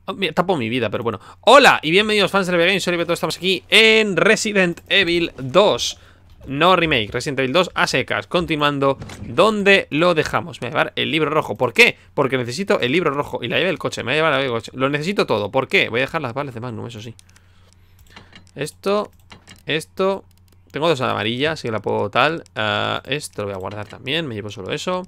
Oh, mira, tapo mi vida, pero bueno. Hola y bienvenidos fans del Game, soy Beto, estamos aquí en Resident Evil 2. No remake, Resident Evil 2 a secas. Continuando donde lo dejamos. Me voy a llevar el libro rojo. ¿Por qué? Porque necesito el libro rojo. Y la llave del coche, me voy a llevar la llave del coche. Lo necesito todo, ¿por qué? Voy a dejar las balas de Magnum, eso sí. Esto. Tengo dos amarillas, así que la puedo tal. Esto lo voy a guardar también, me llevo solo eso.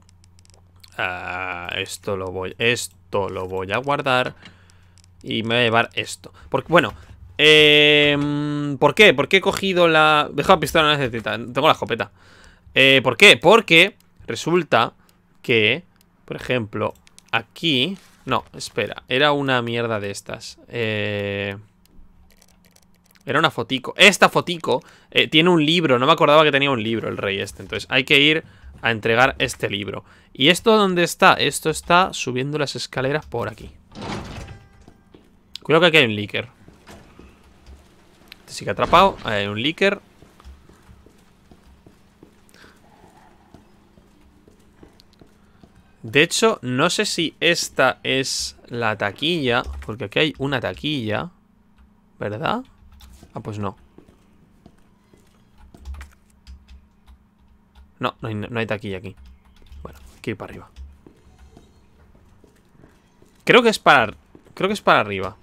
Esto lo voy a guardar. Y me voy a llevar esto. Porque, bueno, ¿por qué? ¿Por qué he cogido la... Dejo la pistola, no necesita. Tengo la escopeta. ¿Por qué? Porque resulta que, por ejemplo, aquí... No, espera, era una mierda de estas. Era una fotico. Esta fotico tiene un libro. No me acordaba que tenía un libro el rey este. Entonces hay que ir a entregar este libro. ¿Y esto dónde está? Esto está subiendo las escaleras por aquí. Cuidado que aquí hay un leaker. Este sí que ha atrapado. Hay un leaker. De hecho, no sé si esta es la taquilla. Porque aquí hay una taquilla, ¿verdad? Ah, pues no. No, no hay taquilla aquí. Bueno, hay que ir para arriba. Creo que es para arriba.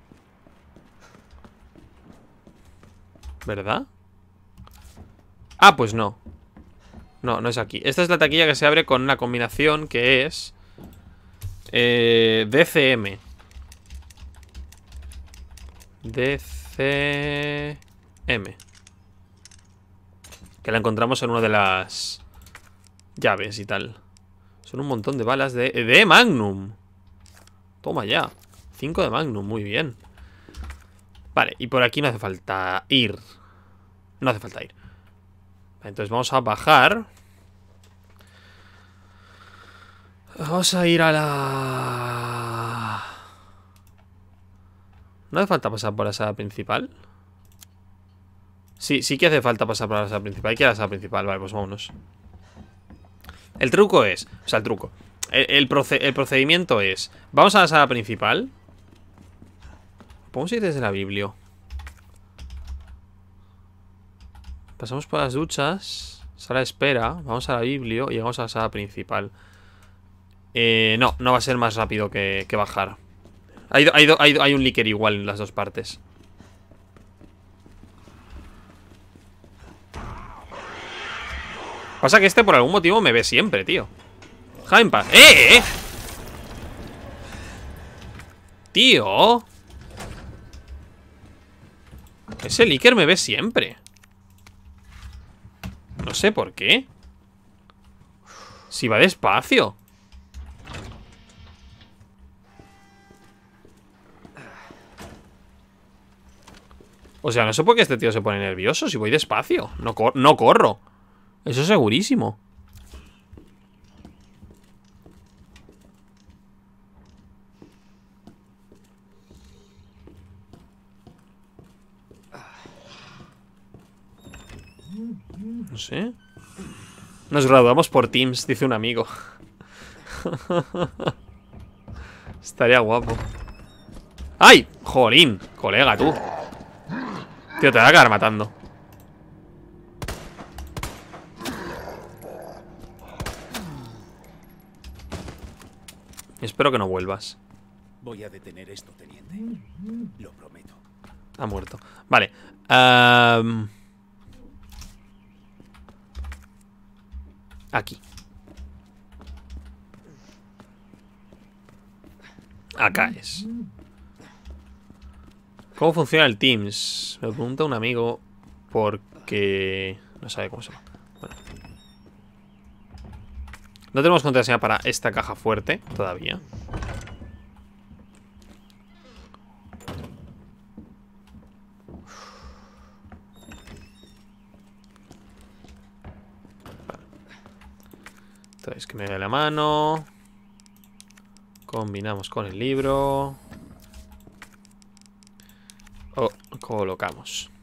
¿Verdad? Ah, pues no. No, no es aquí. Esta es la taquilla que se abre con una combinación que es DCM. DCM. Que la encontramos en una de las llaves y tal. Son un montón de balas de Magnum. Toma ya. 5 de Magnum, muy bien. Vale, y por aquí no hace falta ir. No hace falta ir. Entonces vamos a bajar. Vamos a ir a la... ¿No hace falta pasar por la sala principal? Sí que hace falta pasar por la sala principal. Hay que ir a la sala principal, vale, pues vámonos. El truco es... O sea, el truco. El procedimiento es... Vamos a la sala principal. Podemos ir desde la biblia. Pasamos por las duchas. Sala de espera. Vamos a la biblia y llegamos a la sala principal. No va a ser más rápido que bajar. Hay un leaker igual en las dos partes. Pasa que este por algún motivo me ve siempre, tío. Déjame en paz. ¡Eh! Tío. Ese leaker me ve siempre. No sé por qué. Si va despacio. O sea, no sé por qué este tío se pone nervioso si voy despacio. No corro. Eso es segurísimo. No sé. Nos graduamos por Teams, dice un amigo. Estaría guapo. ¡Ay! ¡Jolín! Colega, tú. Tío, te va a acabar matando. Espero que no vuelvas. Voy a detener esto, teniente. Lo prometo. Ha muerto. Vale. Aquí. Acá es. ¿Cómo funciona el Teams? Me pregunta un amigo porque... no sabe cómo se llama. Bueno. No tenemos contraseña para esta caja fuerte todavía. Entonces, que me dé la mano. Combinamos con el libro. Colocamos.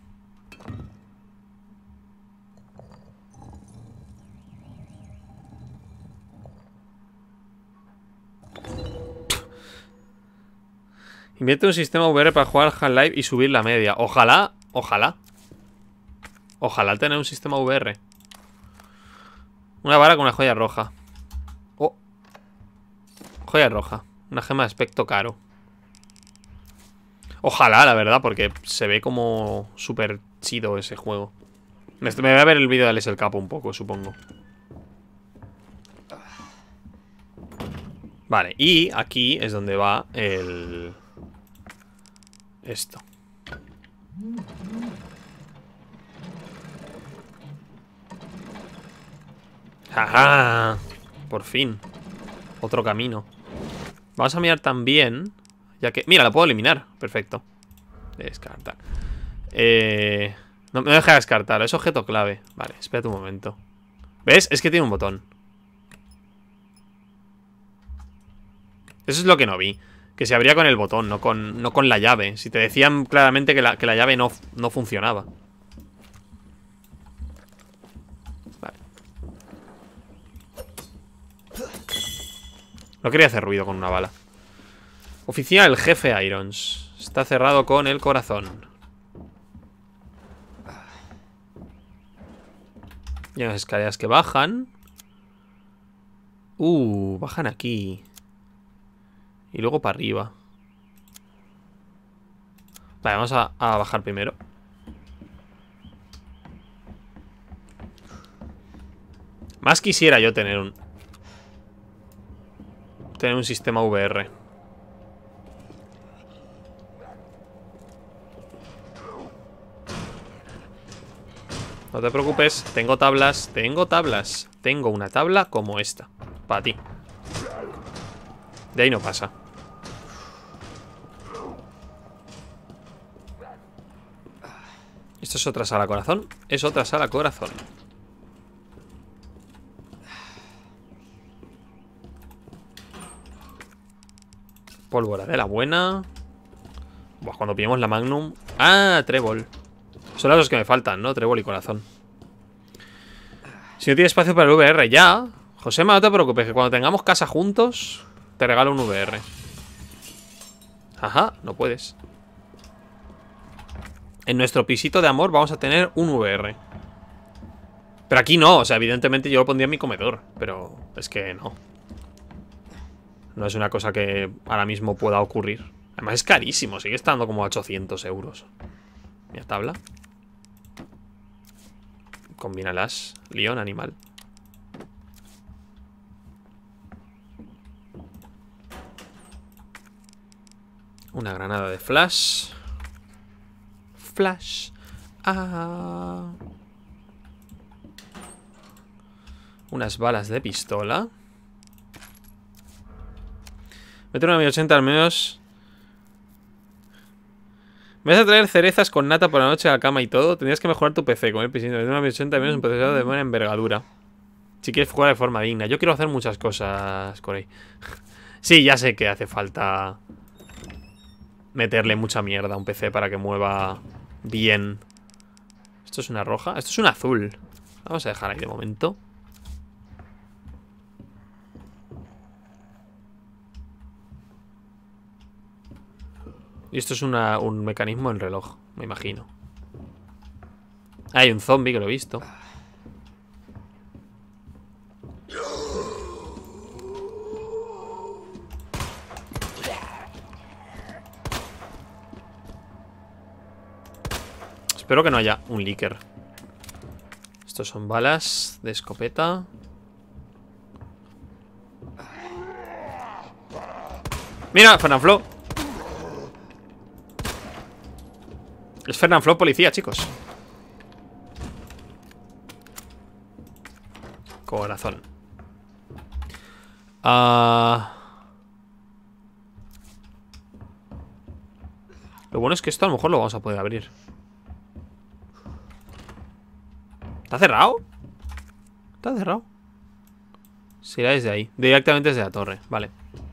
Invierte un sistema VR para jugar al Half-Life y subir la media. Ojalá, ojalá. Ojalá tener un sistema VR. Una vara con una joya roja. Oh. Joya roja. Una gema de aspecto caro. Ojalá, la verdad, porque se ve como súper chido ese juego. Me voy a ver el vídeo de Alex el Capo un poco, supongo. Vale, y aquí es donde va el... Esto. ¡Ajá! Por fin. Otro camino. Vamos a mirar también. Ya que... Mira, la puedo eliminar. Perfecto. Descartar. No me deja descartar. Es objeto clave. Vale, espérate un momento. ¿Ves? Es que tiene un botón. Eso es lo que no vi. Que se abría con el botón, no con la llave. Si te decían claramente que la llave no funcionaba. Vale. No quería hacer ruido con una bala. Oficina del jefe Irons. Está cerrado con el corazón. Y unas escaleras que bajan. Bajan aquí. Y luego para arriba. Vale, vamos a bajar primero. Más quisiera yo tener un sistema VR. No te preocupes, tengo tablas. Tengo una tabla como esta. Para ti. De ahí no pasa. Esto es otra sala corazón. Es otra sala corazón. Pólvora de la buena. Buah, cuando pillemos la Magnum. Ah, trébol. Son las dos que me faltan, ¿no? Trébol y corazón. Si no tiene espacio para el VR, ya. Josema, no te preocupes, que cuando tengamos casa juntos te regalo un VR. Ajá, no puedes. En nuestro pisito de amor vamos a tener un VR. Pero aquí no, o sea, evidentemente yo lo pondría en mi comedor. Pero es que no. No es una cosa que ahora mismo pueda ocurrir. Además es carísimo, sigue estando como a 800 euros. Mira, tabla. Combínalas. León, animal. Una granada de flash. Flash. Ah. Unas balas de pistola. Mete una 1080 al menos. ¿Me vas a traer cerezas con nata por la noche a la cama y todo? Tendrías que mejorar tu PC con el piscina. Mete una 1080 al menos un procesador de buena envergadura. Si quieres jugar de forma digna. Yo quiero hacer muchas cosas, Corey. Sí, ya sé que hace falta meterle mucha mierda a un PC para que mueva bien. ¿Esto es una roja? Esto es un azul. Vamos a dejar ahí de momento. Y esto es un mecanismo en reloj, me imagino. Hay un zombie que lo he visto. Espero que no haya un leaker. Estos son balas de escopeta. ¡Mira! Fernanfloo. Es Fernanfloo policía, chicos. Corazón. Lo bueno es que esto a lo mejor lo vamos a poder abrir. ¿Está cerrado? ¿Está cerrado? Será desde ahí. Directamente desde la torre, vale.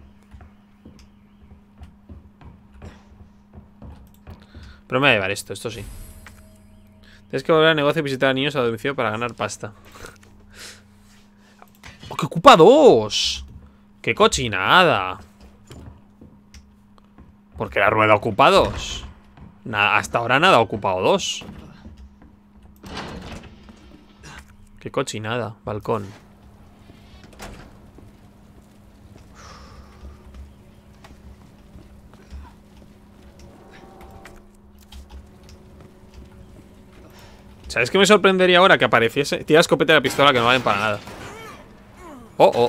Pero me voy a llevar esto sí. Tienes que volver al negocio y visitar a niños a domicilio para ganar pasta. ¡Oh, que ocupa 2! ¡Qué cochinada! Porque la rueda ocupa 2. Hasta ahora nada ha ocupado 2. Qué cochinada, balcón. ¿Sabes qué me sorprendería ahora? Que apareciese. Tira escopeta y la pistola que no valen para nada. Oh, oh.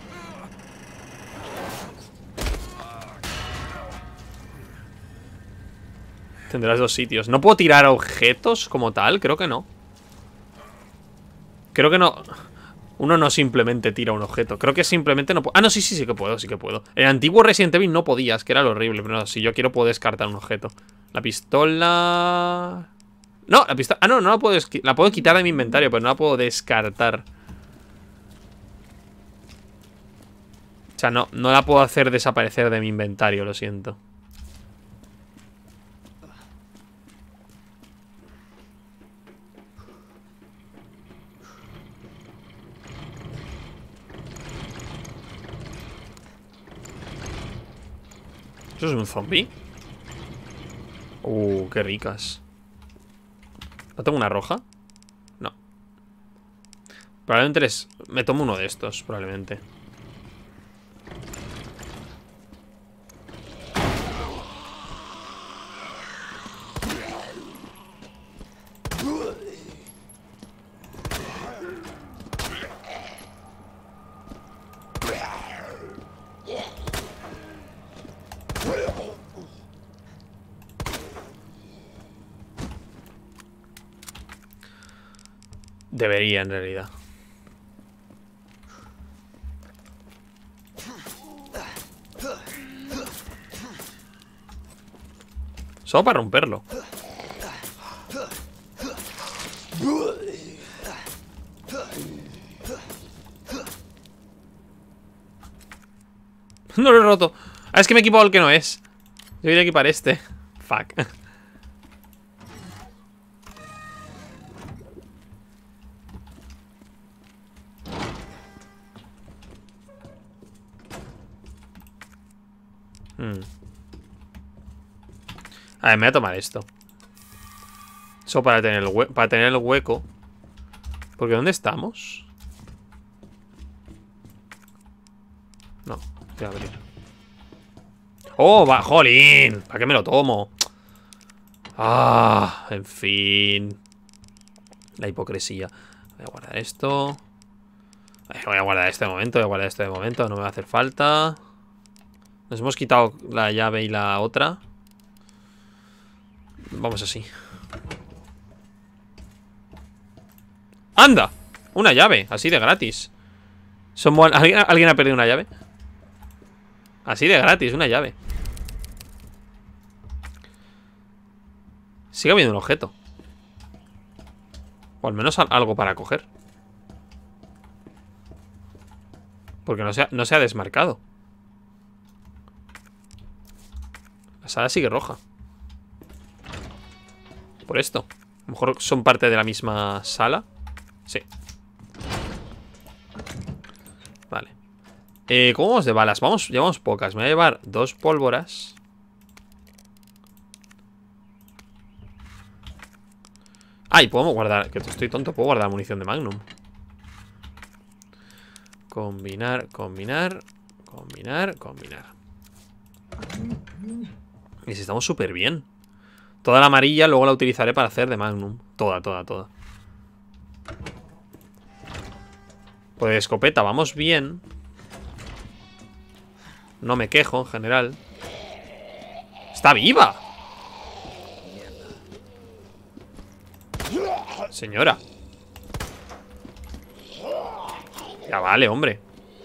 Tendrás 2 sitios. ¿No puedo tirar objetos como tal? Creo que no. Creo que no. Uno no simplemente tira un objeto. Creo que simplemente no puedo. Ah, no, sí que puedo, sí que puedo. En el antiguo Resident Evil no podías, que era lo horrible. Pero no, si yo quiero puedo descartar un objeto. La pistola... No, la pistola... Ah, no, no la puedo... La puedo quitar de mi inventario, pero no la puedo descartar. O sea, no la puedo hacer desaparecer de mi inventario, lo siento. ¿Eso es un zombie? Qué ricas. ¿No tengo una roja? No. Probablemente me tomo uno de estos, probablemente. Debería, en realidad. Solo para romperlo. No lo he roto. Ah, es que me he equipado el que no es. Yo voy a equipar este. Fuck. A ver, me voy a tomar esto. Eso para tener el hueco. Porque ¿dónde estamos? No, voy a abrir. ¡Oh, va! ¡Jolín! ¿Para qué me lo tomo? Ah, en fin. La hipocresía. Voy a guardar esto. Voy a guardar este de momento. Voy a guardar este de momento. No me va a hacer falta. Nos hemos quitado la llave y la otra. Vamos así. ¡Anda! Una llave, así de gratis. ¿Alguien ha perdido una llave? Así de gratis, una llave. Sigue habiendo un objeto. O al menos algo para coger. Porque no se ha desmarcado. La sala sigue roja. Por esto. A lo mejor son parte de la misma sala. Sí. Vale. ¿Cómo vamos de balas? Llevamos pocas. Me voy a llevar 2 pólvoras. Ah, y podemos guardar. Que estoy tonto. Puedo guardar munición de Magnum. Combinar. Y si estamos súper bien. Toda la amarilla luego la utilizaré para hacer de Magnum. Toda. Pues de escopeta vamos bien. No me quejo en general. ¡Está viva! Señora. Ya vale, hombre.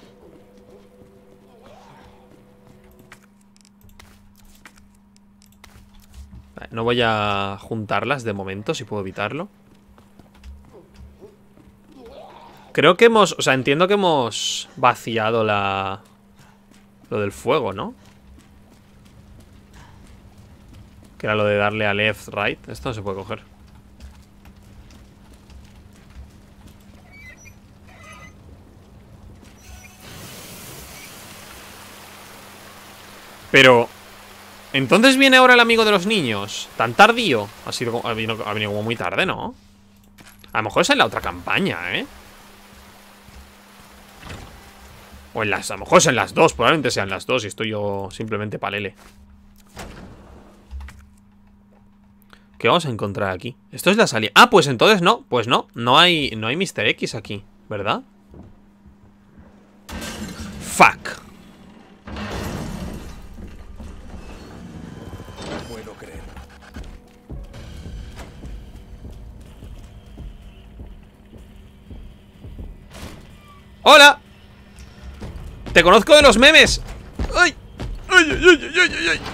No voy a juntarlas de momento, si puedo evitarlo. Creo que hemos... O sea, entiendo que hemos vaciado lo del fuego, ¿no? Que era lo de darle a left, right. Esto no se puede coger. Pero... Entonces viene ahora el amigo de los niños. Tan tardío. Ha venido como muy tarde, ¿no? A lo mejor es en la otra campaña, ¿eh? O en las... A lo mejor es en las dos. Probablemente sean las dos y estoy yo simplemente palele. ¿Qué vamos a encontrar aquí? Esto es la salida. Ah, pues entonces no. Pues no. No hay Mr. X aquí, ¿verdad? Fuck. No puedo creer. ¡Hola! ¡Te conozco de los memes! ¡Ay! ¡Ay, ay, ay, ay, ay, ay!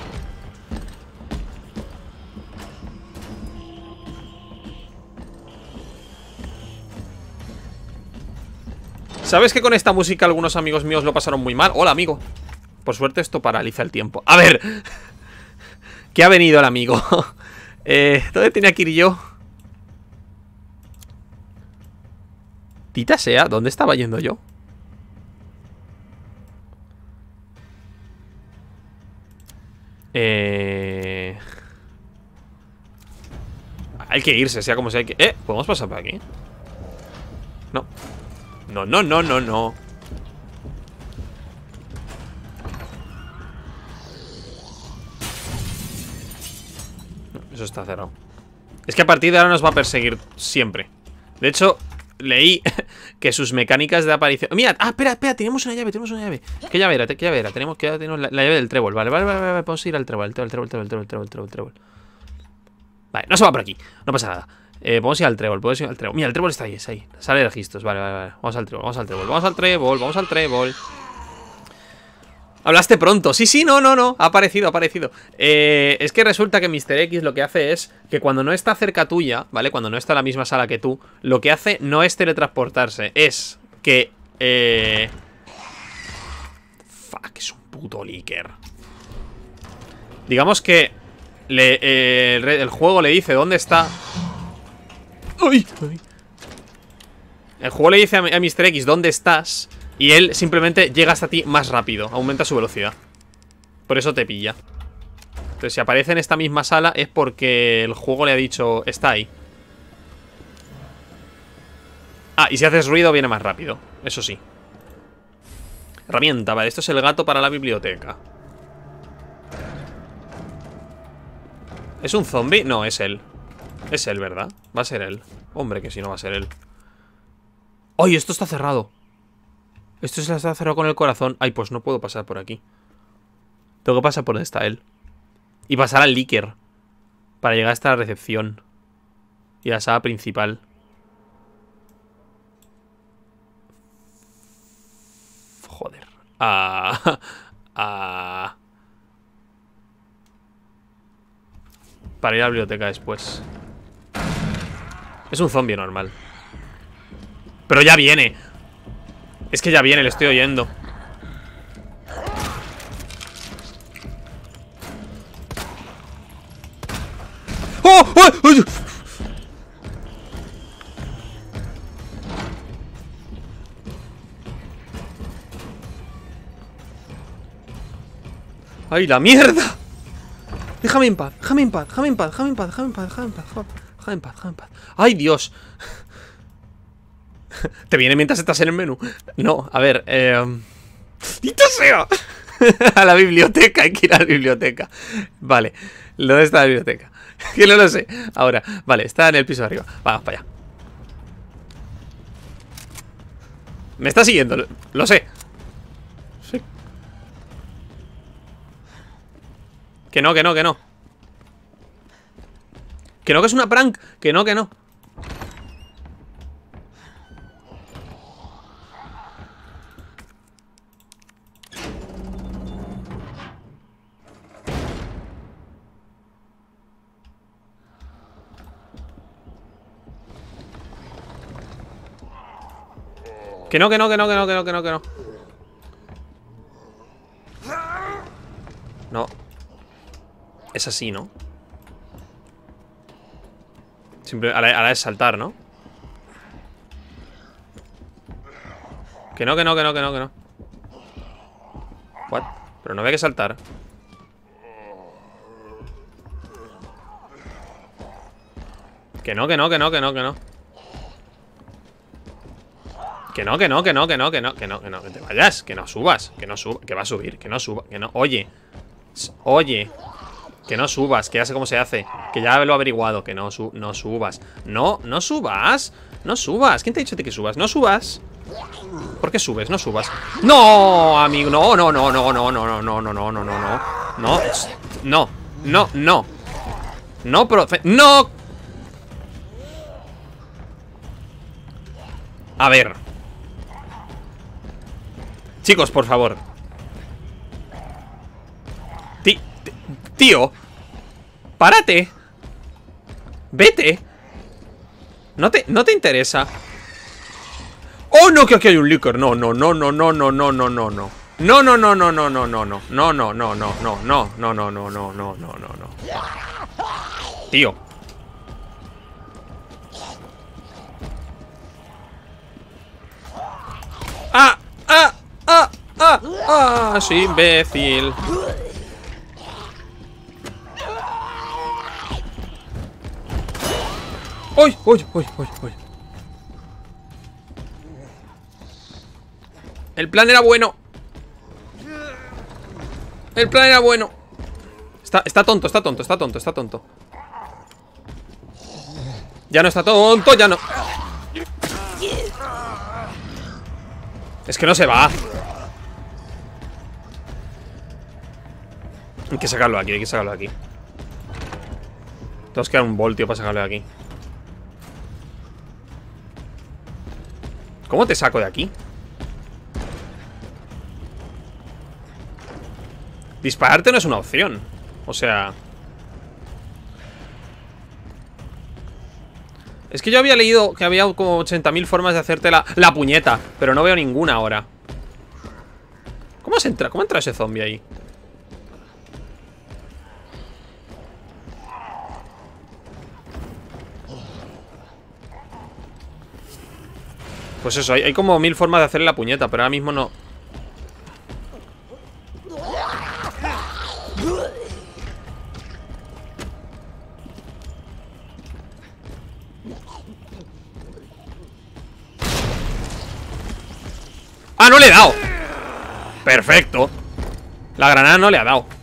¿Sabes que con esta música algunos amigos míos lo pasaron muy mal? Hola, amigo. Por suerte esto paraliza el tiempo. A ver. ¿Qué ha venido el amigo? ¿Dónde tenía que ir yo? Tita sea, ¿dónde estaba yendo yo? Hay que irse, sea como sea. ¿Podemos pasar por aquí? No. No, no, no, no, no. Eso está cerrado. Es que a partir de ahora nos va a perseguir siempre. De hecho, leí que sus mecánicas de aparición... Mira, espera, tenemos una llave, ¿Qué llave era? Tenemos la llave del trébol. Vale, vamos a ir al trébol, el trébol. Vale, no se va por aquí, no pasa nada. Podemos ir al trébol, Mira, el trébol está ahí, es ahí. Sale de registros, vale. Vamos al trébol. Hablaste pronto. Sí, no. Ha aparecido. Es que resulta que Mr. X lo que hace es que cuando no está cerca tuya, ¿vale? Cuando no está en la misma sala que tú, lo que hace no es teletransportarse, es que... Fuck, es un puto leaker. Digamos que el juego le dice dónde está... ¡Uy! El juego le dice a Mr. X dónde estás... Y él simplemente llega hasta ti más rápido. Aumenta su velocidad. Por eso te pilla. Entonces si aparece en esta misma sala es porque el juego le ha dicho está ahí. Ah, y si haces ruido viene más rápido. Eso sí. Herramienta, vale, esto es el gato para la biblioteca. ¿Es un zombie? No, es él. Es él, ¿verdad? Va a ser él. Hombre, que si no va a ser él. ¡Ay, esto está cerrado! Esto se está cerrado con el corazón. Ay, pues no puedo pasar por aquí. Tengo que pasar por donde está él. Y pasar al leaker para llegar hasta la recepción y la sala principal. Joder. Para ir a la biblioteca después. Es un zombie normal. Pero ya viene. Es que ya viene, le estoy oyendo. ¡Oh! ¡Oh! ¡Oh! ¡Ay, la mierda! Déjame en paz. ¡Ay, Dios! ¿Te viene mientras estás en el menú? No, a ver, ¡Dita sea! A la biblioteca, hay que ir a la biblioteca. Vale, ¿dónde está la biblioteca? Que no lo sé. Ahora, vale, está en el piso de arriba. Vamos para allá. Me está siguiendo, lo sé. Sí. Que no. Que no, que es una prank. Que no. Que no. No. Es así, ¿no? Ahora es saltar, ¿no? Que no. What? Pero no había que saltar. Que no, que no, que no, que no, que no. Que no, que no, que no, que no, que no, que no, que no, que te vayas, que no subas, que no suba, que va a subir, que no suba, que no, oye, oye, que no subas, que ya sé cómo se hace, que ya lo he averiguado, que no, no subas, no, no subas, no subas, ¿quién te ha dicho a ti que subas? No subas. ¿Por qué subes? No subas. No, amigo, no, no, no, no, no, no, no, no, no, no, no, no, no, no, no, no, no, no, profe, no. A ver. Chicos, por favor. Tío. Párate. Vete. No te interesa. Oh, no, que aquí hay un líquido. No, no, no, no, no, no, no, no, no, no. No, no, no, no, no, no, no, no. No, no, no, no, no, no, no, no, no, no, no, no, no, no. Tío. ¡Ah! ¡Ah! ¡Ah! ¡Ah! ¡Ah! ¡Soy imbécil! ¡Uy! ¡Uy! ¡Uy! ¡Uy! ¡Uy! El plan era bueno. El plan era bueno. Está tonto, está tonto, está tonto, está tonto. Ya no está tonto, ya no. Es que no se va. Hay que sacarlo de aquí, hay que sacarlo de aquí. Tenemos que dar un voltio para sacarlo de aquí. ¿Cómo te saco de aquí? Dispararte no es una opción. O sea... Es que yo había leído que había como 80.000 formas de hacerte la puñeta, pero no veo ninguna ahora. ¿Cómo se entra? ¿Cómo entra ese zombie ahí? Pues eso, hay como 1000 formas de hacerle la puñeta, pero ahora mismo no. ¡Ah, no le he dado! Perfecto. La granada no le ha dado.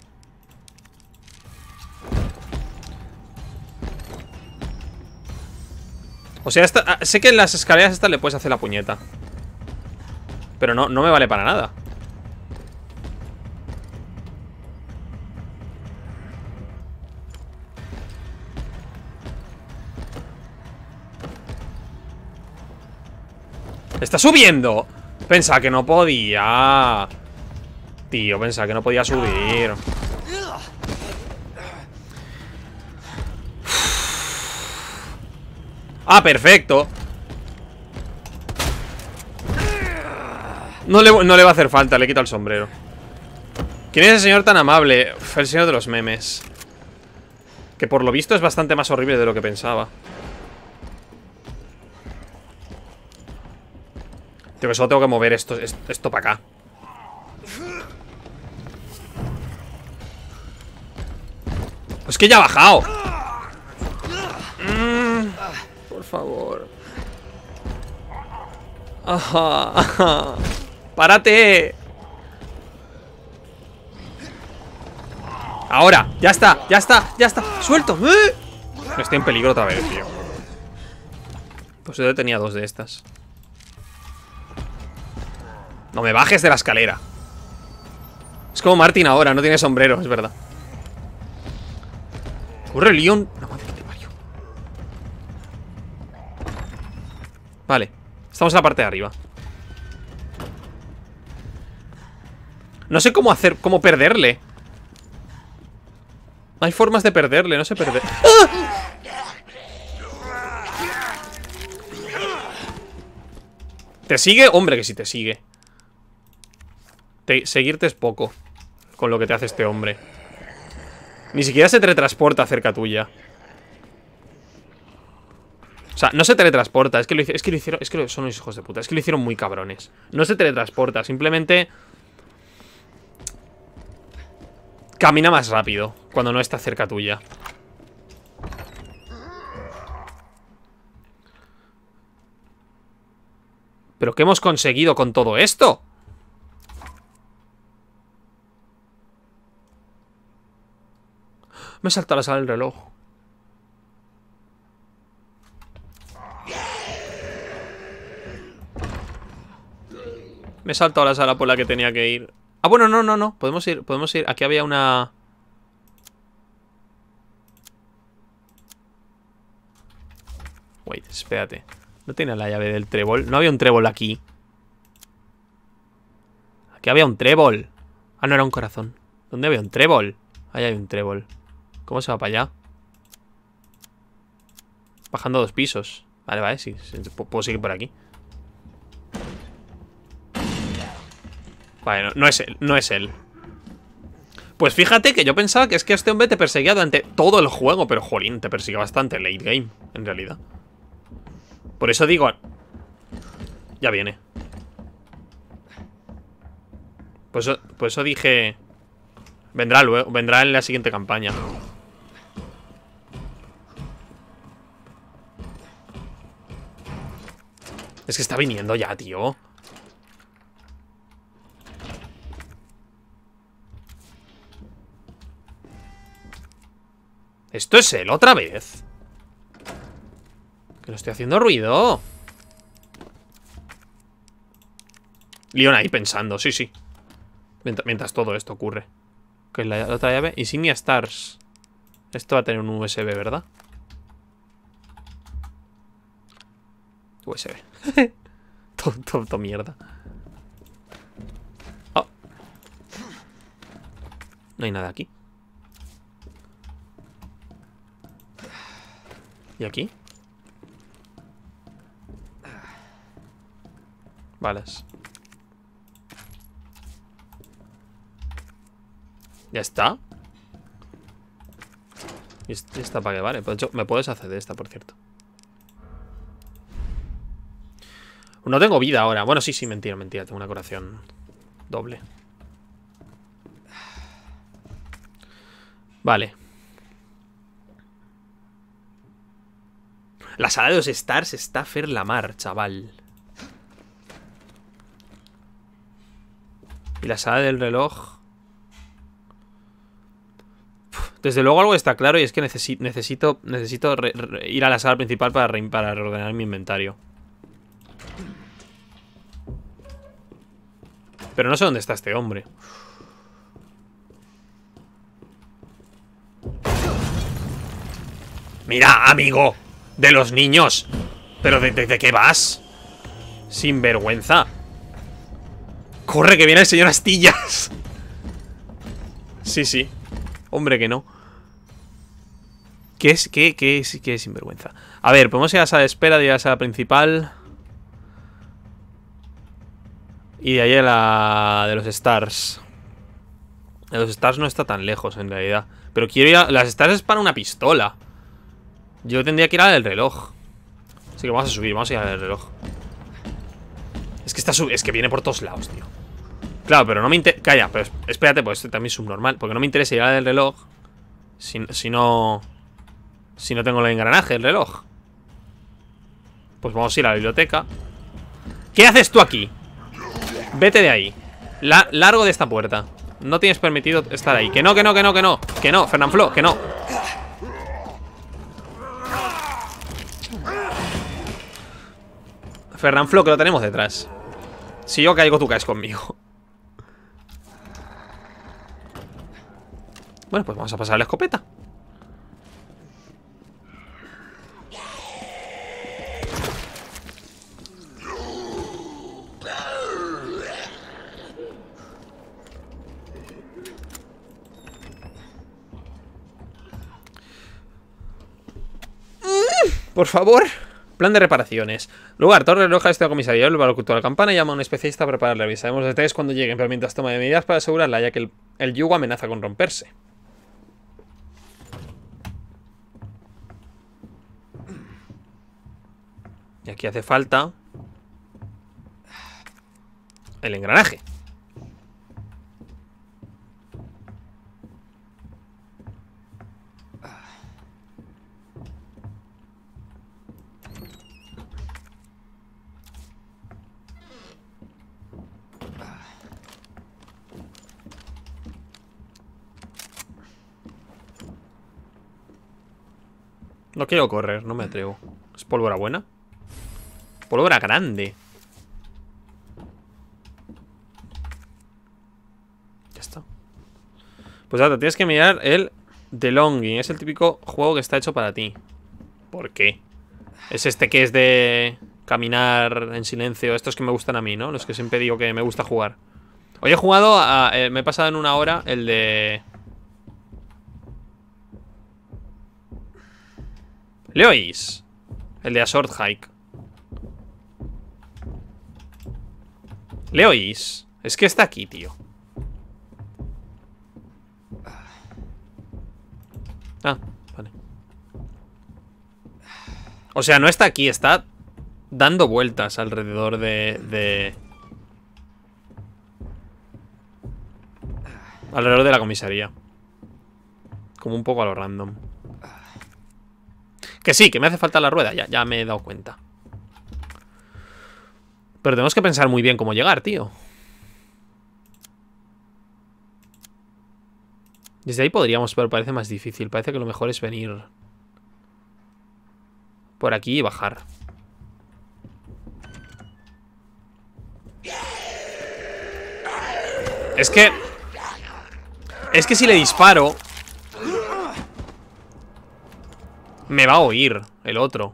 O sea, sé que en las escaleras estas le puedes hacer la puñeta, pero no me vale para nada. ¡Está subiendo! Pensaba que no podía. Tío, pensaba que no podía subir. Ah, perfecto. No le va a hacer falta, le quita el sombrero. ¿Quién es el señor tan amable? El señor de los memes. Que por lo visto es bastante más horrible de lo que pensaba. Tío, que solo tengo que mover esto para acá. Pues que ya ha bajado. Por favor. Ajá, ajá. ¡Párate! Ahora, ya está, ya está, ya está. ¡Suelto! Estoy en peligro otra vez, tío. Pues yo tenía 2 de estas. No me bajes de la escalera. Es como Martin ahora, no tiene sombrero, es verdad. Corre, Leon. No, madre que te parió. Vale, estamos en la parte de arriba. No sé cómo perderle. Hay formas de perderle, no sé perder. ¡Ah! ¿Te sigue? Hombre, que sí te sigue. Seguirte es poco con lo que te hace este hombre. Ni siquiera se teletransporta cerca tuya. O sea, no se teletransporta. Es que lo hicieron. Es que son unos hijos de puta. Es que lo hicieron muy cabrones. No se teletransporta, simplemente camina más rápido cuando no está cerca tuya. ¿Pero qué hemos conseguido con todo esto? Me salta la sala del reloj. Me he saltado la sala por la que tenía que ir. Ah, bueno, no. Podemos ir. Aquí había una... Wait, espérate. No tenía la llave del trébol. No había un trébol aquí. Aquí había un trébol. Ah, no, era un corazón. ¿Dónde había un trébol? Ahí hay un trébol. ¿Cómo se va para allá? Bajando 2 pisos. Vale, sí. Puedo seguir por aquí. Vale, no es él. No es él. Pues fíjate que yo pensaba que es que este hombre te perseguía durante todo el juego. Pero, jolín, te persigue bastante late game, en realidad. Por eso digo... Ya viene. Pues eso dije... Vendrá luego, vendrá en la siguiente campaña. Es que está viniendo ya, tío. ¿Esto es él otra vez? Que no estoy haciendo ruido. Leon ahí pensando, sí. Mientras todo esto ocurre. ¿Qué es la otra llave? Insignia Stars. Esto va a tener un USB, ¿verdad? USB. todo mierda. Oh. No hay nada aquí. ¿Y aquí? Balas. ¿Ya está? ¿Y esta para qué vale? Pues me puedes hacer de esta, por cierto. No tengo vida ahora. Bueno, sí, mentira. Tengo una curación doble. Vale. La sala de los stars está Fer la mar, chaval. Y la sala del reloj... Desde luego algo está claro y es que necesito ir a la sala principal para reordenar mi inventario. Pero no sé dónde está este hombre. Mira, amigo de los niños. ¿Pero de qué vas? Sin vergüenza. Corre, que viene el señor Astillas. Sí. Hombre, que no. ¿Qué es sinvergüenza? A ver, podemos ir a la sala de espera, de ir a la sala principal. Y de ahí a la de los stars. De los stars no está tan lejos, en realidad. Pero quiero ir a... Las stars es para una pistola. Yo tendría que ir a la del reloj. Así que vamos a subir, vamos a ir a la del reloj. Es que es que viene por todos lados, tío. Claro, pero no me interesa... Calla, pero espérate, pues este también es subnormal. Porque no me interesa ir a la del reloj si no tengo el engranaje del reloj. Pues vamos a ir a la biblioteca. ¿Qué haces tú aquí? Vete de ahí. Largo de esta puerta. No tienes permitido estar ahí. Que no. Que no, Fernanfloo, que no. Fernanfloo, que lo tenemos detrás. Si yo caigo, tú caes conmigo. Bueno, pues vamos a pasar la escopeta. Por favor. Plan de reparaciones. Lugar, torre reloj de esta comisaría. El balcón de la campana llama a un especialista a preparar la avisaremos los detalles cuando lleguen, pero mientras toma de medidas para asegurarla, ya que el yugo amenaza con romperse. Y aquí hace falta el engranaje. No quiero correr, no me atrevo. ¿Es pólvora buena? Pólvora grande. Ya está. Pues ahora tienes que mirar el The Longing. Es el típico juego que está hecho para ti. ¿Por qué? Es este que es de caminar en silencio. Estos que me gustan a mí, ¿no? Los que siempre digo que me gusta jugar. Hoy he jugado a... me he pasado en una hora el de... ¿Le oís? El de A Short Hike. ¿Le oís? Es que está aquí, tío. Ah, vale. O sea, no está aquí, está dando vueltas alrededor alrededor de la comisaría. Como un poco a lo random. Que sí, que me hace falta la rueda, ya me he dado cuenta. Pero tenemos que pensar muy bien cómo llegar, tío. Desde ahí podríamos, pero parece más difícil. Parece que lo mejor es venir por aquí y bajar. Es que si le disparo me va a oír el otro.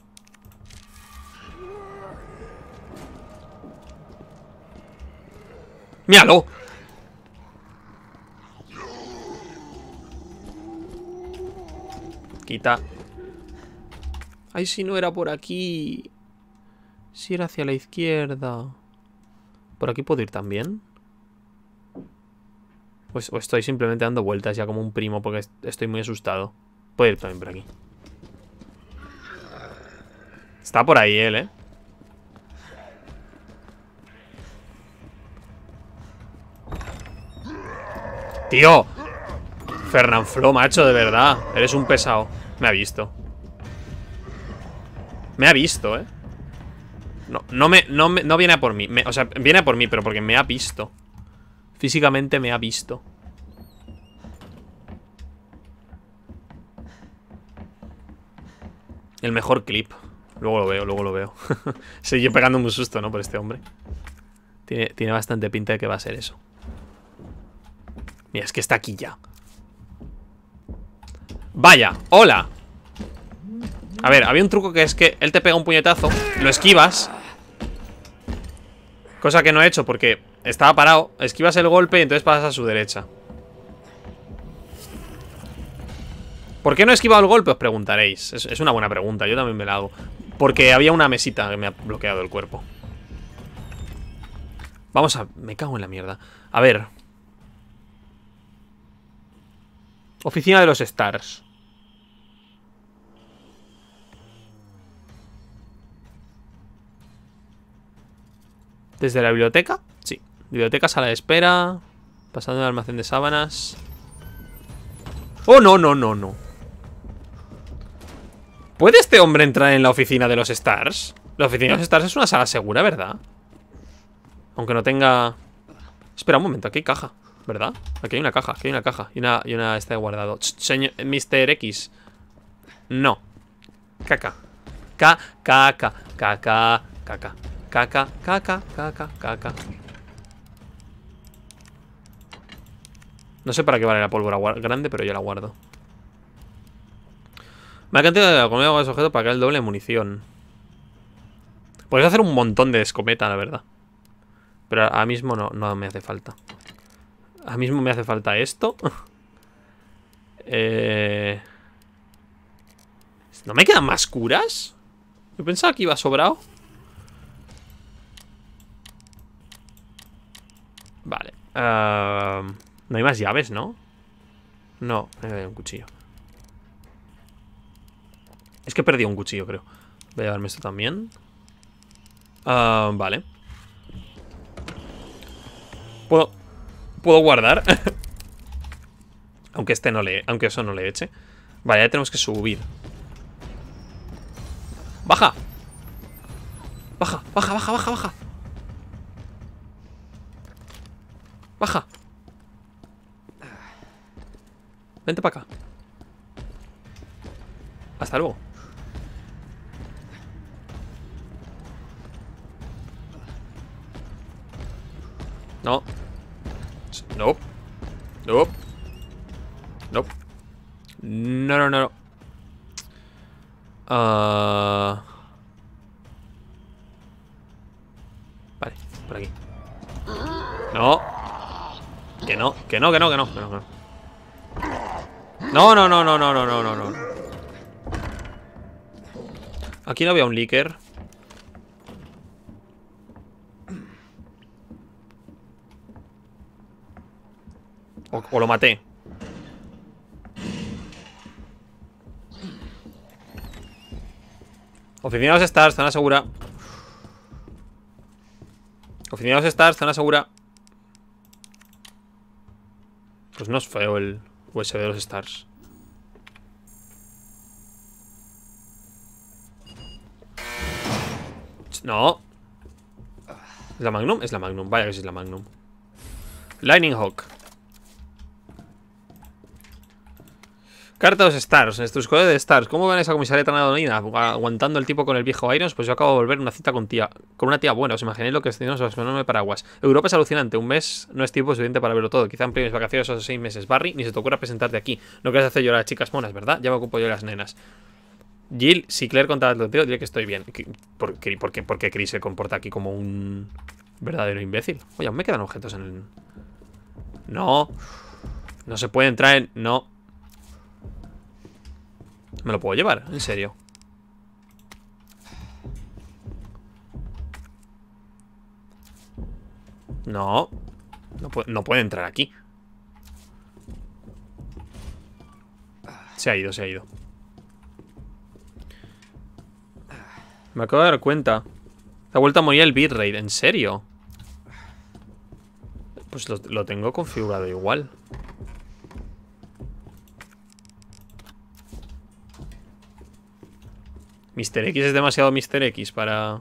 ¡Míralo! Quita. Ay, si no era por aquí. Si era hacia la izquierda. ¿Por aquí puedo ir también? Pues o estoy simplemente dando vueltas ya como un primo porque estoy muy asustado. Puedo ir también por aquí. Está por ahí él, ¿eh? ¡Tío! Fernanfloo, macho, de verdad. Eres un pesado. Me ha visto. Me ha visto, ¿eh? No viene a por mí. O sea, viene a por mí, pero porque me ha visto. Físicamente me ha visto. El mejor clip. Luego lo veo, luego lo veo. Estoy yo pegándome un susto, ¿no? Por este hombre. Tiene bastante pinta de que va a ser eso. Mira, es que está aquí ya. Vaya, hola. A ver, había un truco que es que él te pega un puñetazo, lo esquivas. Cosa que no he hecho porque estaba parado. Esquivas el golpe y entonces pasas a su derecha. ¿Por qué no he esquivado el golpe? Os preguntaréis. Es una buena pregunta, yo también me la hago. Porque había una mesita que me ha bloqueado el cuerpo. Vamos a... Me cago en la mierda. A ver. Oficina de los Stars. ¿Desde la biblioteca? Sí. Biblioteca, sala de espera. Pasando el almacén de sábanas. ¡Oh, no, no, no, no! ¿Puede este hombre entrar en la oficina de los Stars? La oficina de los Stars es una sala segura, ¿verdad? Aunque no tenga... Espera un momento, aquí hay caja, ¿verdad? Aquí hay una caja, aquí hay una caja. Y una está de guardado. Señor Mr. X. No. Caca. Caca. Caca. Caca. Caca. Caca. Caca. Caca. No sé para qué vale la pólvora grande, pero yo la guardo. Me ha cantidad de la comida con ese objeto para que el doble de munición. Podrías hacer un montón de escopeta, la verdad. Pero ahora mismo no me hace falta. Ahora mismo me hace falta esto. ¿No me quedan más curas? Yo pensaba que iba sobrado. Vale. No hay más llaves, ¿no? No, hay un cuchillo. Es que he perdido un cuchillo, creo. Voy a llevarme esto también. Vale. Puedo guardar. Aunque aunque eso no le eche. Vale, ya tenemos que subir. ¡Baja! ¡Baja! ¡Baja, baja, baja, baja! ¡Baja! Vente para acá. salvo. No. Nope. Nope. Nope. No, no, no. Vale, por aquí. No. Que no, que no, que no, que no, que no, que no. No, no, no, no, no, no, no, no, no. Aquí no había un leaker. O lo maté. Oficina de los Stars, zona segura. Oficina de los Stars, zona segura. Pues no es feo el USB de los Stars. No. ¿Es la Magnum? Es la Magnum, vaya que sí es la Magnum. Lightning Hawk. Carta de los Stars, en estos códigos de Stars. ¿Cómo van esa comisaría tan adonina? Aguantando el tipo con el viejo Irons. Pues yo acabo de volver una cita con una tía buena. Os imagináis lo que es un enorme paraguas. Europa es alucinante. Un mes no es tiempo suficiente para verlo todo. Quizá en primeras vacaciones esos 6 meses. Barry, ni se te ocurra presentarte aquí. No quieres hacer llorar a chicas monas, ¿verdad? Ya me ocupo yo de las nenas. Jill, si Claire contaba contigo, diré que estoy bien. ¿Por qué Chris se comporta aquí como un verdadero imbécil? Oye, aún me quedan objetos en el... No. No se puede entrar en... No. ¿Me lo puedo llevar? En serio. No. No puede entrar aquí. Se ha ido, se ha ido. Me acabo de dar cuenta. Se ha vuelto a morir el bitrate. ¿En serio? Pues lo tengo configurado igual. Mr. X es demasiado Mr. X para...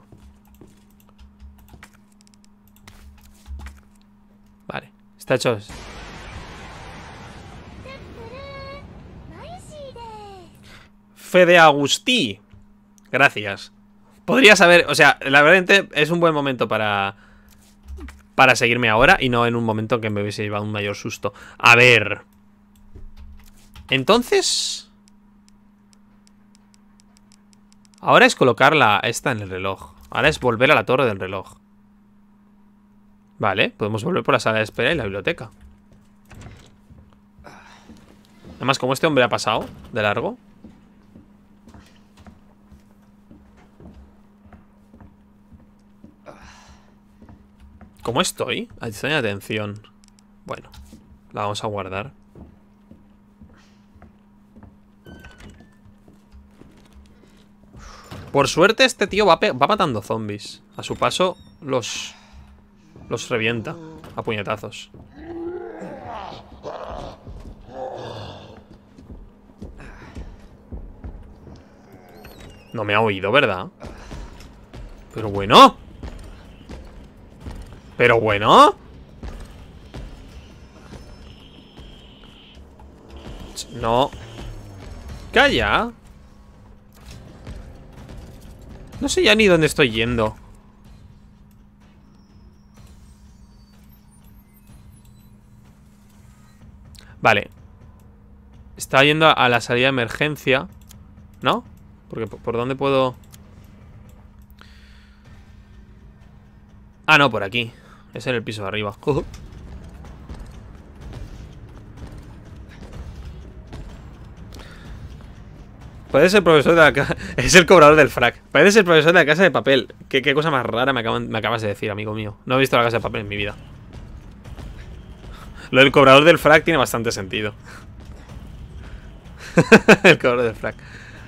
Vale, está hecho. Fede Agustí. Gracias. Podrías haber... O sea, la verdad es un buen momento para seguirme ahora y no en un momento que me hubiese llevado un mayor susto. A ver. Entonces... Ahora es colocarla esta en el reloj. Ahora es volver a la torre del reloj. Vale, podemos volver por la sala de espera y la biblioteca. Además, como este hombre ha pasado de largo. ¿Cómo estoy? Estoy en atención. Bueno, la vamos a guardar. Por suerte este tío va matando zombies. A su paso los revienta a puñetazos. No me ha oído, ¿verdad? Pero bueno. Pero bueno. No. Calla. No sé ya ni dónde estoy yendo. Vale. Estaba yendo a la salida de emergencia, ¿no? Porque ¿por dónde puedo...? Ah, no, por aquí. Es en el piso de arriba. Parece el profesor de la casa. Es el cobrador del frac. Parece el profesor de la casa de papel. Qué cosa más rara me acabas de decir, amigo mío. No he visto la casa de papel en mi vida. Lo del cobrador del frac tiene bastante sentido. El cobrador del frac.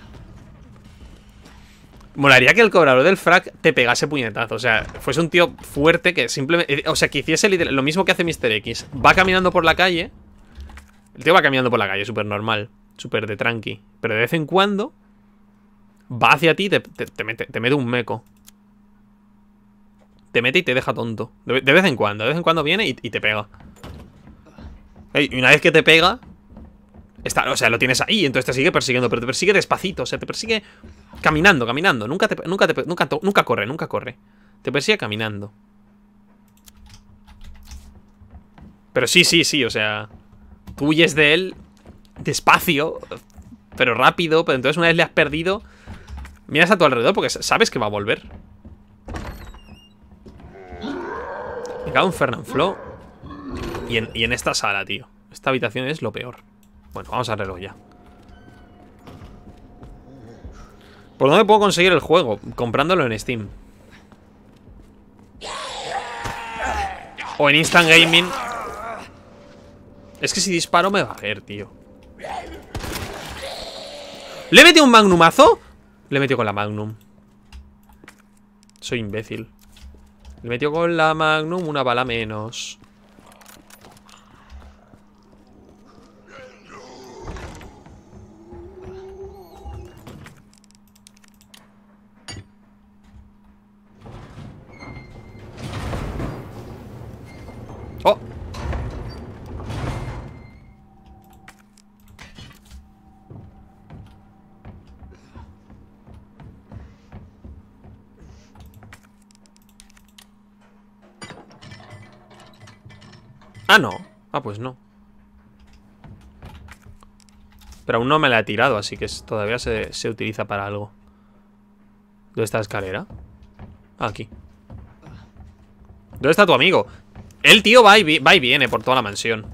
Molaría que el cobrador del frac te pegase puñetazo. O sea, fuese un tío fuerte que simplemente... O sea, que hiciese lo mismo que hace Mr. X. Va caminando por la calle. El tío va caminando por la calle, súper normal. Súper de tranqui. Pero de vez en cuando va hacia ti y te mete un meco. Te mete y te deja tonto. De vez en cuando. De vez en cuando viene y te pega. Y una vez que te pega, O sea, lo tienes ahí, entonces te sigue persiguiendo, pero te persigue despacito, o sea, te persigue caminando, caminando. Nunca corre, nunca corre. Te persigue caminando. Pero sí, o sea, tú huyes de él despacio, pero rápido. Pero entonces una vez le has perdido, miras a tu alrededor porque sabes que va a volver. Me cago en Fernanfloo. Y en esta sala, tío. Esta habitación es lo peor. Bueno, vamos a reloj ya. ¿Por dónde puedo conseguir el juego? Comprándolo en Steam. O en Instant Gaming. Es que si disparo me va a ver, tío. ¿Le he metido un magnumazo? Le he metido con la magnum. Soy imbécil. Le he metido con la magnum una bala menos. ¡Oh! Ah, no. Ah, pues no. Pero aún no me la he tirado, así que todavía se utiliza para algo. ¿Dónde está la escalera? Ah, aquí. ¿Dónde está tu amigo? El tío va y viene por toda la mansión.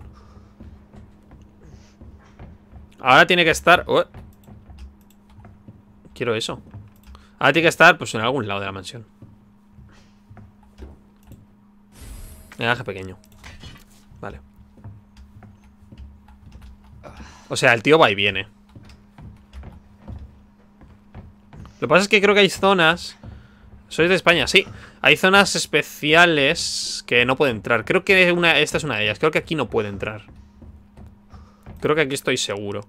Ahora tiene que estar... Quiero eso. Ahora tiene que estar, pues, en algún lado de la mansión. Garaje pequeño. Vale. O sea, el tío va y viene. Lo que pasa es que creo que hay zonas... Sois de España, sí. Hay zonas especiales que no puede entrar. Creo que esta es una de ellas. Creo que aquí no puede entrar. Creo que aquí estoy seguro.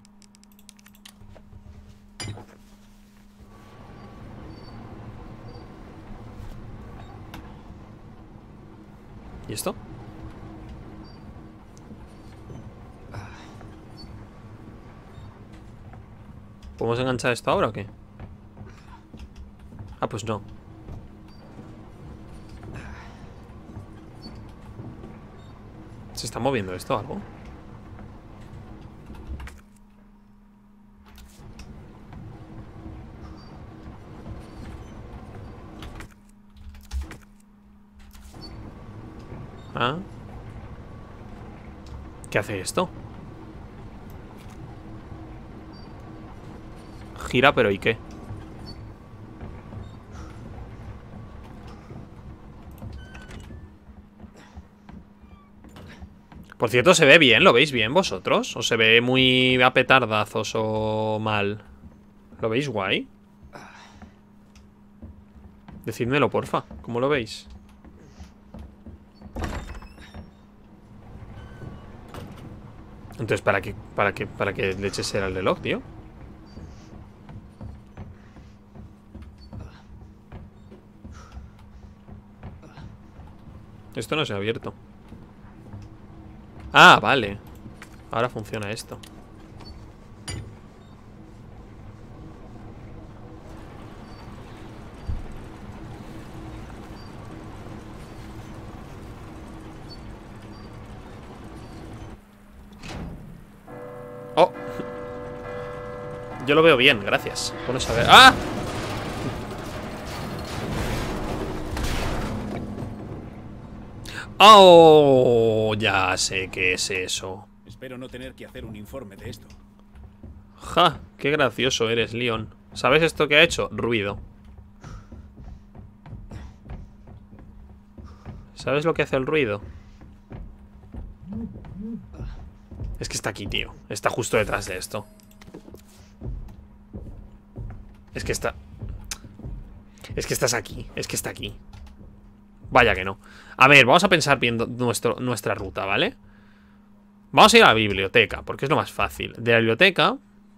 ¿Y esto? ¿Podemos enganchar esto ahora o qué? Ah, pues no. ¿Se está moviendo esto o algo? Ah. ¿Qué hace esto? Gira, pero ¿y qué? Por cierto, ¿se ve bien? ¿Lo veis bien vosotros? ¿O se ve muy a petardazos o mal? ¿Lo veis guay? Decídmelo, porfa. ¿Cómo lo veis? Entonces, ¿para qué leches era el reloj, tío? Esto no se ha abierto. Ah, vale. Ahora funciona esto. Oh. Yo lo veo bien, gracias. Pones a ver. ¡Ah! Oh, ya sé qué es eso. Espero no tener que hacer un informe de esto. Ja, qué gracioso eres, Leon. ¿Sabes esto que ha hecho? Ruido. ¿Sabes lo que hace el ruido? Es que está aquí, tío. Está justo detrás de esto. Es que está... Es que estás aquí. Es que está aquí. Vaya que no. A ver, vamos a pensar bien nuestra ruta, ¿vale? Vamos a ir a la biblioteca, porque es lo más fácil. De la biblioteca...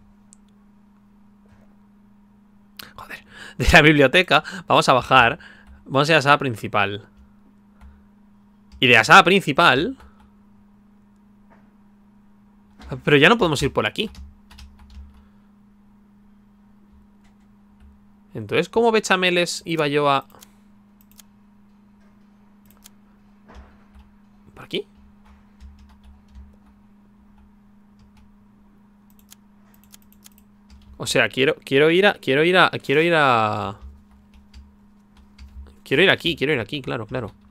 Joder. De la biblioteca vamos a bajar. Vamos a ir a la sala principal. Y de la sala principal... Pero ya no podemos ir por aquí. Entonces, ¿cómo bechameles iba yo a...? ¿Por aquí? O sea, quiero ir aquí, claro.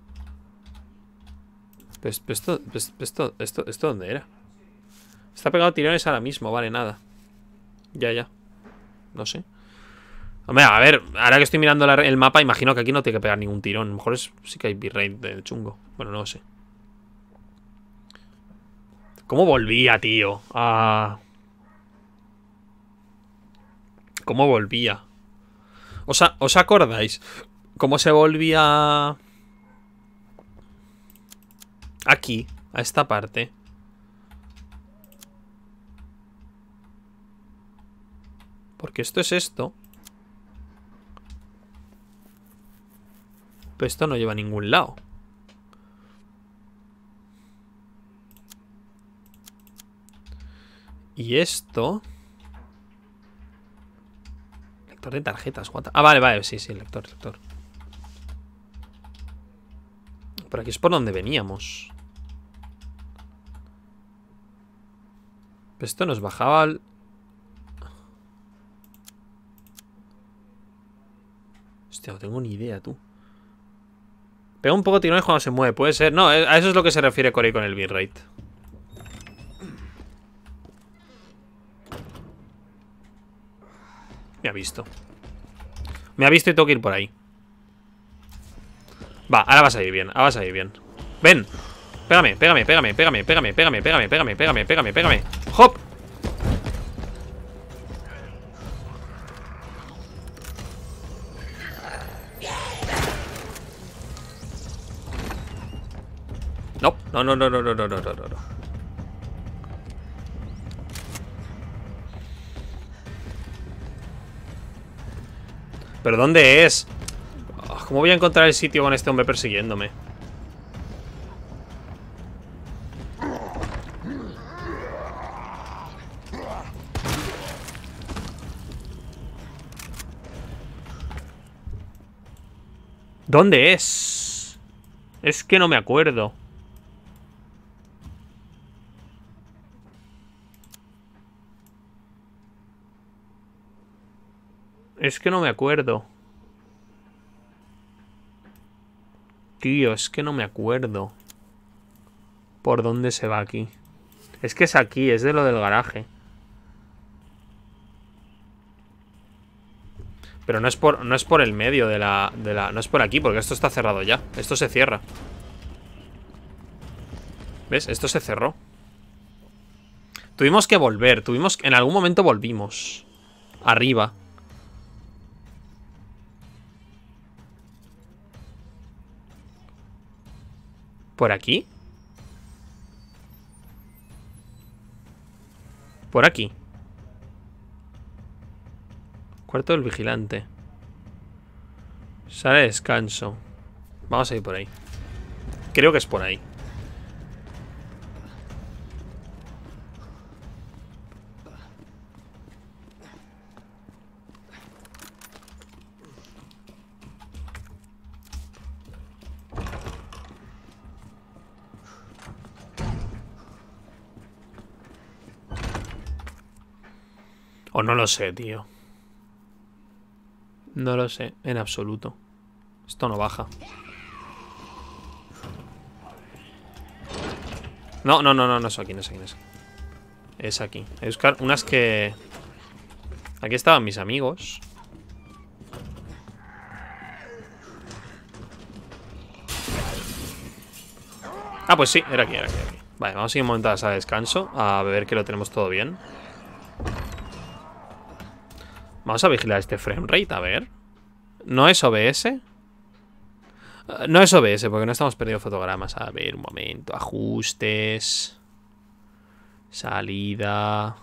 Pues esto ¿dónde era? Está pegado tirones ahora mismo, vale, nada. Ya. No sé. Hombre, a ver, ahora que estoy mirando el mapa, imagino que aquí no tiene que pegar ningún tirón. A lo mejor sí que hay bitrate de chungo. Bueno, no lo sé. ¿Cómo volvía, tío? ¿Cómo volvía? ¿Os acordáis? ¿Cómo se volvía aquí, a esta parte? Porque esto es esto. Pero esto no lleva a ningún lado. Y esto... Lector de tarjetas, what? Ah, vale, sí, lector. Por aquí es por donde veníamos. Pero esto nos bajaba al... Hostia, no tengo ni idea, tú. Pega un poco de tirones cuando se mueve, puede ser. No, a eso es lo que se refiere Corey con el bitrate. Me ha visto. Me ha visto y tengo que ir por ahí. Va, ahora vas a ir bien. Ven. Pégame. ¡Hop! No. ¿Pero dónde es? ¿Cómo voy a encontrar el sitio con este hombre persiguiéndome? ¿Dónde es? Es que no me acuerdo. Es que no me acuerdo. Tío, es que no me acuerdo. ¿Por dónde se va aquí? Es que es aquí, es de lo del garaje. Pero no es por el medio de la... No es por aquí, porque esto está cerrado ya. Esto se cierra. ¿Ves? Esto se cerró. Tuvimos que volver. En algún momento volvimos. Arriba. ¿Por aquí? Por aquí. Cuarto del vigilante. Sala de descanso. Vamos a ir por ahí. Creo que es por ahí. O no lo sé, tío. No lo sé, en absoluto. Esto no baja. No es aquí, no es aquí. Es aquí. Hay que buscar unas que... Aquí estaban mis amigos. Ah, pues sí, era aquí. Vale, vamos a ir un momento a la sala de descanso. A ver que lo tenemos todo bien. Vamos a vigilar este frame rate, a ver. ¿No es OBS? No es OBS, porque no estamos perdiendo fotogramas. A ver, un momento. Ajustes. Salida.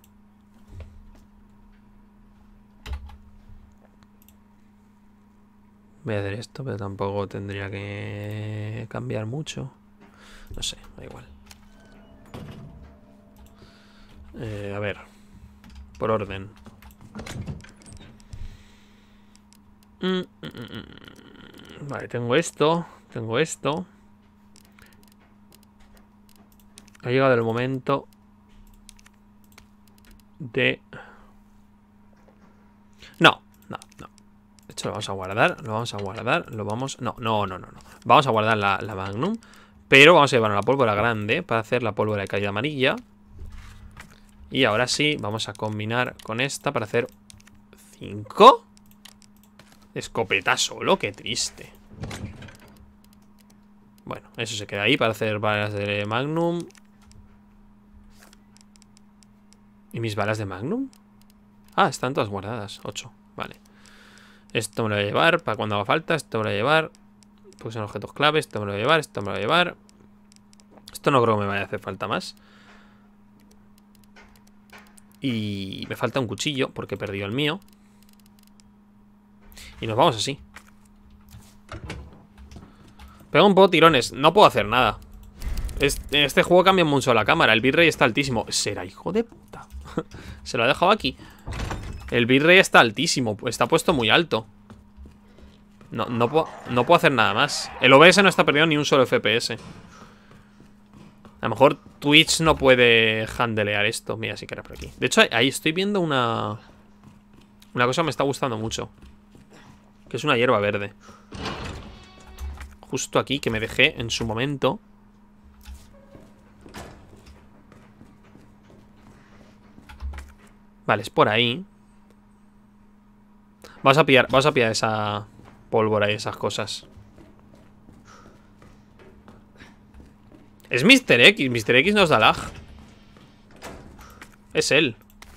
Voy a hacer esto, pero tampoco tendría que cambiar mucho. No sé, da igual. A ver. Por orden. Vale, tengo esto. Tengo esto. Ha llegado el momento de... No. Esto lo vamos a guardar. Lo vamos a guardar. Lo vamos... No. Vamos a guardar la Magnum. Pero vamos a llevar la pólvora grande para hacer la pólvora de caída amarilla. Y ahora sí, vamos a combinar con esta para hacer 5. Escopeta solo, qué triste. Bueno, eso se queda ahí para hacer balas de Magnum. ¿Y mis balas de Magnum? Ah, están todas guardadas, 8, vale. Esto me lo voy a llevar para cuando haga falta. Esto me lo voy a llevar porque son objetos clave. Esto me lo voy a llevar, esto me lo voy a llevar. Esto no creo que me vaya a hacer falta más. Y me falta un cuchillo porque he perdido el mío. Y nos vamos así. Pego un poco tirones. No puedo hacer nada. En este juego cambia mucho la cámara. El bitrate está altísimo. ¿Será hijo de puta? Se lo ha dejado aquí. El bitrate está altísimo. Está puesto muy alto. No puedo hacer nada más. El OBS no está perdiendo ni un solo FPS. A lo mejor Twitch no puede handlear esto. Mira, si que era por aquí. De hecho, ahí estoy viendo una cosa que me está gustando mucho. Que es una hierba verde. Justo aquí, que me dejé en su momento. Vale, es por ahí. Vamos a pillar esa pólvora y esas cosas. Es Mr. X. Mr. X nos da lag. Es él.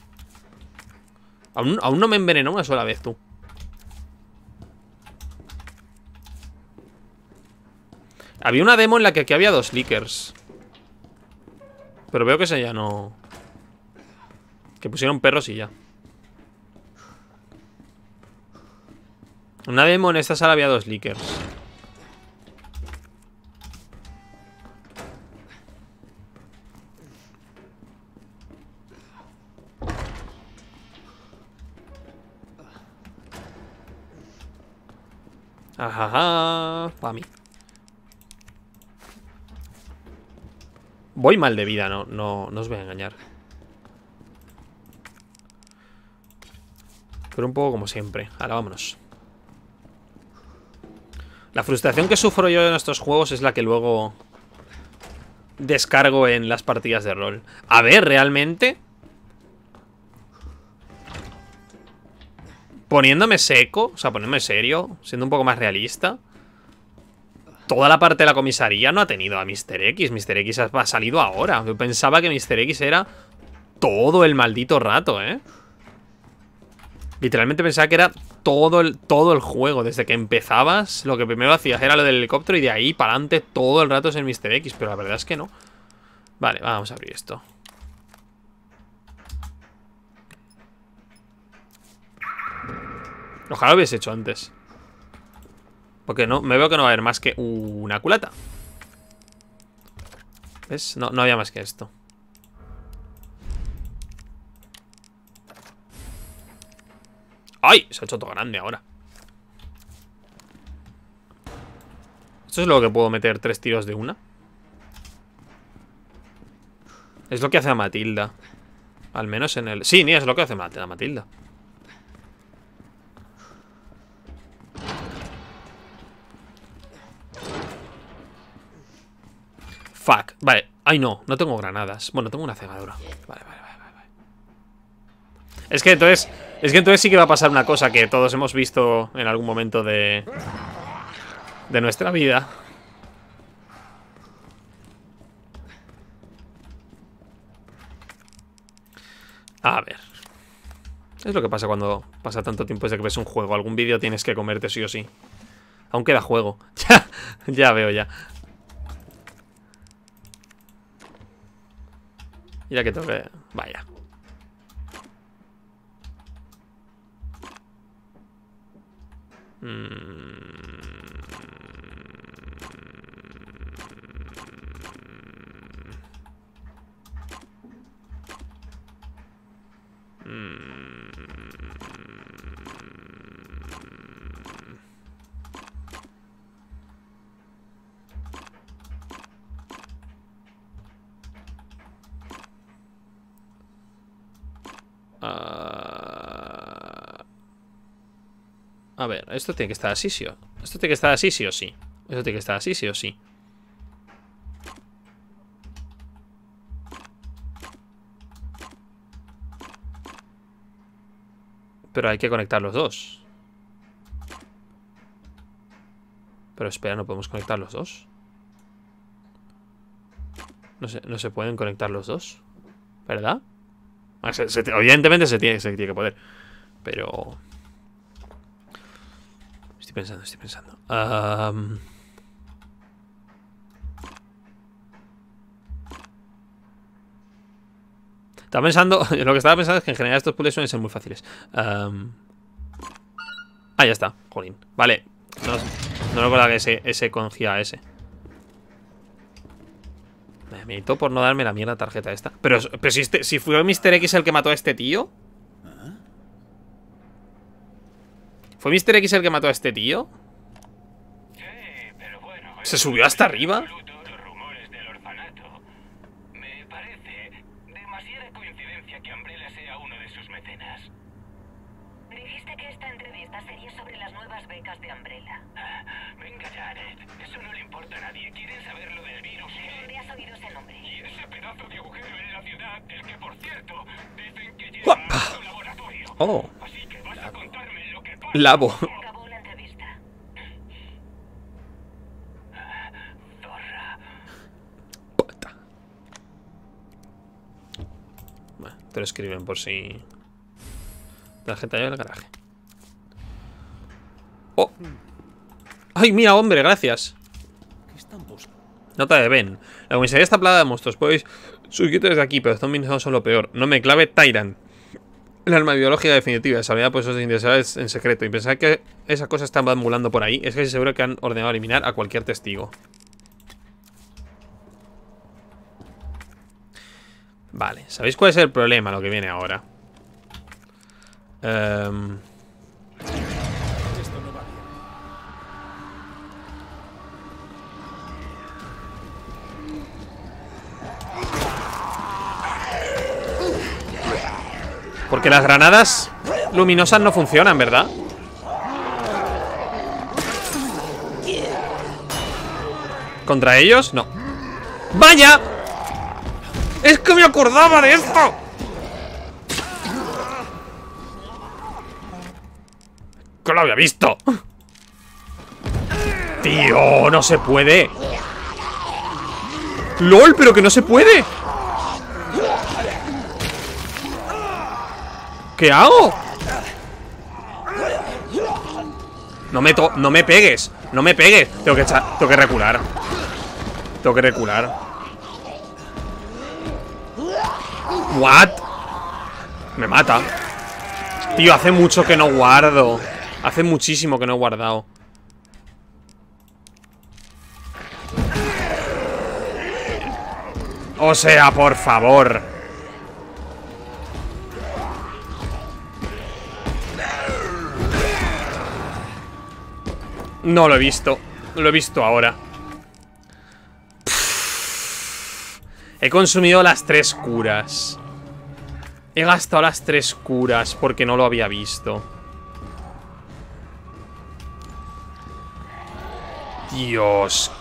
Aún no me envenenó una sola vez, tú. Había una demo en la que aquí había 2 leakers. Pero veo que esa ya no... Que pusieron perros y ya. Una demo en esta sala había 2 leakers. Ajaja. Para mí. Voy mal de vida, no os voy a engañar. Pero un poco como siempre. Ahora vámonos. La frustración que sufro yo en estos juegos es la que luego descargo en las partidas de rol. A ver, realmente, poniéndome seco, o sea, poniéndome serio, siendo un poco más realista, toda la parte de la comisaría no ha tenido a Mr. X. Mr. X ha salido ahora. Yo pensaba que Mr. X era todo el maldito rato, ¿eh? Literalmente pensaba que era todo el juego. Desde que empezabas, lo que primero hacías era lo del helicóptero y de ahí para adelante todo el rato es el Mr. X. Pero la verdad es que no. Vale, vamos a abrir esto. Ojalá lo hubiese hecho antes. Porque no, me veo que no va a haber más que una culata. ¿Ves? No había más que esto. ¡Ay! Se ha hecho todo grande ahora. Esto es lo que puedo meter 3 tiros de una. Es lo que hace a Matilda. Al menos en el... Sí, ni es lo que hace a Matilda. Fuck. Vale. Ay, no tengo granadas. Bueno, tengo una cegadora. Vale. Es que entonces sí que va a pasar una cosa que todos hemos visto en algún momento de nuestra vida. A ver. Es lo que pasa cuando pasa tanto tiempo desde que ves un juego. Algún vídeo tienes que comerte sí o sí. Aún queda juego. Ya veo ya. Ya que tengo que... Vaya. A ver, esto tiene que estar así, sí o... Esto tiene que estar así, sí o sí. Esto tiene que estar así, sí o sí. Pero hay que conectar los dos. Pero espera, ¿no podemos conectar los dos? No se pueden conectar los dos, ¿verdad? Evidentemente se tiene que poder. Pero... Estoy pensando. Estaba pensando... Lo que estaba pensando es que en general estos puzzles suelen ser muy fáciles. Ah, ya está. Jolín. Vale. No recordaba que ese cogía a ese. Me medito por no darme la mierda tarjeta esta. Pero si fue Mr. X el que mató a este tío. ¿Fue Mr. X el que mató a este tío? Sí, pero bueno, ¿Se subió hasta arriba? Los rumores del orfanato. Me parece demasiada coincidencia que Umbrella sea uno de sus mecenas. Dijiste que esta entrevista sería sobre las nuevas becas de Umbrella. Venga, Janet, eso no le importa a nadie. Quieren saber lo del virus ¿Dónde has oído ese nombre? y ese pedazo de agujero en la ciudad, del que, por cierto, dicen que lleva ¡Guapa! a su laboratorio. Oh, Así que vas a contarme lo que pasa. Labo. Se acabó la entrevista. Zorra. Puta. Bueno, te lo escriben por si... Tarjeta ya en el garaje. Oh. Ay, mira, hombre, gracias. ¿Qué están buscando? Nota de Ben. La comisaría está plagada de monstruos. Podéis subir desde aquí, pero los zombies no son lo peor. No me clave Tyrant. El arma biológica definitiva. Desarrollada por esos interesados en secreto. Y pensar que esa cosa está ambulando por ahí. Es que seguro que han ordenado eliminar a cualquier testigo. Vale. ¿Sabéis cuál es el problema? Lo que viene ahora. Esto no va bien. Porque las granadas luminosas no funcionan, ¿verdad? ¿Contra ellos? No. ¡Vaya! ¡Es que me acordaba de esto! ¡Que lo había visto! ¡Tío! ¡No se puede! ¡Lol! ¡Pero que no se puede! ¿Qué hago? No me pegues. No me pegues. Tengo que recular. Tengo que recular. What? Me mata. Tío, hace mucho que no guardo. Hace muchísimo que no he guardado. O sea, por favor. No lo he visto. Lo he visto ahora. He consumido las 3 curas. He gastado las 3 curas porque no lo había visto. Dios.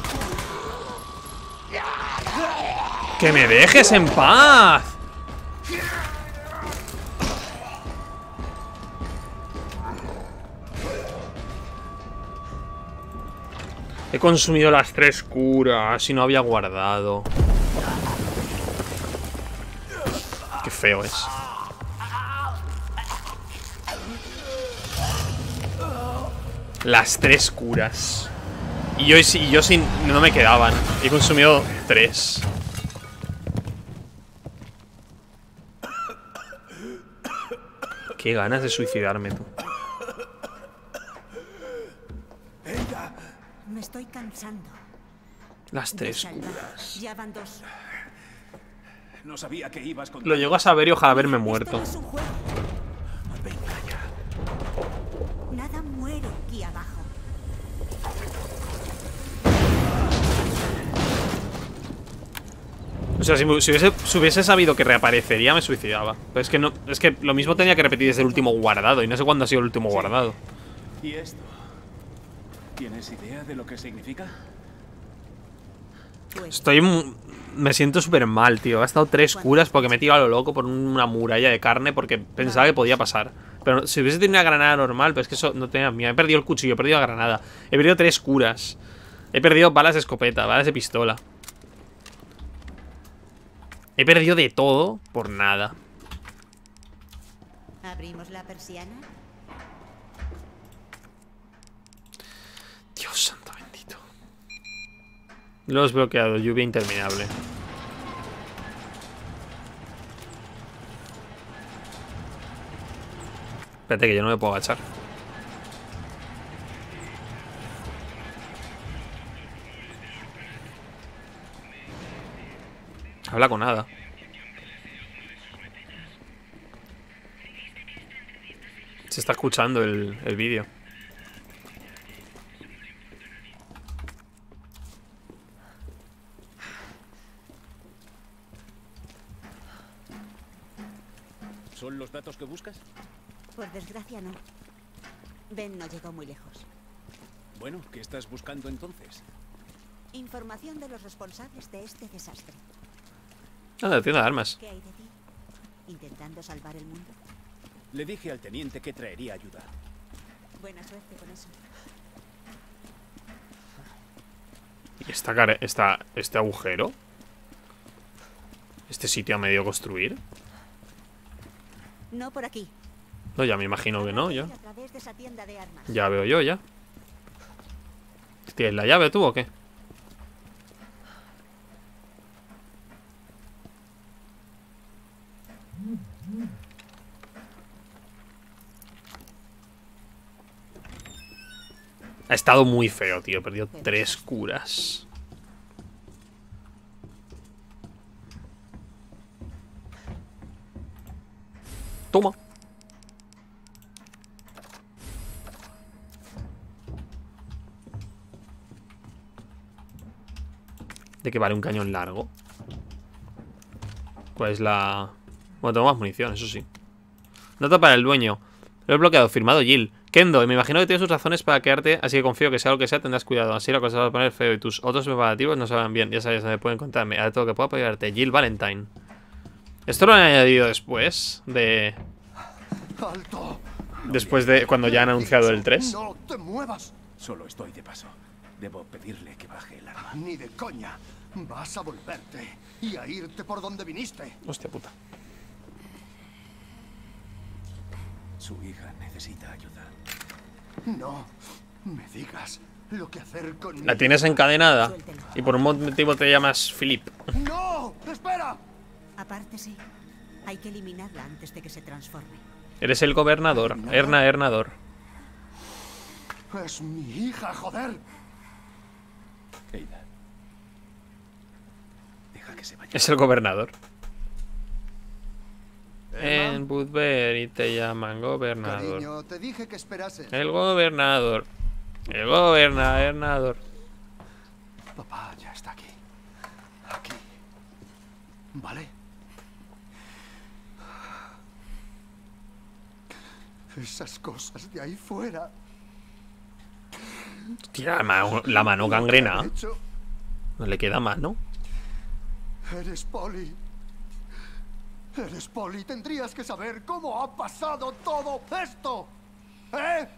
¡Que me dejes en paz! He consumido las 3 curas y no había guardado. Qué feo es. Las 3 curas. Y yo sin... No me quedaban. He consumido 3. Qué ganas de suicidarme, tú. Me estoy cansando. Las 3 Salva. curas. Ya van 2. No sabía que ibas con... Lo llego a saber y ojalá haberme Esto muerto. no es un juego. Venga ya. Nada muere aquí abajo. sea, si hubiese sabido que reaparecería, me suicidaba. Pero es que no. Es que lo mismo tenía que repetir desde el último guardado. Y no sé cuándo ha sido el último guardado. ¿Y esto? ¿Tienes idea de lo que significa? Pues Me siento súper mal, tío. He gastado 3 curas porque me he tirado a lo loco por una muralla de carne porque pensaba que podía pasar. Pero si hubiese tenido una granada normal, pero es que eso no tenía mía. He perdido el cuchillo, he perdido la granada. He perdido 3 curas. He perdido balas de escopeta, balas de pistola. He perdido de todo por nada. abrimos la persiana. Dios santo bendito. Lo he desbloqueado, lluvia interminable. Espérate que yo no me puedo agachar. Habla con nada. Se está escuchando el vídeo. ¿Son los datos que buscas? Por desgracia no. Ben no llegó muy lejos. Bueno, ¿qué estás buscando entonces? Información de los responsables de este desastre. Nada, tienda de armas. ¿Qué hay de ti? ¿Intentando salvar el mundo? Le dije al teniente que traería ayuda. Buena suerte con eso. ¿Y este agujero? ¿Este sitio a medio construir? No por aquí. No, ya me imagino que no, ya. A través de esa tienda de armas. Ya veo yo, ya. ¿Tienes la llave tú o qué? Ha estado muy feo, tío. He perdido 3 curas. Toma. ¿De qué vale un cañón largo? ¿Cuál es la...? Bueno, tengo más munición, eso sí. Nota para el dueño. Lo he bloqueado, firmado Jill. Kendo, me imagino que tienes sus razones para quedarte, así que confío que sea lo que sea, tendrás cuidado. Así la cosa va a poner feo y tus otros preparativos no se van bien. Ya sabes dónde pueden contarme. Haré todo lo que pueda apoyarte. Jill Valentine. Esto lo han añadido después de... ¡Alto! Después de cuando ya han anunciado el 3. ¡No te muevas! Solo estoy de paso. Debo pedirle que baje el arma. Ni de coña. Vas a volverte y a irte por donde viniste. Hostia puta. Su hija necesita ayuda. No me digas lo que hacer con... La tienes encadenada y por un motivo te llamas Philip. ¡No! ¡Espera! Apártese. Hay que eliminarla antes de que se transforme. Eres el gobernador. Hernador. Es mi hija, joder. Ada. Deja que se vaya. Es el gobernador. Emma, En Woodbury te llaman gobernador. cariño, te dije que esperases. El gobernador. El gobernador. Papá ya está aquí. Aquí. ¿Vale? Esas cosas de ahí fuera. Tira la mano gangrena. De hecho, No le queda mano. eres Polly. Eres Polly. Tendrías que saber cómo ha pasado todo esto. ¿Eh?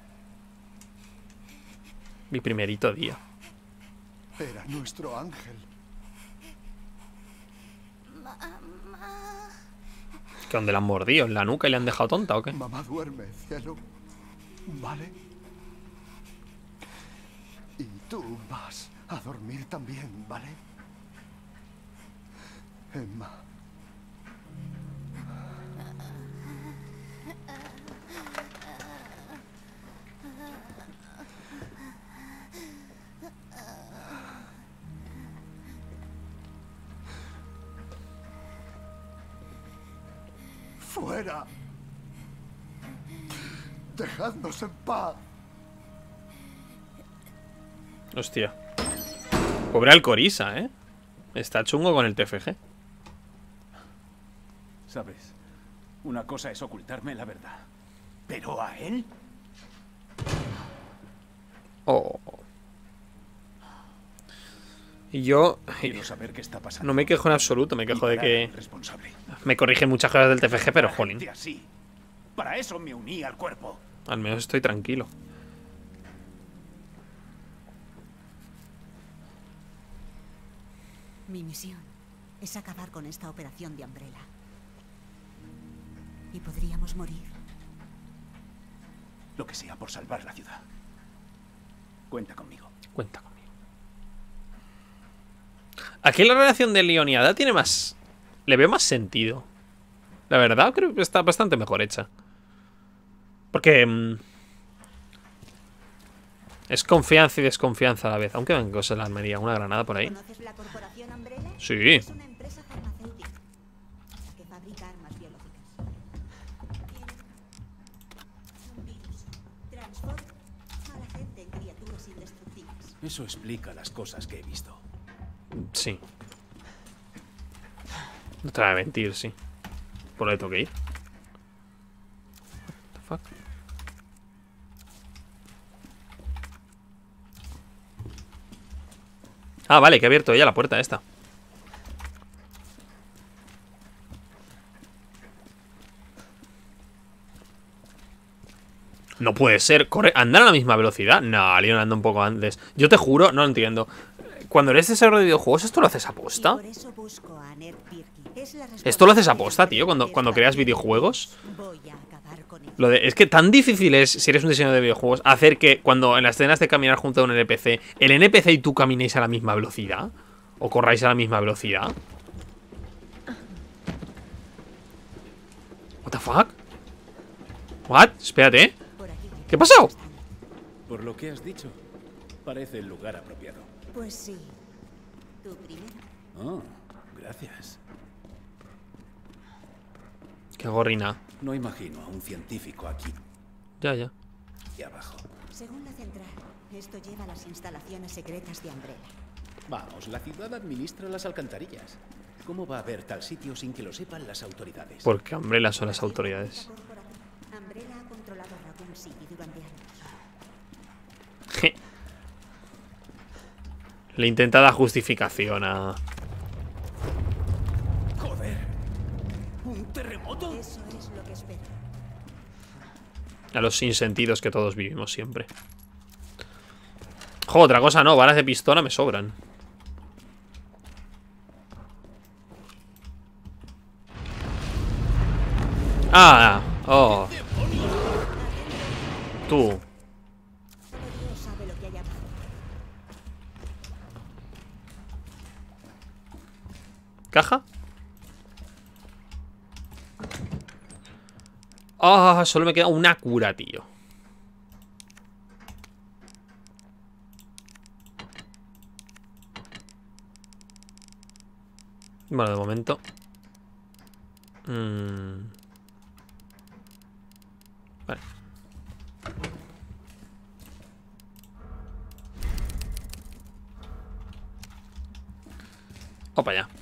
Mi primerito día. Era nuestro ángel. ¿Que dónde la han mordido? ¿En la nuca y le han dejado tonta o qué? Mamá duerme, cielo. ¿Vale? Y tú vas a dormir también, ¿vale? Emma. ¡Fuera! ¡Dejadnos en paz! Hostia. Pobre Alcoriza, ¿eh? Está chungo con el TFG. Sabes, una cosa es ocultarme la verdad. ¿Pero a él? Oh. Y yo Quiero saber qué está pasando. no me quejo en absoluto, me quejo de que Responsable. me corrigen muchas cosas del TFG, pero jolín, Así. Para eso me uní al cuerpo. al menos estoy tranquilo. Mi misión es acabar con esta operación de Umbrella. Y podríamos morir. Lo que sea por salvar la ciudad. Cuenta conmigo. Cuenta conmigo. Aquí la relación de Leon y Ada tiene más... Le veo más sentido. La verdad, creo que está bastante mejor hecha. Porque... es confianza y desconfianza a la vez. Aunque venga cosas en la armería. Una granada por ahí. ¿Conoces la corporación Umbrella? Sí. Es una empresa farmacéutica que fabrica armas biológicas. Un virus transforma a la gente en criaturas indestructibles. Eso explica las cosas que he visto. Sí. No te voy a mentir, sí. Por lo que tengo que ir. What the fuck? Ah, vale, que he abierto ya la puerta esta. No puede ser. Corre, ¿andar a la misma velocidad? No, Leon anda un poco antes. Yo te juro, no lo entiendo. Cuando eres desarrollador de videojuegos, ¿esto lo haces aposta? Por eso busco a Annette Birkin. Es la ¿Esto lo haces responsable aposta, tío? de Cuando creas videojuegos. Voy a acabar con él. Es que tan difícil es, si eres un diseñador de videojuegos, hacer que cuando en las escenas de caminar junto a un NPC, el NPC y tú caminéis a la misma velocidad. O corráis a la misma velocidad. What the fuck? What? Espérate, Por aquí. ¿qué ha pasado? Por lo que has dicho, parece el lugar apropiado. Pues sí. Tú primero. Oh, gracias. Qué gorrina. No imagino a un científico aquí Ya. y abajo. Según la central, esto lleva a las instalaciones secretas de Umbrella. Vamos, la ciudad administra las alcantarillas. ¿Cómo va a haber tal sitio sin que lo sepan las autoridades? Porque Umbrella son las autoridades. Umbrella ha controlado Raccoon City durante años. Le intenta dar justificación a... ¡Joder! ¿Un terremoto? Eso es lo que espero. A los sinsentidos que todos vivimos siempre. Jo, otra cosa no, balas de pistola me sobran. Ah, oh. Tú. Solo Dios sabe lo que hay abajo. ¿Caja? Ah, solo me queda una cura, tío. Bueno, de momento. Vale. Opa, ya.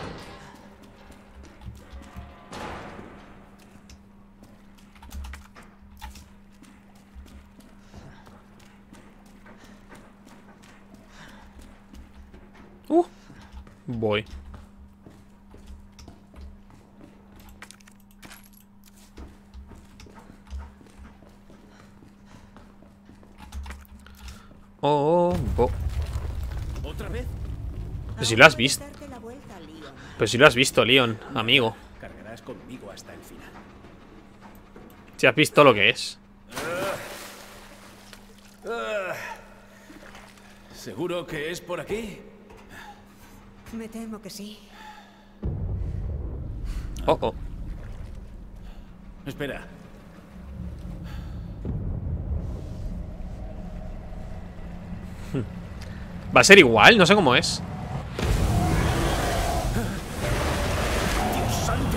Voy. ¿Otra vez? Pero si lo has visto. Darte la vuelta, Leon. Pero si lo has visto, Leon, amigo. Cargarás conmigo hasta el final. Si has visto lo que es. ¿Seguro que es por aquí? Me temo que sí. Oh, oh. Espera. Va a ser igual, no sé cómo es. ¡Dios santo!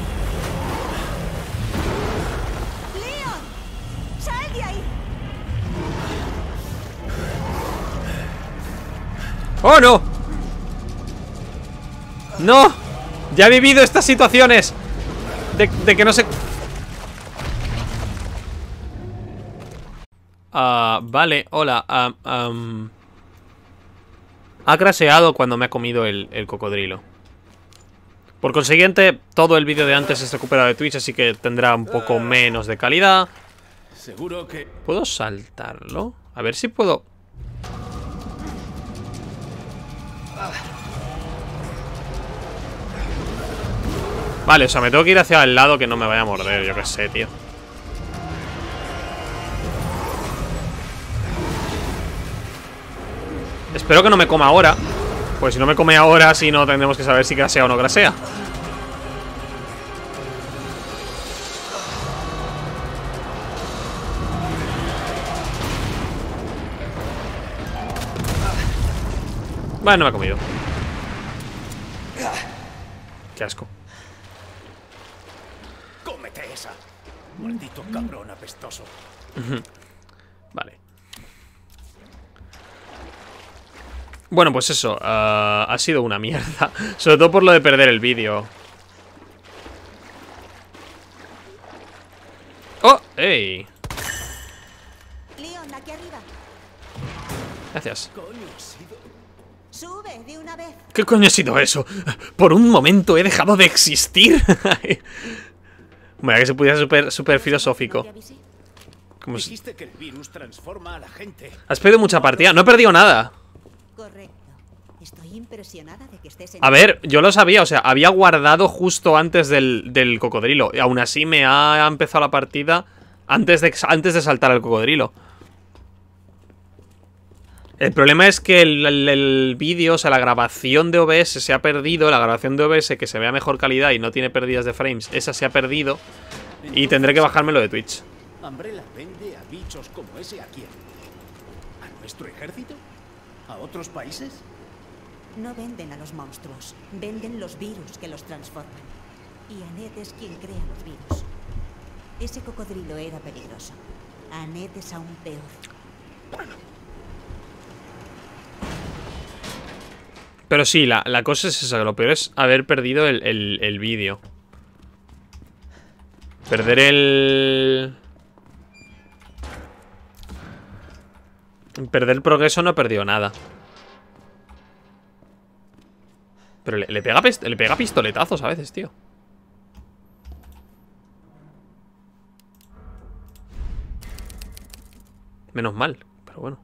¡Leon! ¡Sal de ahí! ¡Oh, no! ¡No! Ya he vivido estas situaciones. De que no se... Vale, hola. Ha craseado cuando me ha comido el cocodrilo. Por consiguiente, todo el vídeo de antes es recuperado de Twitch, así que tendrá un poco menos de calidad. Seguro que... ¿Puedo saltarlo? A ver si puedo... Vale, o sea, me tengo que ir hacia el lado que no me vaya a morder, yo qué sé, tío. Espero que no me coma ahora. Pues si no me come ahora, si no, tendremos que saber si grasea o no grasea. Vale, no me ha comido. Qué asco. ¡Cómete esa! Maldito cabrón apestoso. Vale. Bueno, pues eso, ha sido una mierda. Sobre todo por lo de perder el vídeo. ¡Oh! ¡Ey! Leon, aquí arriba. Gracias. Sube de una vez. ¿Qué coño ha sido eso? Por un momento he dejado de existir. Bueno, que se pudiera súper filosófico. Como si... Dijiste que el virus transforma a la gente. Has perdido mucha partida. No he perdido nada. Correcto. Estoy impresionada de que estés en... A ver, yo lo sabía, o sea, había guardado justo antes del cocodrilo. Y aún así me ha empezado la partida antes de saltar al cocodrilo. El problema es que el vídeo, o sea, la grabación de OBS se ha perdido. La grabación de OBS que se vea mejor calidad y no tiene pérdidas de frames, esa se ha perdido. Y tendré que bajármelo de Twitch. ¿Umbrella vende a bichos como ese a quién? ¿A nuestro ejército? ¿A otros países? No venden a los monstruos, venden los virus que los transforman. Y Annette es quien crea los virus. Ese cocodrilo era peligroso. Annette es aún peor. Pero sí, la cosa es esa, que lo peor es haber perdido el vídeo. Perder el progreso no he perdido nada. Pero le pega pistoletazos a veces, tío. Menos mal, pero bueno.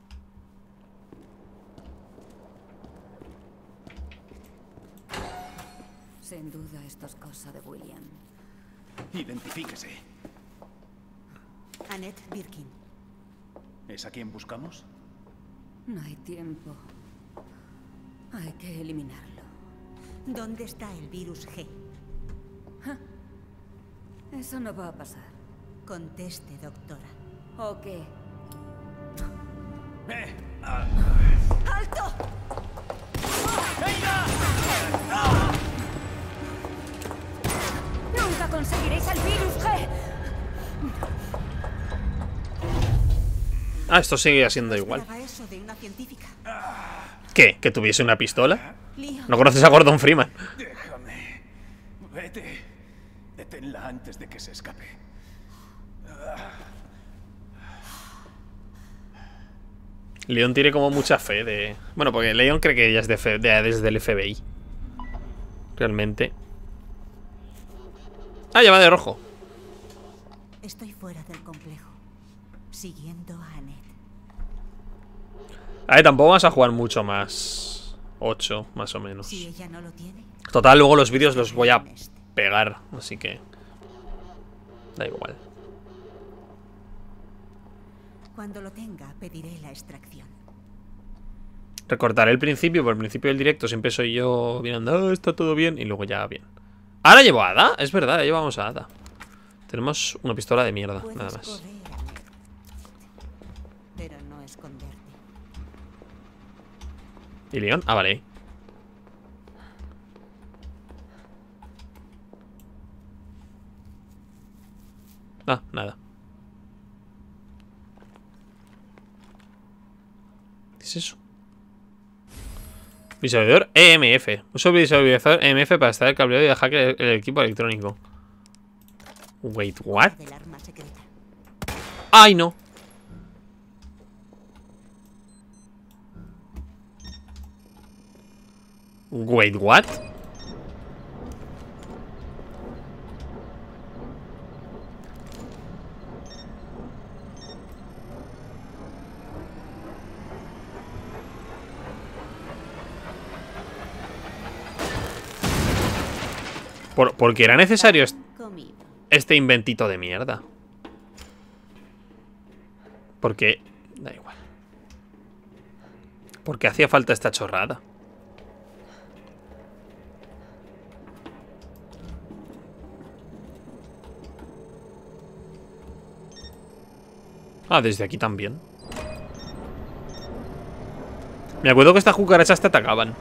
Sin duda esto es cosa de William. Identifíquese. Annette Birkin. ¿Es a quien buscamos? No hay tiempo. Hay que eliminarlo. ¿Dónde está el virus G? Eso no va a pasar. Conteste, doctora. ¿O qué? ¡Alto! ¡Nunca conseguiréis el virus G! Ah, esto sigue siendo igual. Esperaba eso de una científica. ¿Qué? ¿Que tuviese una pistola? Leon. ¿No conoces a Gordon Freeman? Déjame. Vete. Deténla antes de que se escape. Leon tiene como mucha fe de... Bueno, porque Leon cree que ella es desde el FBI. Realmente. Ah, ya va de rojo. Estoy fuera del complejo, siguiendo a Annette. A ver, tampoco vas a jugar mucho más. 8, más o menos. Si ella no lo tiene, Total, luego los vídeos los voy a pegar, así que... Da igual. cuando lo tenga, pediré la extracción. Recortaré el principio, por el principio del directo siempre soy yo mirando, "Ah, está todo bien", y luego ya bien. ¿Ahora llevo a Ada? Es verdad, ya llevamos a Ada. Tenemos una pistola de mierda, Puedes nada más. correr, Annette, pero no esconderte. ¿Y Leon? Ah, vale. Ah, nada. ¿Qué es eso? Visualizador EMF. Uso visualizador EMF para estar el cableado y dejar que el equipo electrónico. Wait, what? Del arma secreta. ¡Ay, no! Wait, what? Porque era necesario Comido. este inventito de mierda. Porque... Da igual. Porque hacía falta esta chorrada. Ah, desde aquí también. Me acuerdo que estas cucarachas te atacaban.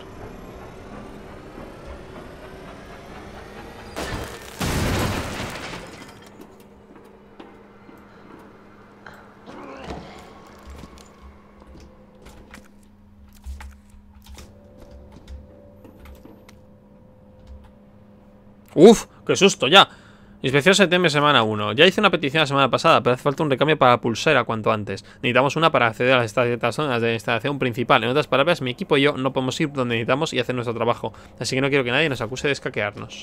Uf, qué susto, ya. Inspección septiembre, semana 1. Ya hice una petición la semana pasada, pero hace falta un recambio para la pulsera cuanto antes. Necesitamos una para acceder a las estas zonas de instalación principal. En otras palabras, mi equipo y yo no podemos ir donde necesitamos y hacer nuestro trabajo. Así que no quiero que nadie nos acuse de escaquearnos.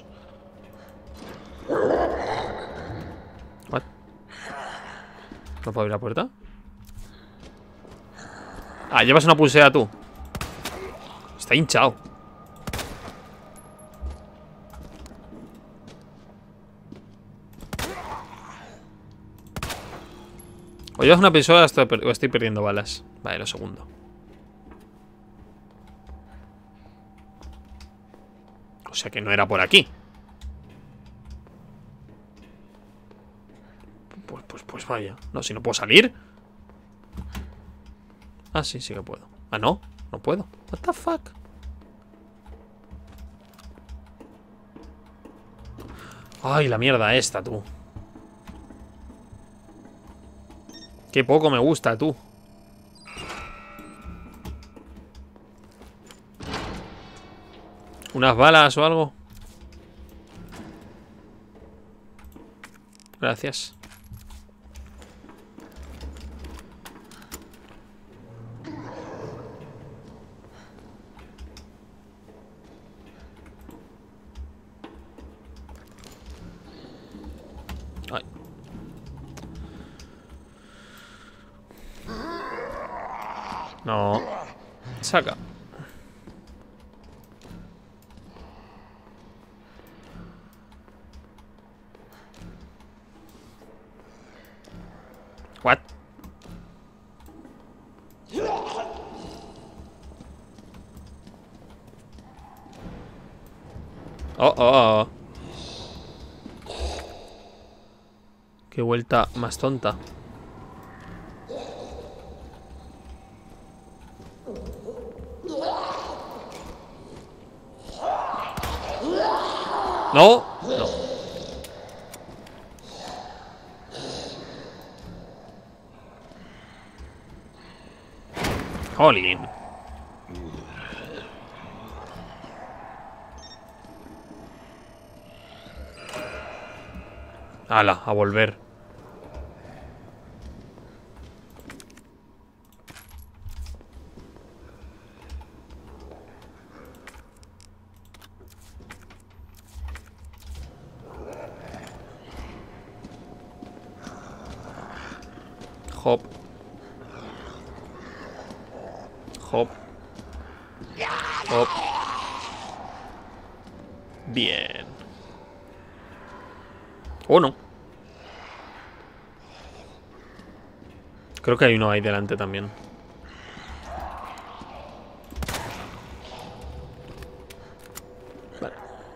What? ¿No puedo abrir la puerta? Ah, llevas una pulsera tú. Está hinchado. O llevas una pistola o estoy perdiendo balas. Vale, lo segundo. O sea que no era por aquí. Pues vaya. No, si no puedo salir. Ah, sí, sí que puedo. Ah, no, no puedo. What the fuck. Ay, la mierda esta, tú. Qué poco me gusta, tú. ¿Unas balas o algo? Gracias. Ay. No. Saca. What? Oh, oh. Qué vuelta más tonta. No, no. Jolín. Ala, a volver. Hop. Hop. Hop. Bien. Oh, no. Creo que hay uno ahí delante también. Vale.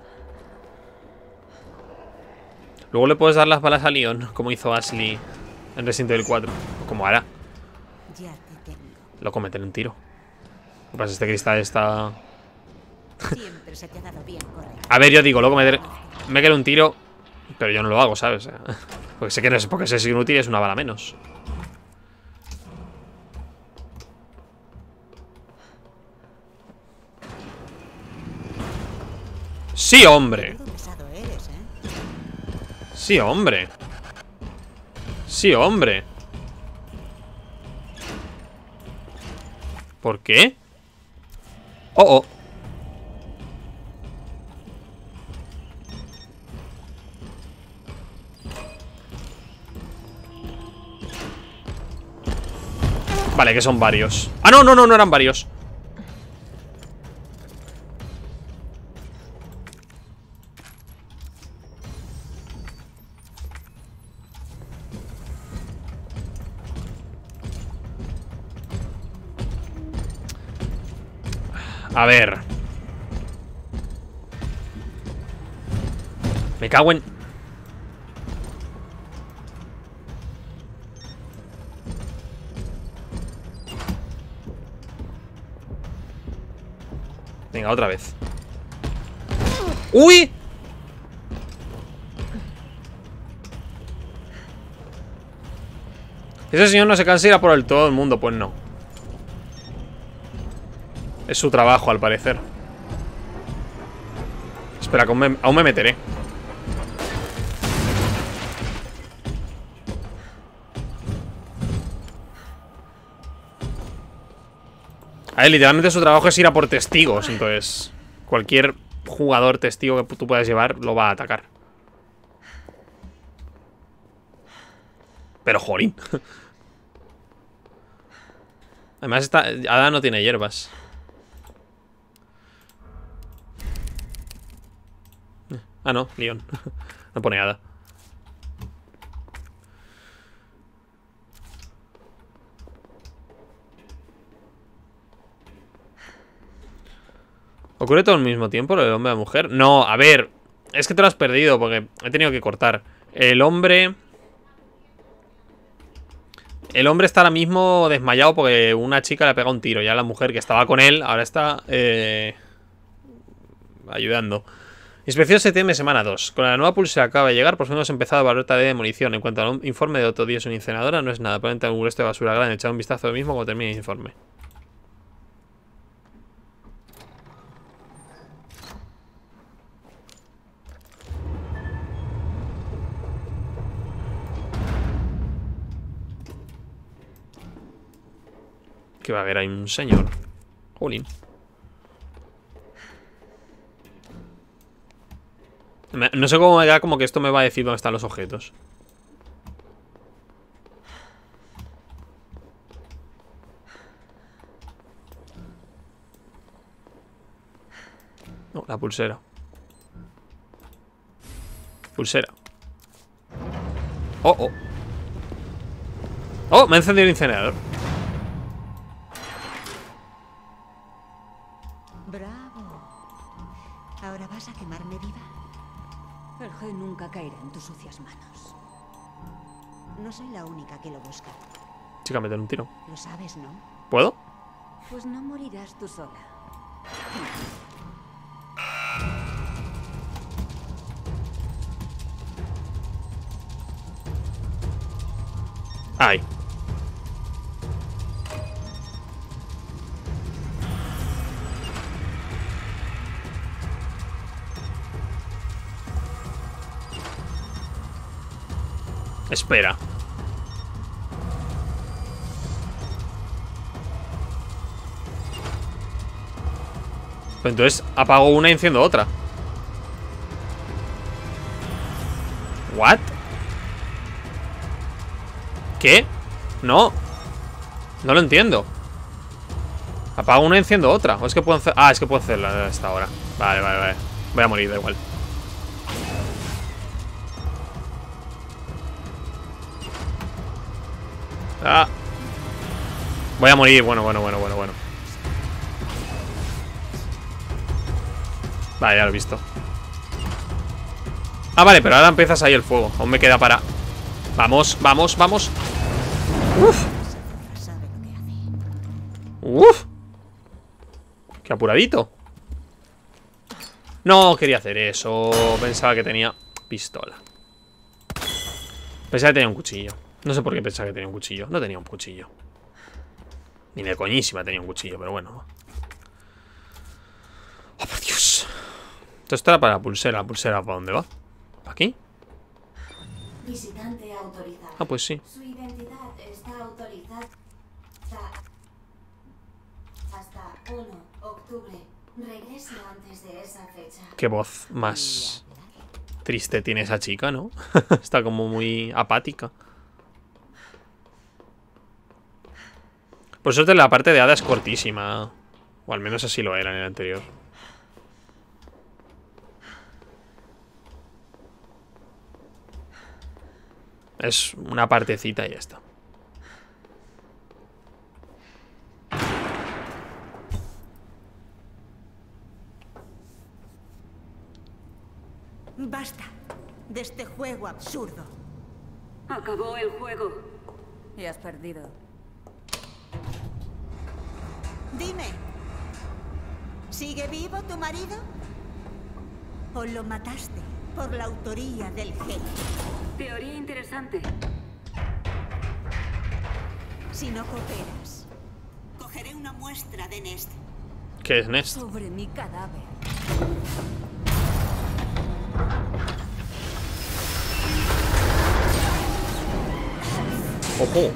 Luego le puedes dar las balas a Leon, como hizo Ashley en Resident Evil 4. O como hará. Ya te tengo. Loco, meter un tiro. Lo que pasa es que este cristal está... Siempre se te ha dado bien correr. A ver, yo digo, loco, me queda un tiro. Pero yo no lo hago, ¿sabes? Porque sé que no es, porque sé si inútil es una bala menos. ¡Sí, hombre! Menudo pesado eres, ¿eh? Sí, hombre. Sí, hombre. ¿Por qué? Oh, oh. Vale, que son varios. Ah, no, no, no, no eran varios. A ver. Me cago en... Venga, otra vez. ¡Uy! Ese señor no se cansa de ir a por el todo el mundo. Pues no. Es su trabajo, al parecer. Espera, que aún me meteré. A ver, literalmente su trabajo es ir a por testigos. Entonces, cualquier jugador testigo que tú puedas llevar lo va a atacar. Pero jolín. Además, esta Ada no tiene hierbas. Ah, no, Leon. No pone Ada. ¿Ocurre todo al mismo tiempo lo del hombre y la mujer? No, a ver. Es que te lo has perdido porque he tenido que cortar. El hombre está ahora mismo desmayado porque una chica le ha pegado un tiro. Ya la mujer que estaba con él ahora está ayudando. Inspección septiembre, semana 2. Con la nueva pulsera acaba de llegar, por fin hemos empezado a valorar tarea de demolición. En cuanto al informe de otro día es una incineradora, no es nada. Probablemente algún resto de basura grande. Echad un vistazo lo mismo cuando termine el informe. Que va a haber ahí un señor. Jolín. No sé cómo me da como que esto me va a decir dónde están los objetos. No, la pulsera. Pulsera. Oh, oh. Oh, me ha encendido el incinerador. Bravo. ¿Ahora vas a quemarme viva? El G nunca caerá en tus sucias manos. No soy la única que lo busca. Chica, meter un tiro. Lo sabes, ¿no? ¿Puedo? Pues no morirás tú sola. Ay. Espera. Pues entonces apago una y enciendo otra. ¿What? ¿Qué? No. No lo entiendo. Apago una y enciendo otra. ¿O es que puedo hacer? Ah, es que puedo hacerla a esta hora. Vale, vale, vale. Voy a morir, da igual. Ah. Voy a morir. Bueno. Vale, ya lo he visto. Ah, vale, pero ahora empiezas ahí el fuego. Aún me queda para... Vamos. Uf. Uf. Qué apuradito. No quería hacer eso. Pensaba que tenía pistola. Pensaba que tenía un cuchillo. No sé por qué pensaba que tenía un cuchillo. No tenía un cuchillo. Ni de coñísima tenía un cuchillo, pero bueno. Oh, por Dios. Esto era para la pulsera. ¿La pulsera para dónde va? ¿Para aquí? Visitante autorizado. Ah, pues sí. Su identidad está autorizada hasta 1 octubre. Regrese antes de esa fecha. Qué voz más triste tiene esa chica, ¿no? Está como muy apática. Por suerte la parte de Ada es cortísima. O al menos así lo era en el anterior. Es una partecita y ya está. Basta de este juego absurdo. Acabó el juego. Y has perdido. Dime, ¿sigue vivo tu marido? ¿O lo mataste por la autoría del gen? Teoría interesante. Si no cooperas, cogeré una muestra de Nest. ¿Qué es Nest? Sobre mi cadáver. ¡Ojo!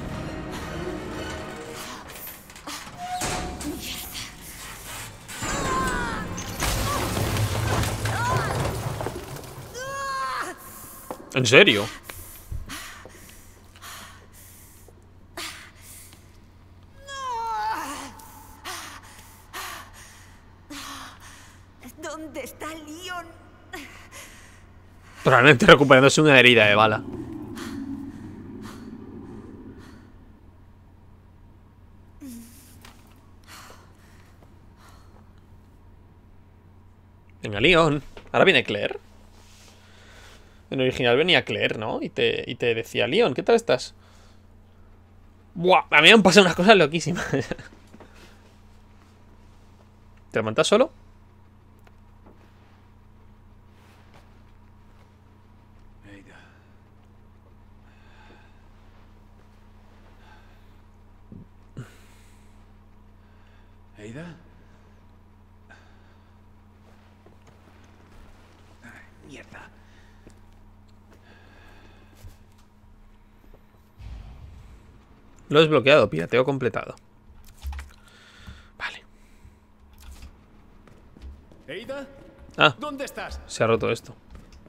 ¿En serio? ¿Dónde está Leon? Probablemente recuperándose una herida de bala. Venga, Leon. Ahora viene Claire. En el original venía Claire, ¿no? Y te decía, Leon, ¿qué tal estás? Buah, a mí me han pasado unas cosas loquísimas. ¿Te levantas solo? ¿Ada? Ay, mierda. Lo he desbloqueado, pirateo completado. Vale. ¿Ada? Ah, ¿Dónde estás? se ha roto esto.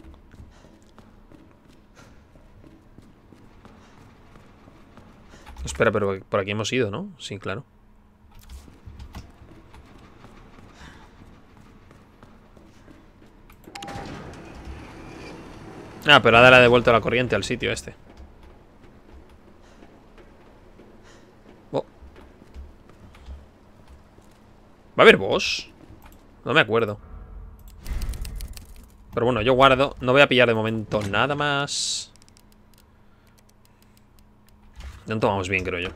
Espera, pero por aquí hemos ido, ¿no? Sí, claro. Ah, pero Ada le ha devuelto la corriente al sitio este. Oh. ¿Va a haber boss? No me acuerdo. Pero bueno, yo guardo. No voy a pillar de momento nada más. No tomamos bien, creo yo.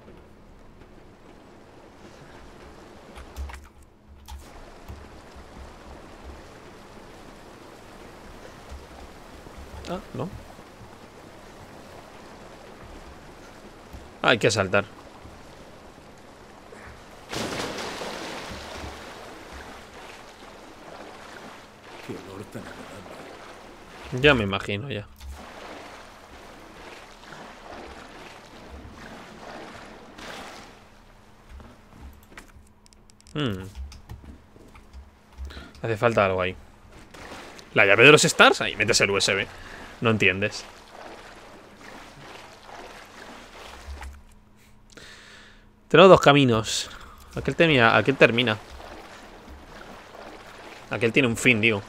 Ah, no. Ah, hay que saltar. Qué olor tan agradable. Ya me imagino, ya. Hace falta algo ahí. La llave de los stars. Ahí, metes el USB. No entiendes. Tengo dos caminos. Aquel termina. Aquel tiene un fin, digo.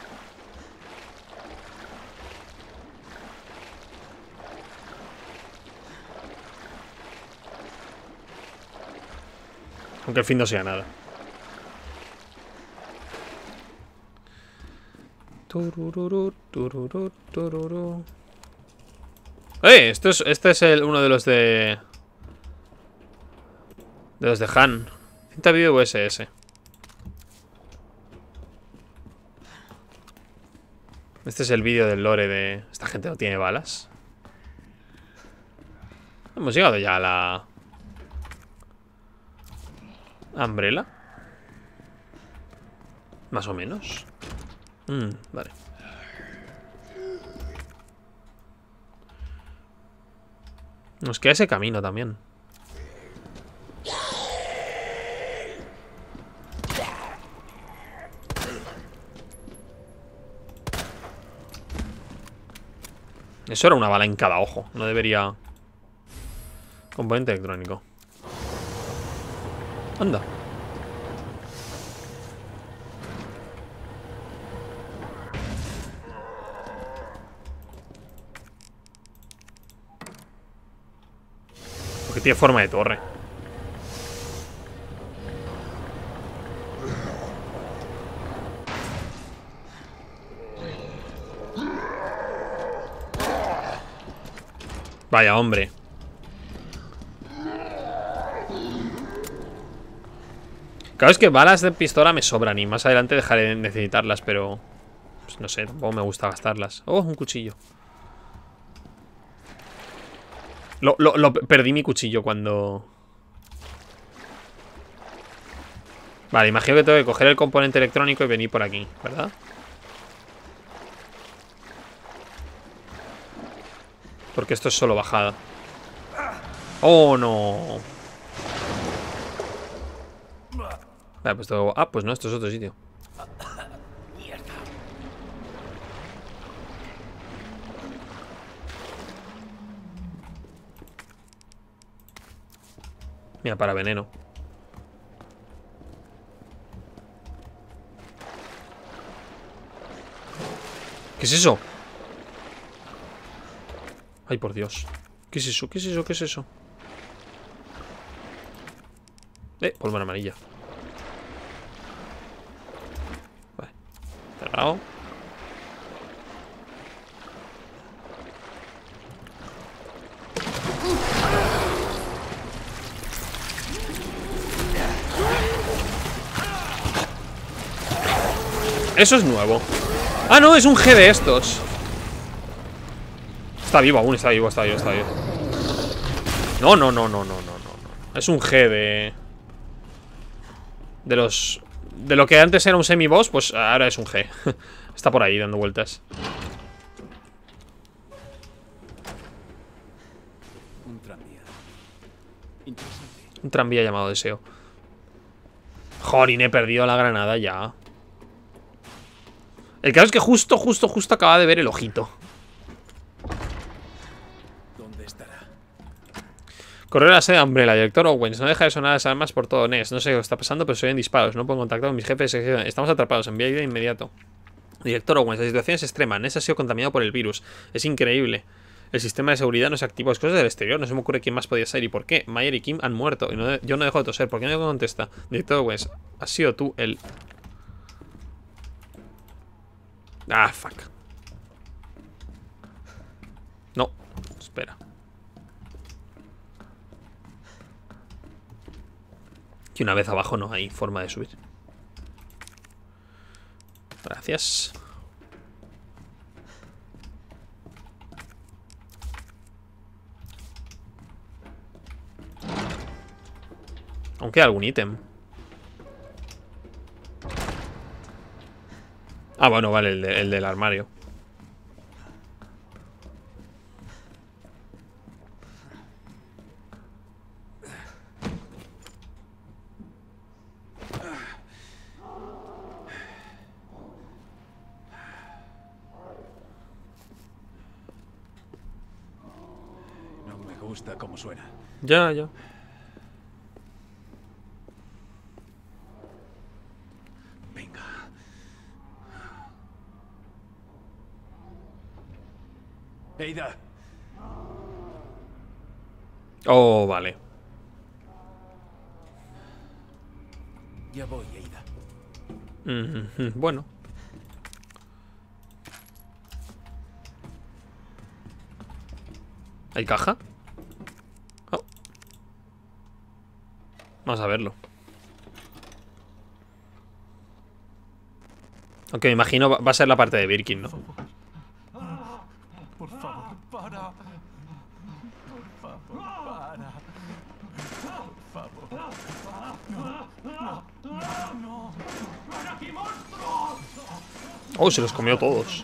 Aunque el fin no sea nada. Tururú, tururú, tururú. Este es uno de los de... De los de Han. Cinta vídeo USS. Este es el vídeo del lore de... Esta gente no tiene balas. Hemos llegado ya a la... Umbrella. Más o menos. Vale. Nos queda ese camino también. Eso era una bala en cada ojo. No debería... Componente electrónico. Anda. Porque tiene forma de torre. Vaya, hombre. Claro, es que balas de pistola me sobran y más adelante dejaré de necesitarlas, pero... Pues no sé, tampoco me gusta gastarlas. Oh, un cuchillo. Perdí mi cuchillo cuando... Vale, imagino que tengo que coger el componente electrónico y venir por aquí, ¿verdad? Porque esto es solo bajada. ¡Oh, no! Vale, pues tengo... Ah, pues no, esto es otro sitio. Mira, para veneno. ¿Qué es eso? Ay, por Dios. ¿Qué es eso? ¿Qué es eso? ¿Qué es eso? Pólvora amarilla. Vale. Cerrado. Eso es nuevo. Ah, no, es un G de estos. Está vivo aún, está vivo. No. Es un G de... De lo que antes era un semi-boss, pues ahora es un G. Está por ahí dando vueltas. Un tranvía. Interesante. Un tranvía llamado Deseo. Jorin, he perdido la granada ya. El caso es que justo acaba de ver el ojito. ¿Dónde estará? Correr a sede de Umbrella, director Owens. No deja de sonar las alarmas por todo NES. No sé qué está pasando, pero se oyen disparos. No puedo contactar con mis jefes. Estamos atrapados. Envía ayuda de inmediato. Director Owens, la situación es extrema. NES ha sido contaminado por el virus. Es increíble. El sistema de seguridad no se activó. Es cosa del exterior. No se me ocurre quién más podía ser y por qué. Mayer y Kim han muerto. Y yo no dejo de toser. ¿Por qué no me contesta? Director Owens, has sido tú el... Ah, fuck. No, espera. Que una vez abajo no hay forma de subir. Gracias. Aunque hay algún ítem. Ah, bueno, vale, el del armario. No me gusta cómo suena. Ya. Ada. Oh, vale. Ya voy, Ada. Bueno. ¿Hay caja? Oh. Vamos a verlo. Aunque me imagino va a ser la parte de Birkin, ¿no? Por favor, para. Por favor, para. Por favor. No. ¡Ven aquí, monstruo! Oh, se los comió todos.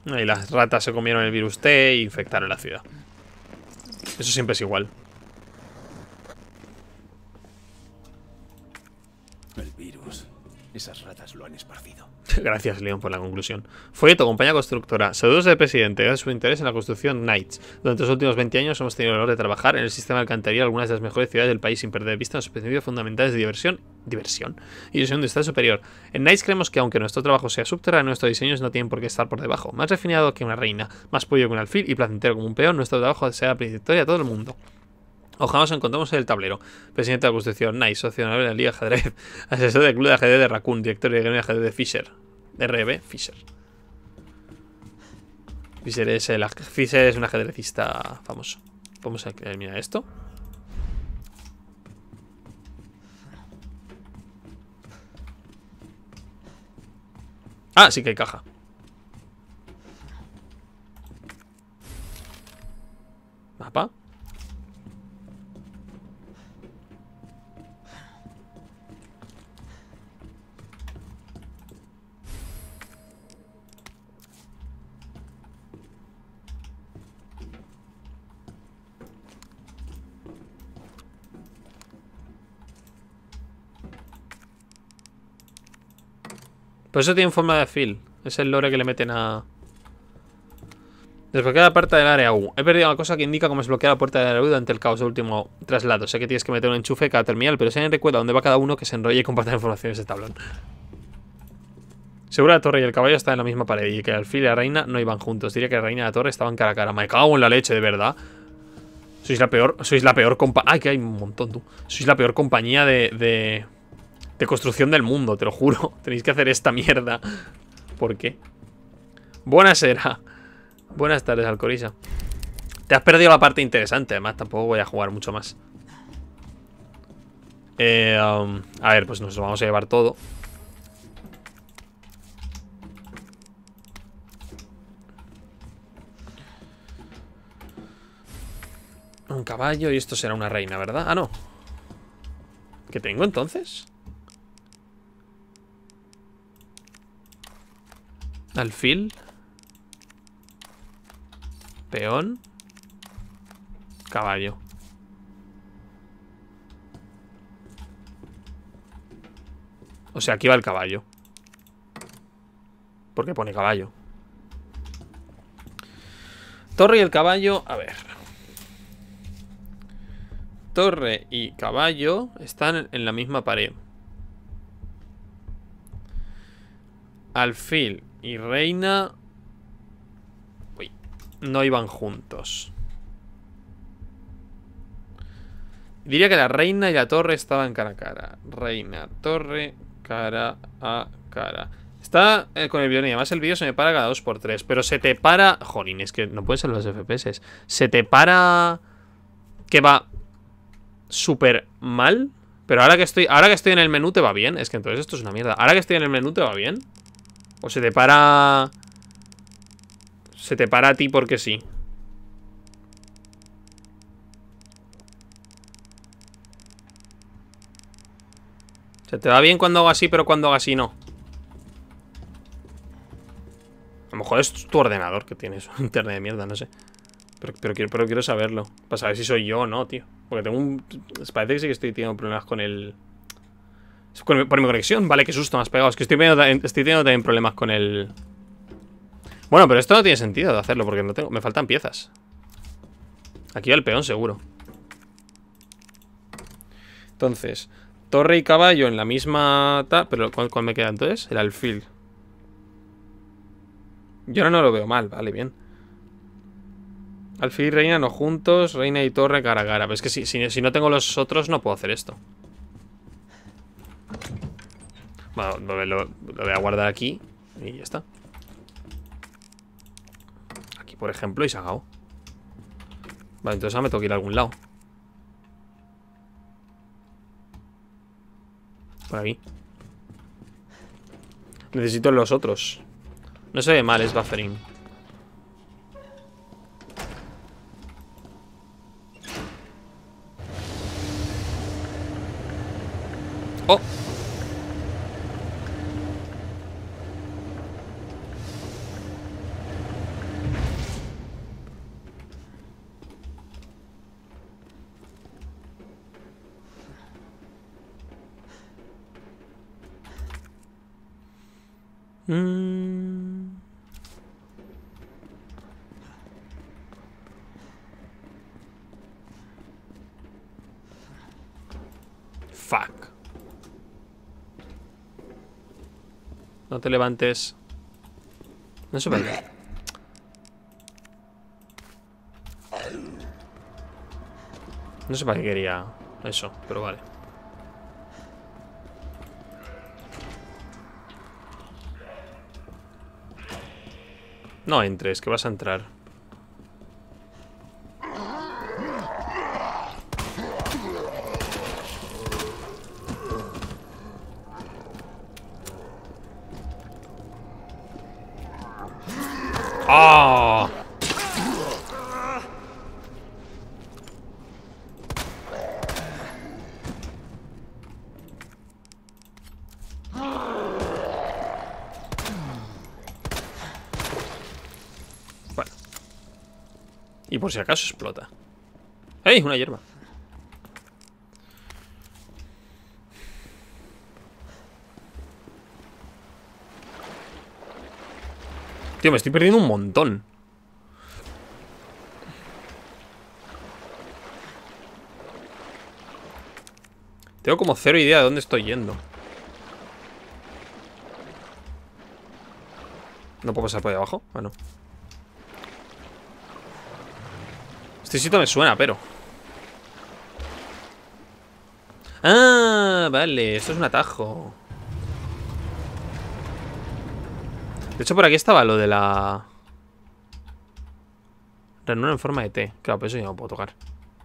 Y las ratas se comieron el virus T e infectaron la ciudad. Eso siempre es igual. El virus. Esas ratas lo han esparcido. Gracias, Leon, por la conclusión. Folleto, compañía constructora. Saludos del presidente. Gracias por su interés en la construcción Knights. Durante los últimos 20 años hemos tenido el honor de trabajar en el sistema de alcantarilla de algunas de las mejores ciudades del país sin perder de vista los principios fundamentales de diversión y visión de estado superior. En Knights creemos que aunque nuestro trabajo sea subterráneo, nuestros diseños no tienen por qué estar por debajo. Más refinado que una reina, más pollo que un alfil y placentero como un peón, nuestro trabajo sea principio a todo el mundo. Ojalá nos encontremos en el tablero. Presidente de la construcción Knights, socio honorable de la Liga de Ajedrez, asesor del club de ajedrez de Raccoon, director de gremio de ajedrez de Fisher. RB Fisher. Fisher es un ajedrecista famoso. Vamos a eliminar esto. Ah, sí que hay caja. Mapa. Por eso tiene forma de fil. Es el lore que le meten a... Desbloquear la puerta del área U. He perdido una cosa que indica cómo desbloquear la puerta del área U durante el caos del último traslado. Sé que tienes que meter un enchufe cada terminal, pero si alguien recuerda dónde va cada uno, que se enrolle y comparta información en ese tablón. Seguro la torre y el caballo están en la misma pared y que el alfil y la reina no iban juntos. Diría que la reina y la torre estaban cara a cara. Me cago en la leche, de verdad. Sois la peor compañía... Ay, que hay un montón, tú. Sois la peor compañía de construcción del mundo, te lo juro. Tenéis que hacer esta mierda. ¿Por qué? Buenasera. Buenas tardes, Alcorisa. Te has perdido la parte interesante. Además, tampoco voy a jugar mucho más. A ver, pues nos lo vamos a llevar todo. Un caballo y esto será una reina, ¿verdad? Ah, no. ¿Qué tengo entonces? Alfil. Peón. Caballo. O sea, aquí va el caballo. ¿Por qué pone caballo? Torre y el caballo. A ver. Torre y caballo están en la misma pared. Alfil y reina... Uy, no iban juntos. Diría que la reina y la torre estaban cara a cara. Reina, torre, cara a cara. Está con el vídeo y además el vídeo se me para cada 2x3. Pero se te para... Jolín, es que no pueden ser los FPS. Se te para... Que va... súper mal. Pero ahora que estoy en el menú te va bien. Es que entonces esto es una mierda. Ahora que estoy en el menú te va bien. O se te para... Se te para a ti porque sí. Se te va bien cuando hago así, pero cuando hago así no. A lo mejor es tu ordenador que tienes un internet de mierda, no sé. Pero quiero saberlo. Para saber si soy yo o no, tío. Porque tengo un... Parece que sí que estoy teniendo problemas con el... Por mi conexión. Vale, qué susto me has pegado. Es que estoy teniendo también problemas con el... Bueno, pero esto no tiene sentido de hacerlo porque no tengo... Me faltan piezas. Aquí va el peón seguro. Entonces, torre y caballo en la misma... Pero ¿cuál me queda entonces? El alfil. Yo ahora no lo veo mal, vale, bien. Alfil y reina no juntos, reina y torre cara a cara. Pero es que si no tengo los otros no puedo hacer esto. Bueno, lo voy a guardar aquí y ya está. Aquí, por ejemplo, y se acabó. Vale, entonces ahora me tengo que ir a algún lado. Por aquí. Necesito los otros. No se ve mal, es buffering. ¡Oh! Fuck. No te levantes. No sé para qué. No sé para qué quería eso, pero vale. No entres, que vas a entrar. ¡Ah! Bueno. Y por si acaso explota. ¡Ey! Una hierba. Tío, me estoy perdiendo un montón. Tengo como cero idea de dónde estoy yendo. ¿No puedo pasar por ahí abajo? Bueno. Este sitio me suena, pero... Ah, vale, esto es un atajo. De hecho, por aquí estaba lo de la... ranura en forma de T. Claro, pero eso ya no puedo tocar.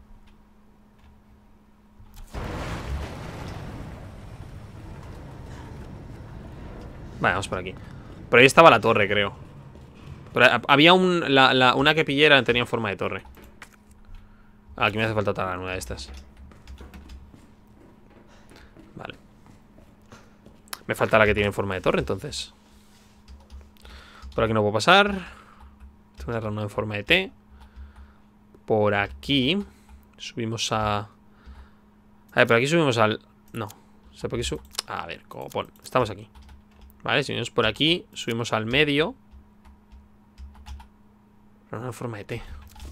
Vale, vamos por aquí. Por ahí estaba la torre, creo. Había una que pillera tenía forma de torre. Aquí me hace falta otra ranura de estas. Vale. Me falta la que tiene forma de torre, entonces. Por aquí no puedo pasar. Tengo una ranura en forma de T. Por aquí subimos a... A ver, por aquí subimos al... No. O sea, por aquí a ver, copón. Estamos aquí. Vale, si venimos por aquí, subimos al medio. Ranura en forma de T.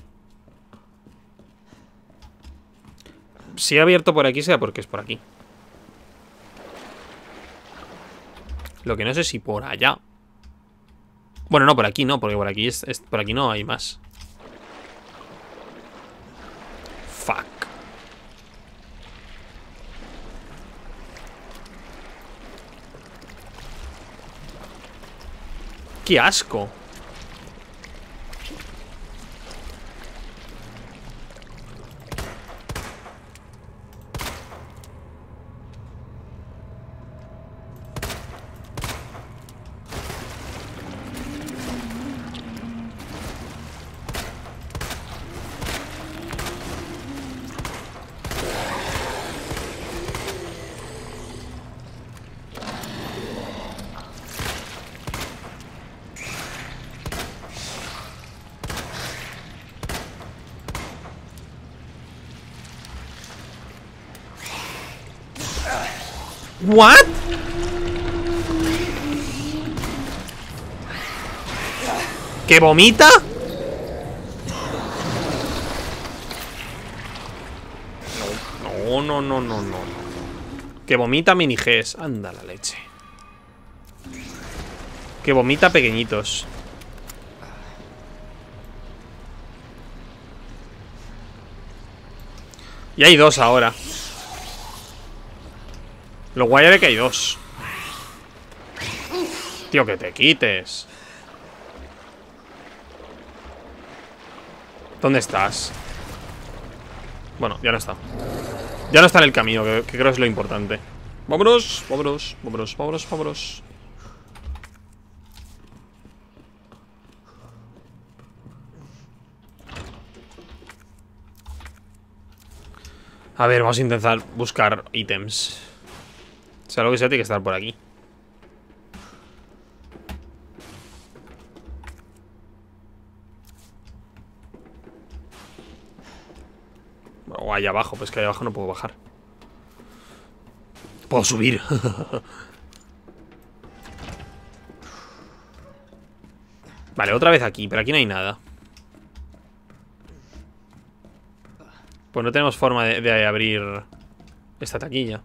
Si he abierto por aquí, sea porque es por aquí. Lo que no sé si por allá. Bueno, no, por aquí no, porque por aquí por aquí no hay más. Fuck. ¡Qué asco! ¿What? ¿Que vomita? No. Que vomita mini-Gs. Anda la leche. Que vomita pequeñitos. Y hay dos ahora. Lo guay es que hay dos. Tío, que te quites. ¿Dónde estás? Bueno, ya no está. Ya no está en el camino, que creo que es lo importante. Vámonos. A ver, vamos a intentar buscar ítems. O sea, lo que sea, tiene que estar por aquí. O allá abajo, pues que allá abajo no puedo bajar. Puedo subir. Vale, otra vez aquí, pero aquí no hay nada. Pues no tenemos forma de abrir esta taquilla.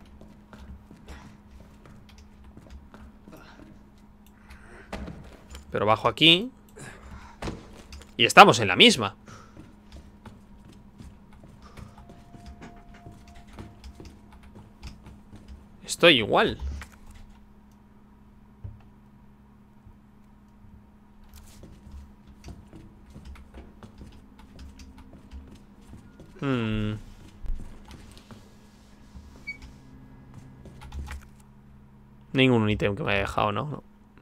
Pero bajo aquí y estamos en la misma. Estoy igual. Ningún ítem que me haya dejado, ¿no?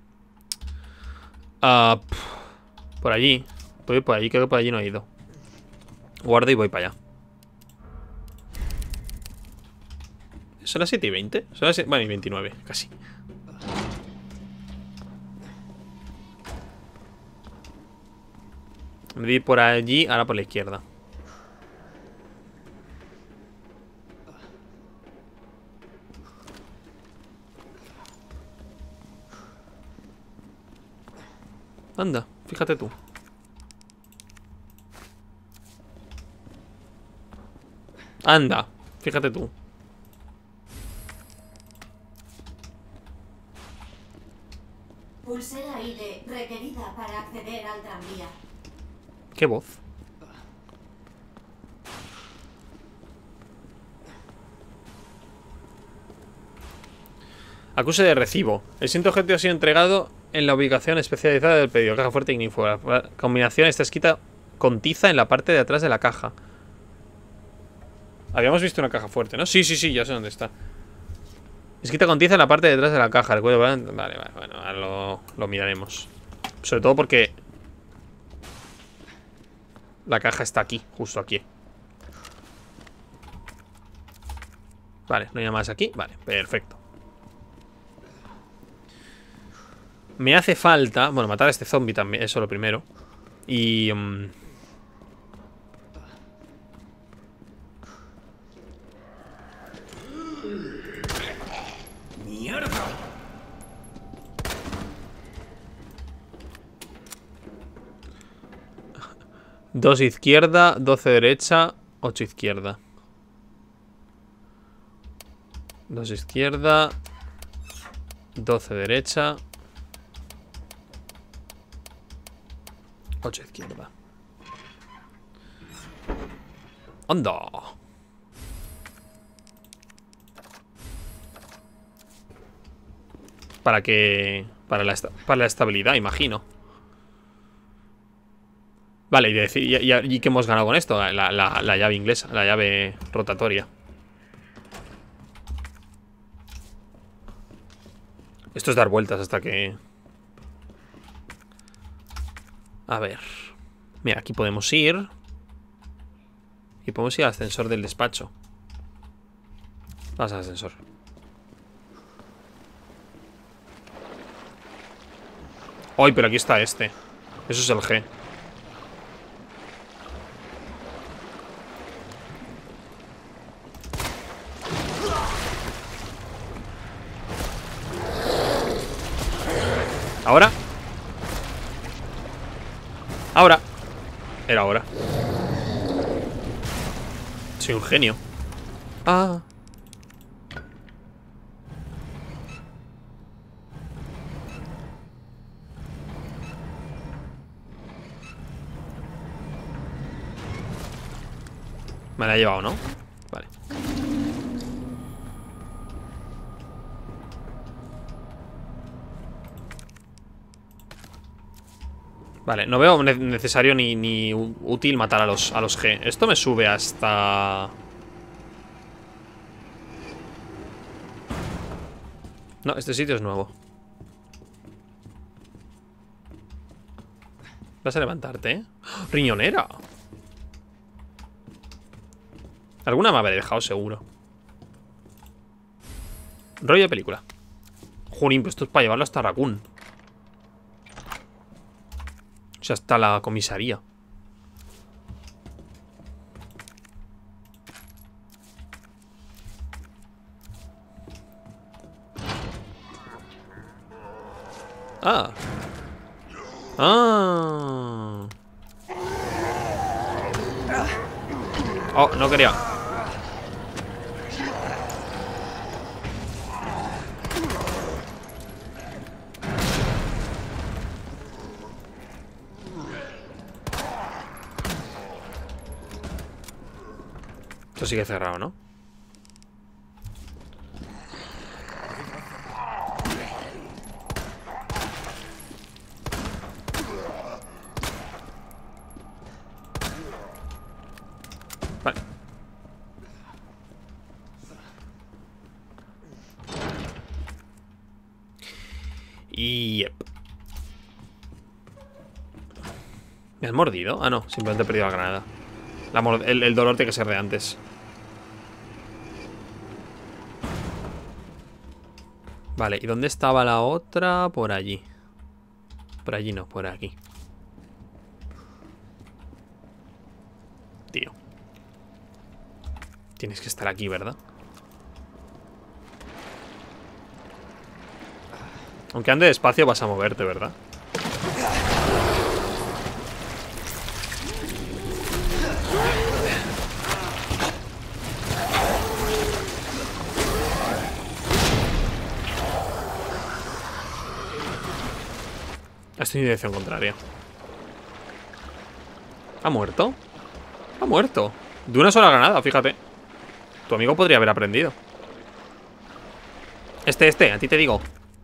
Por allí. Voy por allí, creo que por allí no he ido. Guardo y voy para allá. ¿Son las 7:20? Son las 7... Bueno, y 29, casi. Me voy por allí, ahora por la izquierda. Anda, fíjate tú. Anda, fíjate tú. Pulsera ID requerida para acceder al tranvía. ¿Qué voz? Acuse de recibo. El siguiente objetivo ha sido entregado en la ubicación especializada del pedido. Caja fuerte ignífuga. La combinación está escrita con tiza en la parte de atrás de la caja. Habíamos visto una caja fuerte, ¿no? Sí, ya sé dónde está. Escrita con tiza en la parte de atrás de la caja. Recuerdo, vale, bueno, ahora lo miraremos. Sobre todo porque la caja está aquí, justo aquí. Vale, no hay nada más aquí. Vale, perfecto. Me hace falta... Bueno, matar a este zombie también, eso lo primero. Y... ¡Mierda! Dos izquierda, 12 derecha, 8 izquierda. 2 izquierda, 12 derecha, 8 izquierda. ¡Anda! Para que... Para la estabilidad, imagino. Vale, y que hemos ganado con esto. La llave inglesa, la llave rotatoria. Esto es dar vueltas hasta que... A ver. Mira, aquí podemos ir. Y podemos ir al ascensor del despacho. Vamos al ascensor. ¡Ay, pero aquí está este! Eso es el G. ¿Ahora? Ahora. Era ahora. Soy un genio. Ah. Me la ha llevado, ¿no? Vale. Vale, no veo necesario ni útil matar a los G. Esto me sube hasta... No, este sitio es nuevo. Vas a levantarte, ¿eh? ¡Oh! ¡Riñonera! Alguna me habré dejado seguro. Rollo de película. Jurín, pues esto es para llevarlo hasta Raccoon. O sea, hasta la comisaría. Ah. Ah. Oh, no quería. Esto sigue cerrado, ¿no? Vale. Yep. ¿Me has mordido? Ah, no, simplemente he perdido la granada. El dolor tiene que ser de antes. Vale, ¿y dónde estaba la otra? Por allí. Por allí no, por aquí. Tío. Tienes que estar aquí, ¿verdad? Aunque ande despacio vas a moverte, ¿verdad? Estoy en dirección contraria. ¿Ha muerto? Ha muerto. De una sola granada, fíjate. Tu amigo podría haber aprendido. A ti te digo.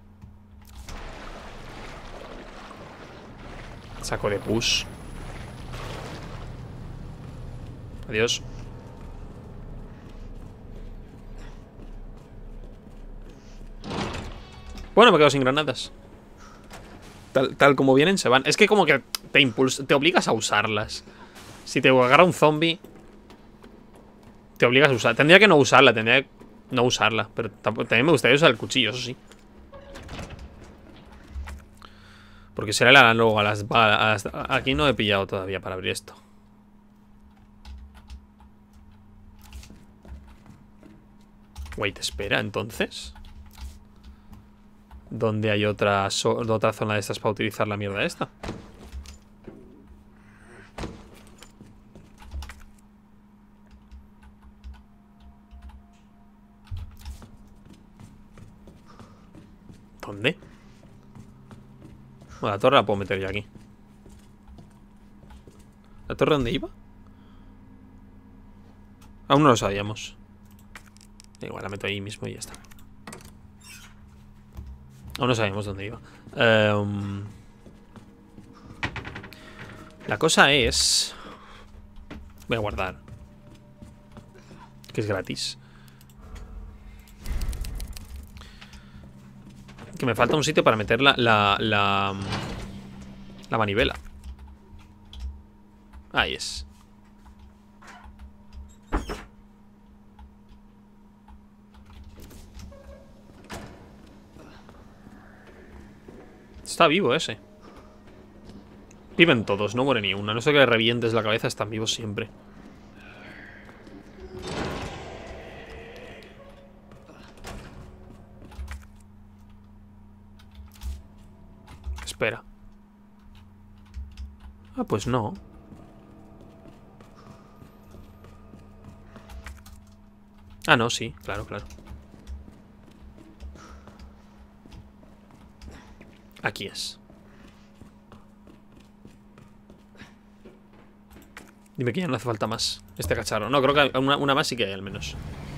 Saco de push. Adiós. Bueno, me quedo sin granadas. Tal como vienen, se van. Es que como que te obligas a usarlas. Si te agarra un zombie, te obligas a usar. Tendría que no usarla, pero también me gustaría usar el cuchillo, eso sí. Porque será el análogo a las balas. Aquí no he pillado todavía para abrir esto. Wait, espera, entonces. ¿Dónde hay otra zona de estas para utilizar la mierda esta? ¿Dónde? Bueno, la torre la puedo meter ya aquí. ¿La torre dónde iba? Aún no lo sabíamos. Igual la meto ahí mismo y ya está. Aún no sabíamos dónde iba. La cosa es... Voy a guardar. Que es gratis. Que me falta un sitio para meter la manivela. Ahí es. Está vivo ese. Viven todos, no muere ni uno. A no ser que le revientes la cabeza, están vivos siempre. Espera. Ah, pues no. Ah, no, sí, claro, claro. Aquí es. Dime que ya no hace falta más este cacharro. No, creo que una más sí que hay al menos.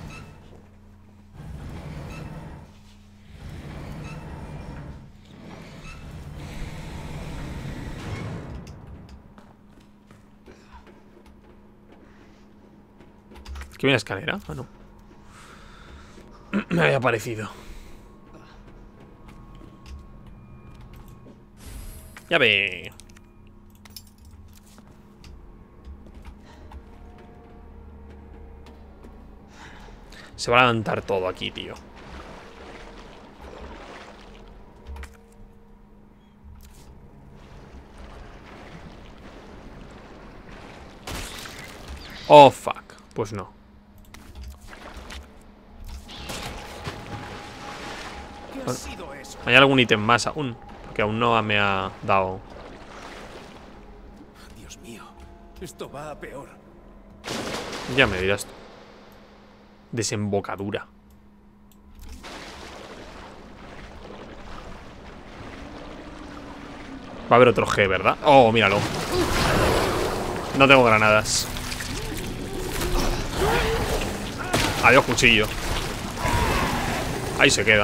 ¿Qué viene la escalera? Ah, no. Me había parecido. Ya ve. Se va a levantar todo aquí, tío. Oh, fuck. Pues no. ¿Qué ha sido eso? ¿Hay algún ítem más aún? Porque aún no me ha dado Esto va a peor. Ya me dirás tú. Desembocadura. Va a haber otro G, ¿verdad? Oh, míralo. No tengo granadas. Adiós, cuchillo. Ahí se queda.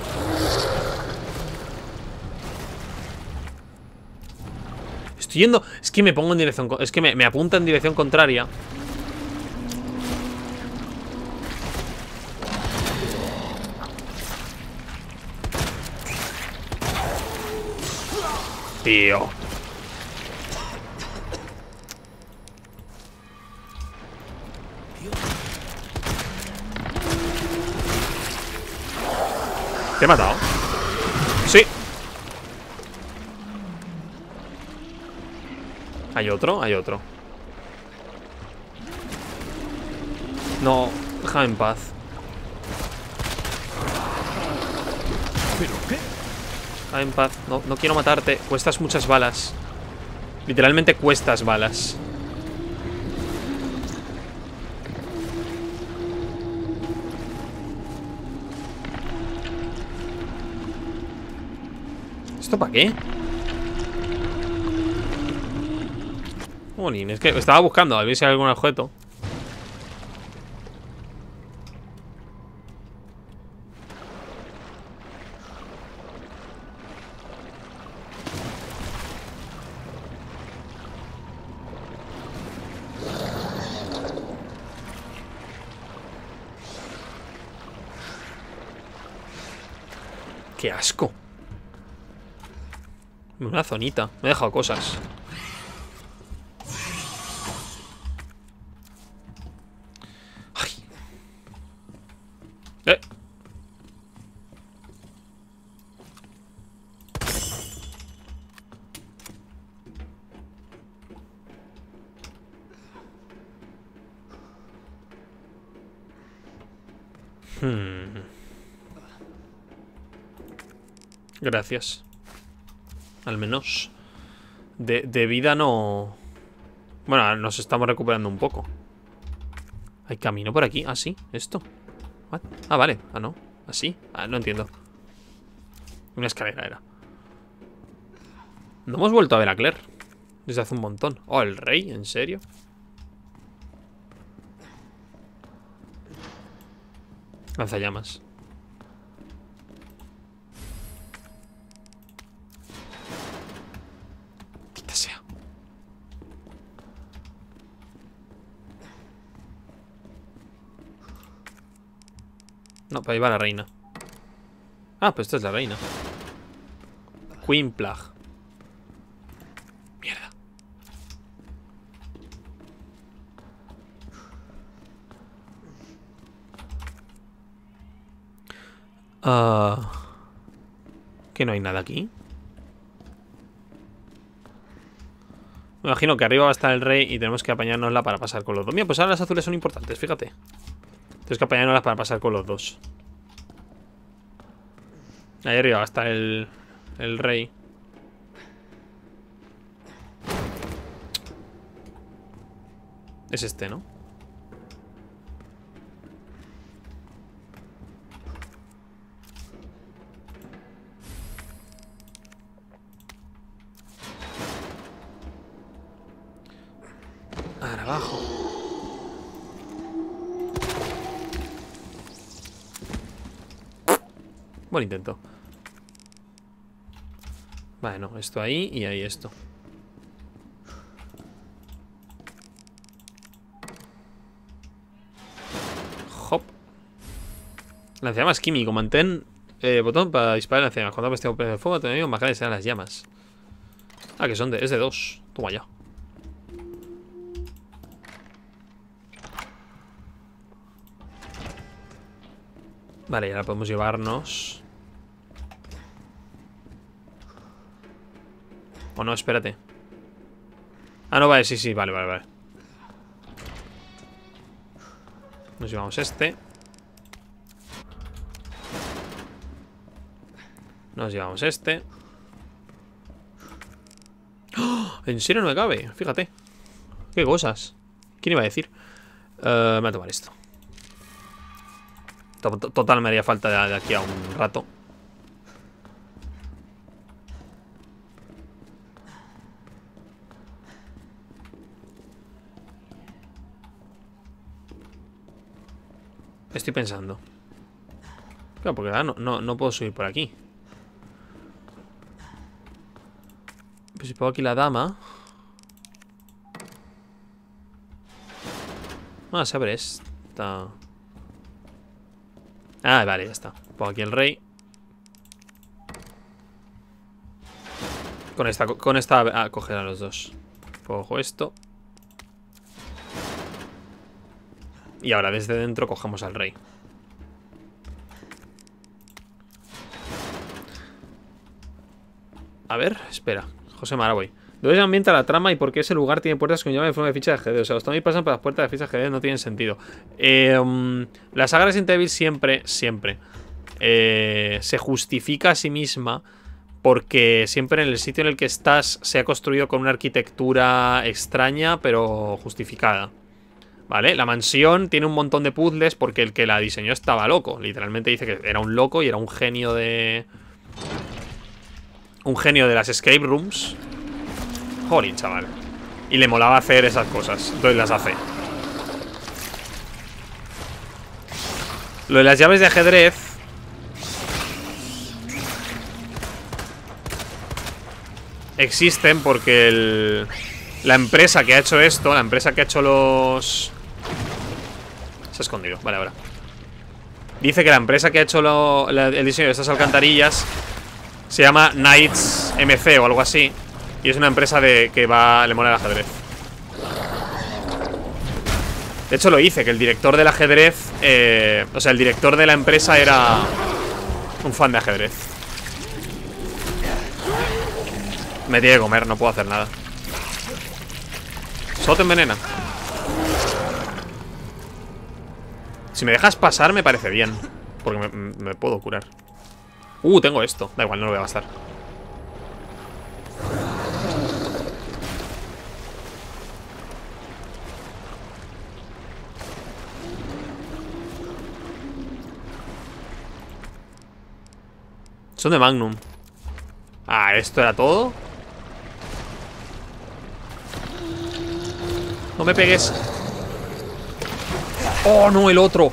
Estoy yendo... Es que me pongo en dirección... Es que me apunta en dirección contraria. Tío. ¿Te he matado? Sí. ¿Hay otro? Hay otro. No, déjame en paz. ¿Pero qué? Déjame en paz. No quiero matarte. Cuestas muchas balas. Literalmente cuestas balas. ¿Esto para qué? Jolín, es que estaba buscando a ver si hay algún objeto. ¡Qué asco! Una zonita. Me he dejado cosas. Ay. Gracias. Al menos de vida no... Bueno, nos estamos recuperando un poco. ¿Hay camino por aquí? Ah, sí, esto. What? Ah, vale, ah, no. ¿Así? Ah, no entiendo. Una escalera era. No hemos vuelto a ver a Claire desde hace un montón. Oh, el rey, ¿en serio? Lanzallamas. Quita sea. No, para ahí va la reina. Ah, pues esta es la reina. Queen Plague. Mierda. ¿Que no hay nada aquí? Me imagino que arriba va a estar el rey y tenemos que apañárnosla para pasar con los dos. Mira, pues ahora las azules son importantes, fíjate. Tenemos que apañárnoslas para pasar con los dos. Ahí arriba va a estar el rey. Es este, ¿no? Ahora abajo. Buen intento. Bueno, esto ahí y ahí esto. Hop. Lanzallamas químico. Mantén botón para disparar lanzallamas. Cuando apeste de fuego, te digo, bajar serán las llamas. Ah, que son es de 2. Toma ya. Vale, y ahora podemos llevarnos. O no, espérate. Ah, no, vale, sí, vale. Nos llevamos este. Nos llevamos este. ¡Oh! En serio no me cabe, fíjate. ¿Qué cosas? ¿Quién iba a decir? Me voy a tomar esto. Total, me haría falta de aquí a un rato. Estoy pensando. Claro, porque ahora no puedo subir por aquí. Pues si pongo aquí la dama. Ah, se abre esta. Ah, vale, ya está. Pongo aquí el rey. Con esta coger a los dos. Cojo esto. Y ahora desde dentro cogemos al rey. A ver, espera. José Maraboy. ¿Dónde se ambienta la trama y por qué ese lugar tiene puertas con llave en forma de ficha de ajedrez? O sea, los zombies pasan por las puertas de ficha de ajedrez, no tienen sentido. La saga Resident Evil siempre se justifica a sí misma porque siempre en el sitio en el que estás se ha construido con una arquitectura extraña pero justificada. ¿Vale? La mansión tiene un montón de puzzles porque el que la diseñó estaba loco. Literalmente dice que era un loco y era un genio de... Un genio de las escape rooms. Joder, chaval. Y le molaba hacer esas cosas. Entonces las hace. Lo de las llaves de ajedrez existen porque la empresa que ha hecho esto, la empresa que ha hecho los... Se ha escondido, vale, ahora. Dice que la empresa que ha hecho el diseño de estas alcantarillas se llama Knights MC o algo así. Y es una empresa que le mola el ajedrez. De hecho lo hice, que el director del ajedrez o sea, el director de la empresa era un fan de ajedrez. Me tiene que comer, no puedo hacer nada. Solo te envenena. Si me dejas pasar me parece bien, porque me puedo curar. Tengo esto. Da igual, no lo voy a gastar. Son de Magnum. Ah, ¿esto era todo? No me pegues. ¡Oh, no! El otro.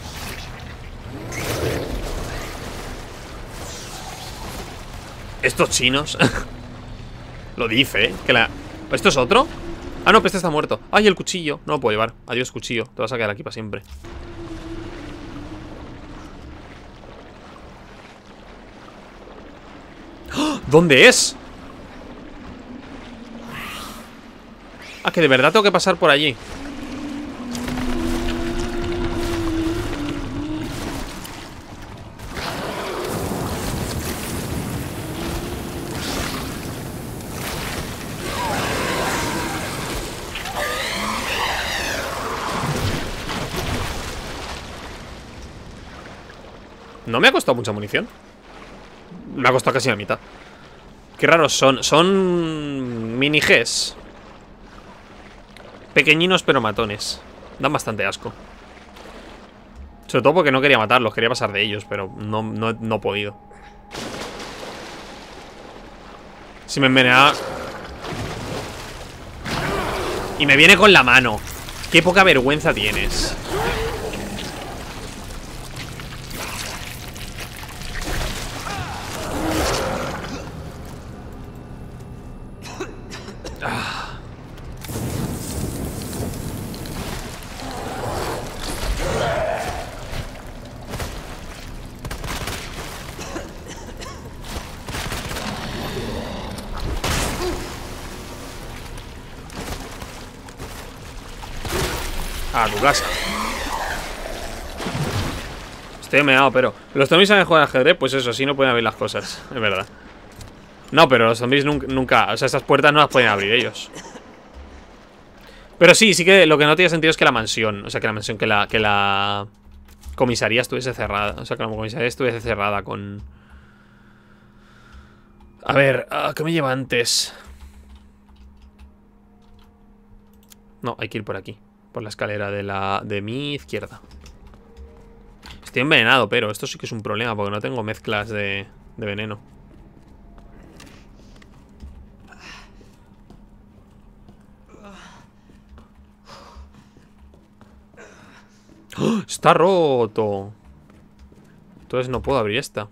Estos chinos. Lo dice, ¿eh? ¿Esto es otro? Ah, no, pero este está muerto. ¡Ay, el cuchillo! No lo puedo llevar. Adiós, cuchillo. Te vas a quedar aquí para siempre. ¿Dónde es? Ah, que de verdad tengo que pasar por allí. No me ha costado mucha munición. Me ha costado casi la mitad. Qué raros son. Son mini Gs. Pequeñinos pero matones. Dan bastante asco. Sobre todo porque no quería matarlos. Quería pasar de ellos, pero no he podido. Si me envenenaba. Y me viene con la mano. Qué poca vergüenza tienes. A tu casa. Estoy meado, pero los zombies saben jugar al ajedrez. Pues eso, así no pueden abrir las cosas. Es verdad. No, pero los zombies nunca. O sea, estas puertas no las pueden abrir ellos. Pero sí que lo que no tiene sentido es que la mansión. O sea, que la mansión, que la comisaría estuviese cerrada. O sea, que la comisaría estuviese cerrada con... A ver, ¿qué me lleva antes? No, hay que ir por aquí. Por la escalera de mi izquierda. Estoy envenenado, pero esto sí que es un problema porque no tengo mezclas de veneno. ¡Oh! ¡Está roto! Entonces no puedo abrir esta.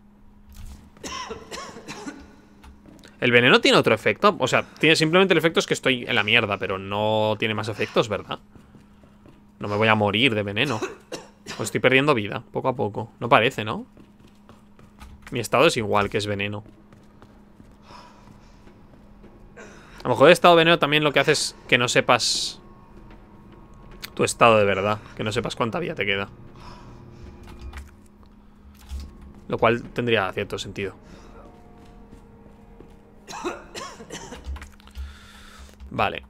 El veneno tiene otro efecto. O sea, tiene simplemente el efecto es que estoy en la mierda, pero no tiene más efectos, ¿verdad? No me voy a morir de veneno. Pues estoy perdiendo vida, poco a poco. No parece, ¿no? Mi estado es igual, que es veneno. A lo mejor el estado de veneno también lo que hace es que no sepas tu estado de verdad. Que no sepas cuánta vida te queda. Lo cual tendría cierto sentido. Vale.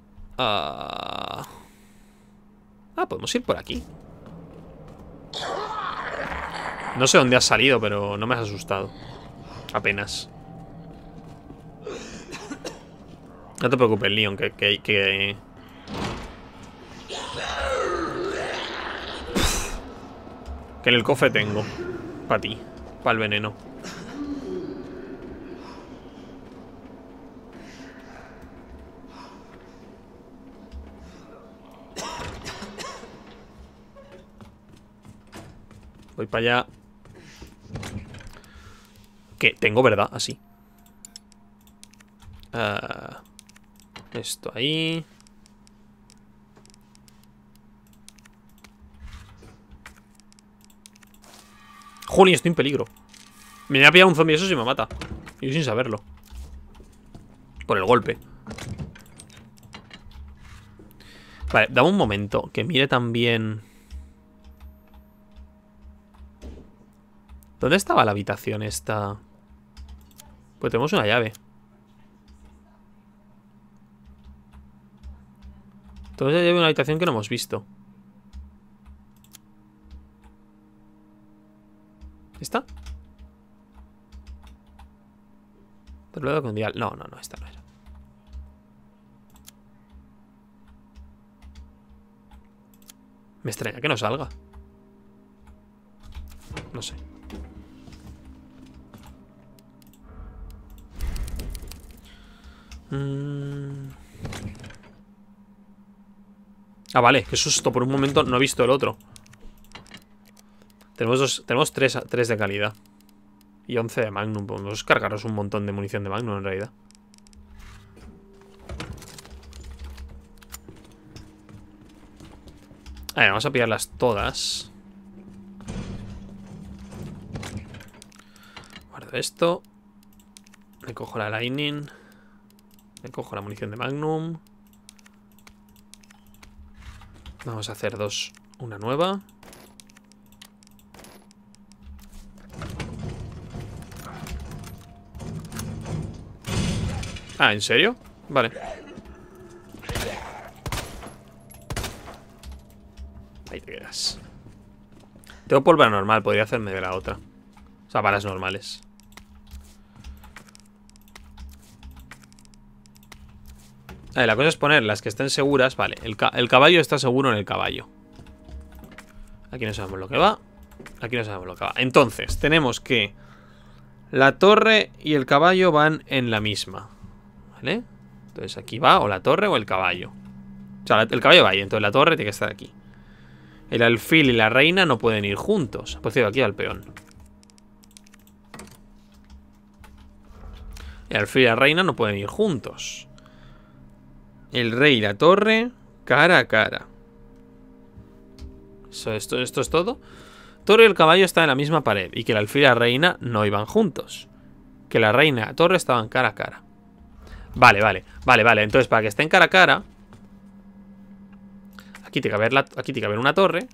Podemos ir por aquí. No sé dónde has salido, pero no me has asustado. Apenas. No te preocupes, Leon, que en el cofre tengo. Para ti. Para el veneno. Voy para allá. ¿Qué? Tengo, ¿verdad? Así. Esto ahí. Juni, estoy en peligro. Me ha pillado un zombie eso si me mata. Y yo sin saberlo. Por el golpe. Vale, dame un momento. Que mire también. ¿Dónde estaba la habitación esta? Pues tenemos una llave. Entonces hay una habitación que no hemos visto. ¿Esta? Tablero con dial. No, esta no era. Me extraña que no salga. No sé. Vale, qué susto. Por un momento no he visto el otro. Tenemos 3 de calidad. Y 11 de Magnum. Podemos cargaros un montón de munición de Magnum en realidad. A ver, vamos a pillarlas todas. Guardo esto. Me cojo la Lightning. Me cojo la munición de Magnum. Vamos a hacer una nueva. ¿En serio? Vale. Ahí te quedas. Tengo pólvora normal, podría hacerme de la otra. O sea, balas normales. La cosa es poner las que estén seguras. Vale, el caballo está seguro en el caballo. Aquí no sabemos lo que va. Aquí no sabemos lo que va. Entonces, tenemos que la torre y el caballo van en la misma. ¿Vale? Entonces aquí va o la torre o el caballo. O sea, el caballo va ahí, entonces la torre tiene que estar aquí. El alfil y la reina no pueden ir juntos. Por cierto, aquí va el peón. El alfil y la reina no pueden ir juntos. El rey y la torre cara a cara. Esto es todo. Torre y el caballo están en la misma pared. Y que el alfil y la reina no iban juntos. Que la reina y la torre estaban cara a cara. Vale. Entonces, para que estén cara a cara, aquí tiene que haber una torre.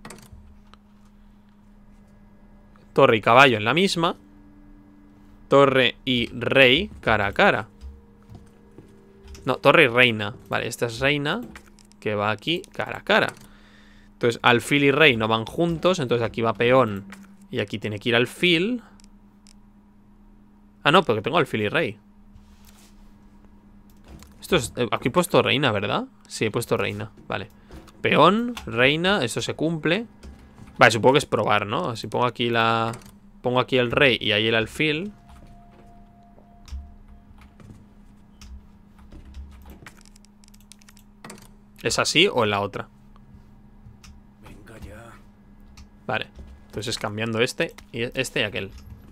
Torre y caballo en la misma. Torre y rey cara a cara. No, torre y reina. Vale, esta es reina, que va aquí cara a cara. Entonces, alfil y rey no van juntos. Entonces aquí va peón y aquí tiene que ir alfil. No, porque tengo alfil y rey. Esto es... aquí he puesto reina, ¿verdad? Sí, he puesto reina, vale. Peón, reina, eso se cumple. Vale, supongo que es probar, ¿no? Si pongo aquí la... Pongo aquí el rey y ahí el alfil. ¿Es así o en la otra? Venga ya. Vale, entonces cambiando este y aquel.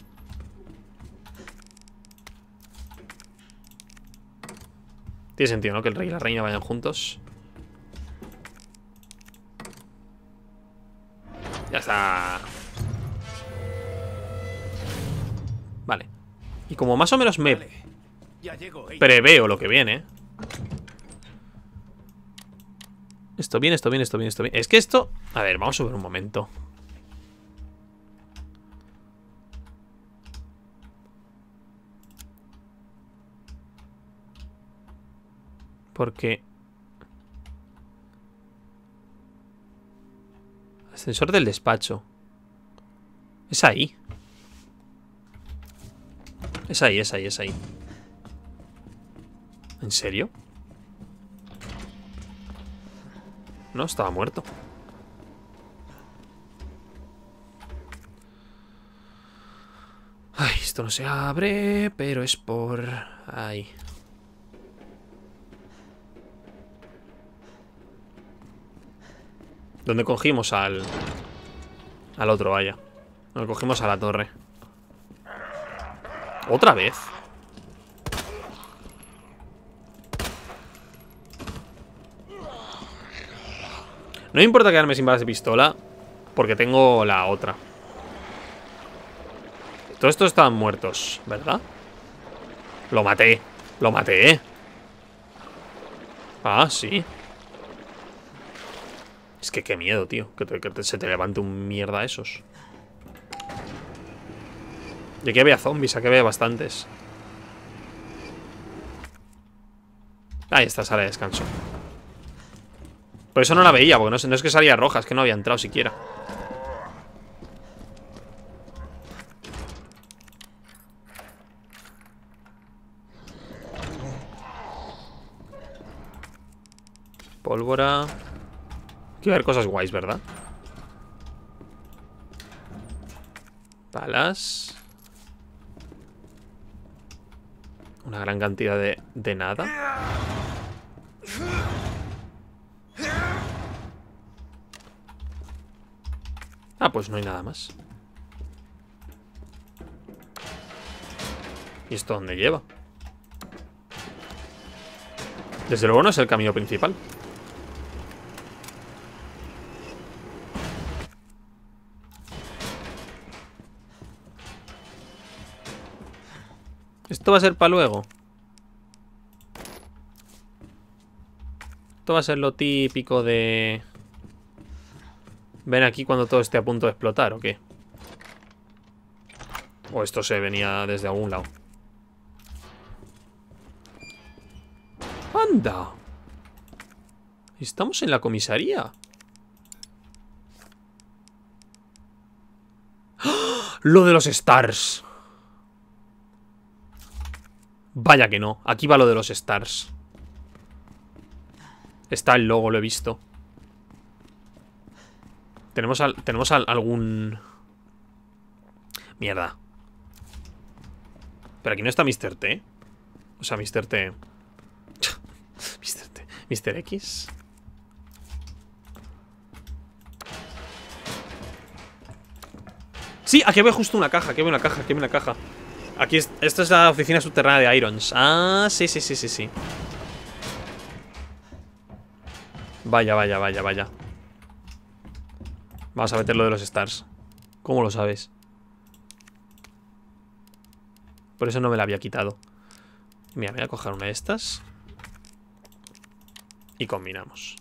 Tiene sentido, ¿no? Que el rey y la reina vayan juntos. Ya está. Vale. Y como más o menos me Vale, ya llego, preveo lo que viene. Esto bien, esto bien, esto bien, esto bien. Es que esto... A ver, vamos a ver un momento. Porque... Ascensor del despacho. Es ahí. Es ahí, es ahí, es ahí. ¿En serio? No, estaba muerto. Ay, esto no se abre, pero es por... ahí. ¿Dónde cogimos al otro, vaya? Donde cogimos a la torre. ¿Otra vez? No me importa quedarme sin balas de pistola, porque tengo la otra. Todos estos estaban muertos, ¿verdad? Lo maté. Lo maté. Ah, sí. Es que qué miedo, tío. Que se te levante un mierda esos. Y aquí había zombies, aquí había bastantes. Ahí está, sala de descanso. Por eso no la veía, porque no es que salía roja, es que no había entrado siquiera. Pólvora. Quiero ver cosas guays, ¿verdad? Balas. Una gran cantidad de nada. Ah, pues no hay nada más. ¿Y esto dónde lleva? Desde luego no es el camino principal. Esto va a ser para luego. Esto va a ser lo típico de... ¿Ven aquí cuando todo esté a punto de explotar o qué? O esto se venía desde algún lado. ¡Anda! Estamos en la comisaría. ¡Ah! Lo de los stars. Vaya que no. Aquí va lo de los stars. Está el logo, lo he visto. Tenemos algún... Mierda. Pero aquí no está Mr. T. O sea, Mr. T. Mr. T. Mr. X. Sí, aquí veo justo una caja. Aquí veo una caja, aquí veo una caja. Aquí esto es la oficina subterránea de Irons. Ah, sí, sí, sí, sí, sí. Vaya, vaya, vaya, vaya. Vamos a meter lo de los stars. ¿Cómo lo sabes? Por eso no me la había quitado. Mira, voy a coger una de estas. Y combinamos.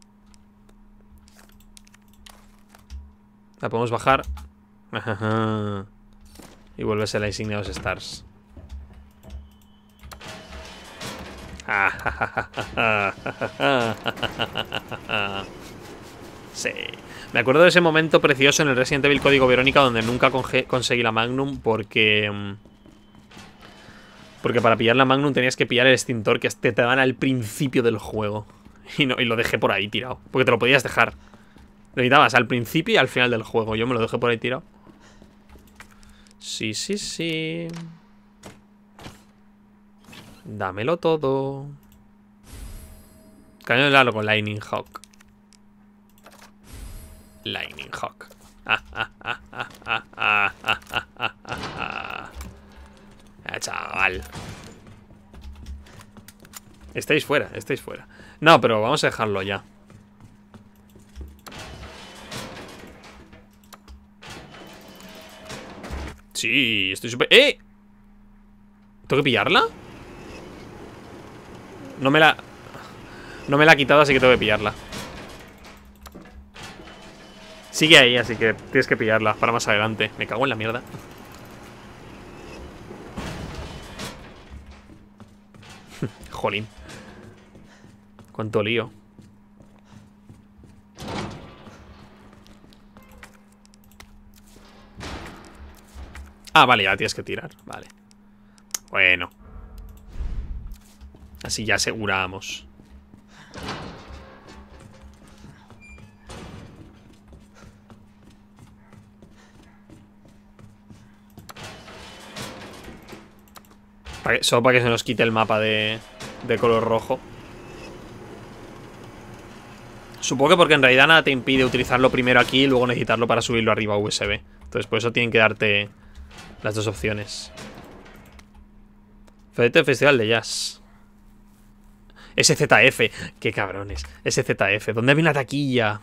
La podemos bajar. Y vuelve a ser la insignia de los stars. Sí. Me acuerdo de ese momento precioso en el Resident Evil Código Verónica donde nunca conseguí la Magnum porque... Porque para pillar la Magnum tenías que pillar el extintor que te daban al principio del juego. Y lo dejé por ahí tirado. Porque te lo podías dejar. Lo necesitabas al principio y al final del juego. Yo me lo dejé por ahí tirado. Sí, sí, sí. Dámelo todo. Cañón de largo con Lightning Hawk. Lightning Hawk. Chaval. Estáis fuera, estáis fuera. No, pero vamos a dejarlo ya. Sí, estoy súper... ¡Eh! ¿Tengo que pillarla? No me la ha quitado, así que tengo que pillarla. Sigue ahí, así que tienes que pillarla para más adelante. Me cago en la mierda. Jolín. Cuánto lío. Ah, vale, ya tienes que tirar. Vale. Bueno. Así ya aseguramos. Solo para que se nos quite el mapa de color rojo. Supongo que porque en realidad nada te impide utilizarlo primero aquí y luego necesitarlo para subirlo arriba a USB. Entonces por eso tienen que darte las dos opciones. Festival de Jazz. SZF. Qué cabrones. SZF. ¿Dónde viene la taquilla?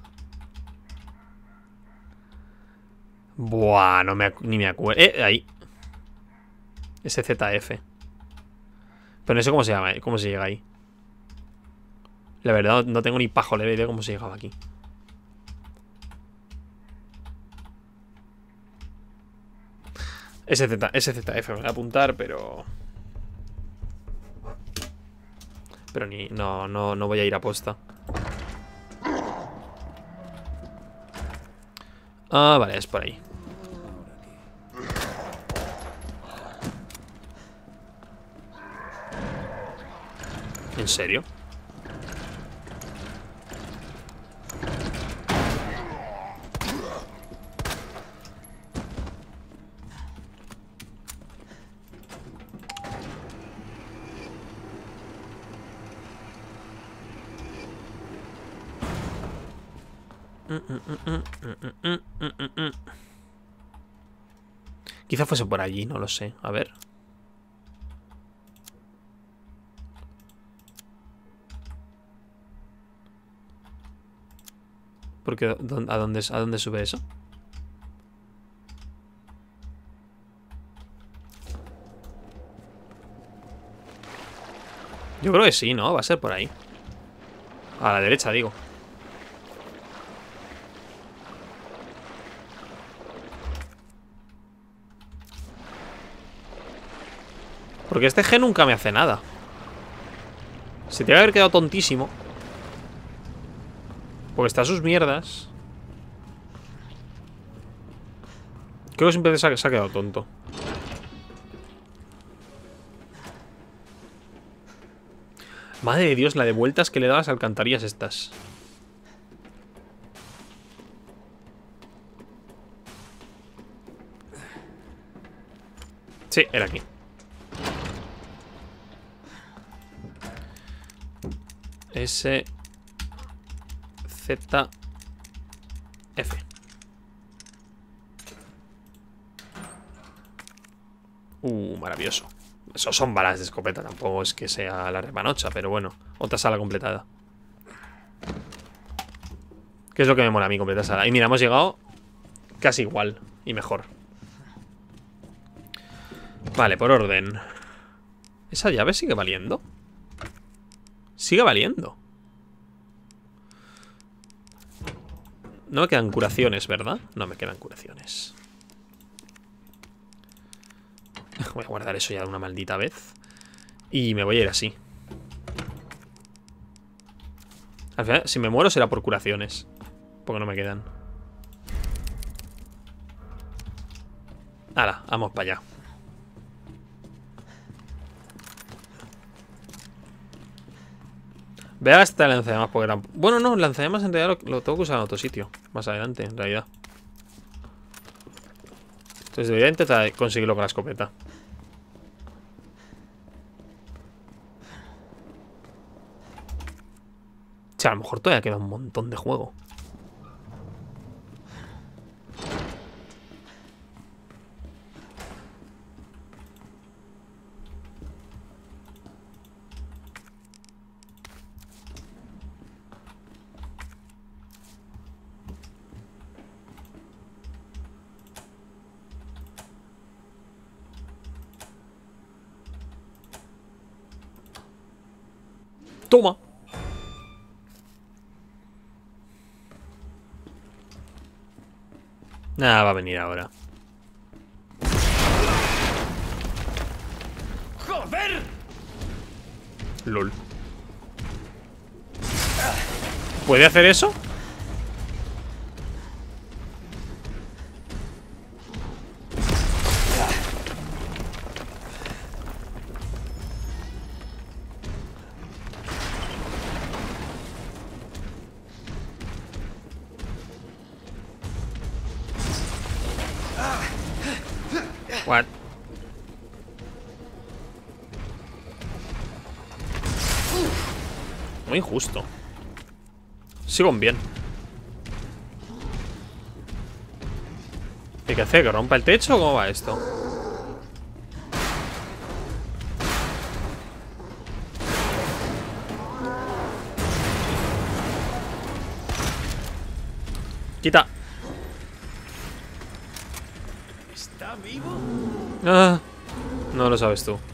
Buah, ni me acuerdo. Ahí. SZF. Pero no sé cómo se llama, cómo se llega ahí. La verdad, no tengo ni pajolera idea de cómo se llegaba aquí. SZF me voy a apuntar, pero no voy a ir a posta. Ah, vale, es por ahí. ¿En serio? Quizá fuese por allí, no lo sé. A ver. Porque ¿a dónde sube eso? Yo creo que sí, ¿no? Va a ser por ahí. A la derecha, digo. Porque este G nunca me hace nada. Se tiene que haber quedado tontísimo. Porque está a sus mierdas. Creo que siempre se ha quedado tonto. Madre de Dios, la de vueltas que le da a las alcantarillas estas. Sí, era aquí. S Z F. Maravilloso. Esos son balas de escopeta, tampoco es que sea la remanocha, pero bueno, otra sala completada. ¿Qué es lo que me mola a mí, completa sala? Y mira, hemos llegado casi igual y mejor. Vale, por orden. ¿Esa llave sigue valiendo? Sigue valiendo. No me quedan curaciones, ¿verdad? No me quedan curaciones. Voy a guardar eso ya de una maldita vez. Y me voy a ir así. Al final, si me muero será por curaciones. Porque no me quedan. Hala, vamos para allá. Voy a gastar el lanzallamas porque era... Bueno, no, el lanzallamas en realidad lo tengo que usar en otro sitio. Más adelante, en realidad. Entonces debería intentar conseguirlo con la escopeta. O sea, a lo mejor todavía queda un montón de juego. Toma. Nada, va a venir ahora. ¡Joder! LOL. ¿Puede hacer eso? What? Muy injusto. Sigo bien. ¿Qué hay que hacer? ¿Que rompa el techo o cómo va esto? Quita. ¿Está vivo? Ah, no lo sabes tú.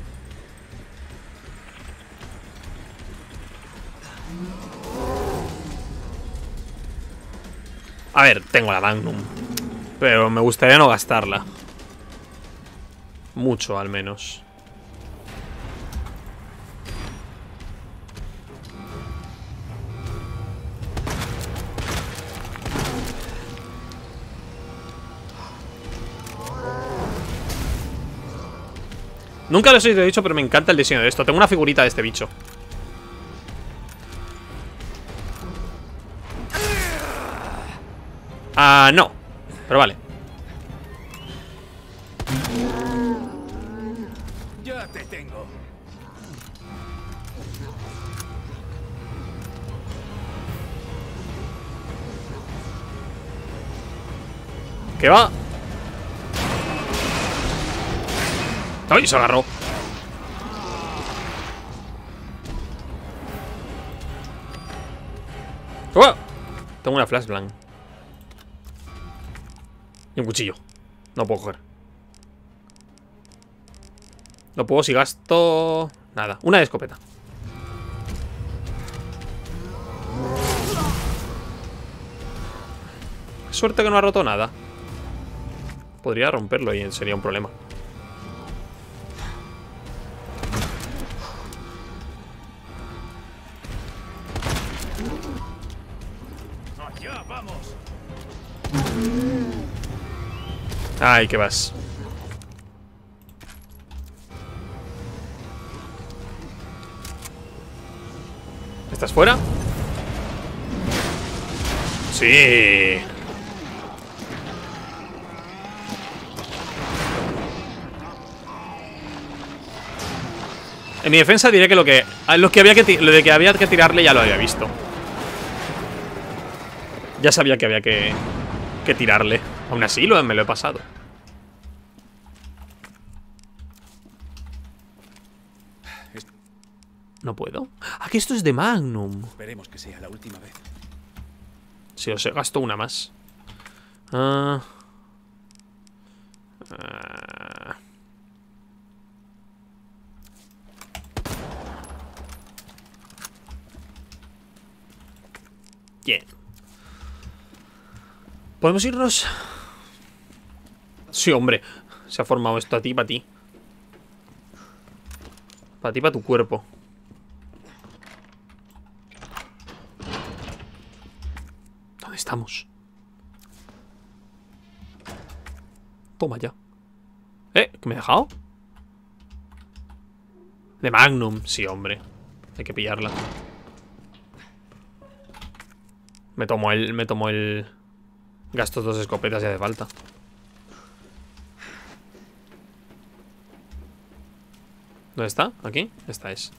A ver, tengo la Magnum, pero me gustaría no gastarla. Mucho, al menos. Nunca lo he dicho, pero me encanta el diseño de esto. Tengo una figurita de este bicho. Ah, no. Pero vale. Ya te tengo. ¿Qué va? ¡Ay! Se agarró. ¡Oh! Tengo una flashbang. Y un cuchillo. No puedo coger. No puedo si gasto... Nada. Una de escopeta. Suerte que no ha roto nada. Podría romperlo y sería un problema. Allá vamos. Ay, ¿qué vas? ¿Estás fuera? Sí. En mi defensa diré que lo de que había que tirarle ya lo había visto. Ya sabía que había que tirarle. Aún así me lo he pasado. No puedo. Ah, que esto es de Magnum. Esperemos que sea la última vez. Si os gasto una más. Bien. ¿Podemos irnos? Sí, hombre. Se ha formado esto a ti, para ti. Para ti, para tu cuerpo. ¿Dónde estamos? Toma ya. ¿Qué me he dejado? De Magnum, sí, hombre. Hay que pillarla. Me tomo el... Gasto 2 escopetas si hace falta. ¿Dónde está? ¿Aquí? Esta es.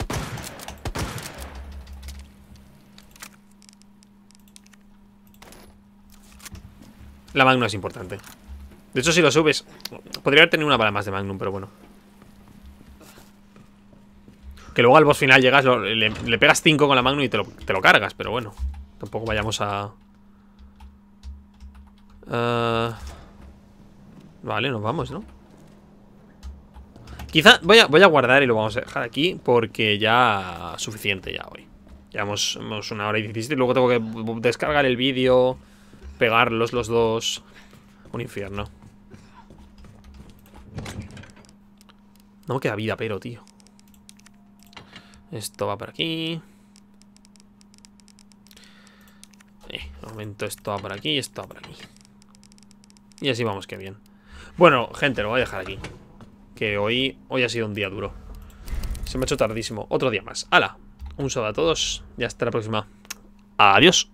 La Magnum es importante. De hecho, si lo subes... Podría haber tenido una bala más de Magnum, pero bueno. Que luego al boss final llegas, le pegas 5 con la Magnum y te lo cargas, pero bueno. Tampoco vayamos a... Vale, nos vamos, ¿no? Quizá voy a guardar y lo vamos a dejar aquí porque ya suficiente ya hoy. Llevamos 1 hora y 17 y luego tengo que descargar el vídeo, pegarlos los dos. Un infierno. No me queda vida, pero, tío. Esto va por aquí. De momento esto va por aquí y esto va por aquí. Y así vamos, que bien. Bueno, gente, lo voy a dejar aquí. Que hoy ha sido un día duro. Se me ha hecho tardísimo. Otro día más. ¡Hala! Un saludo a todos y hasta la próxima. Adiós.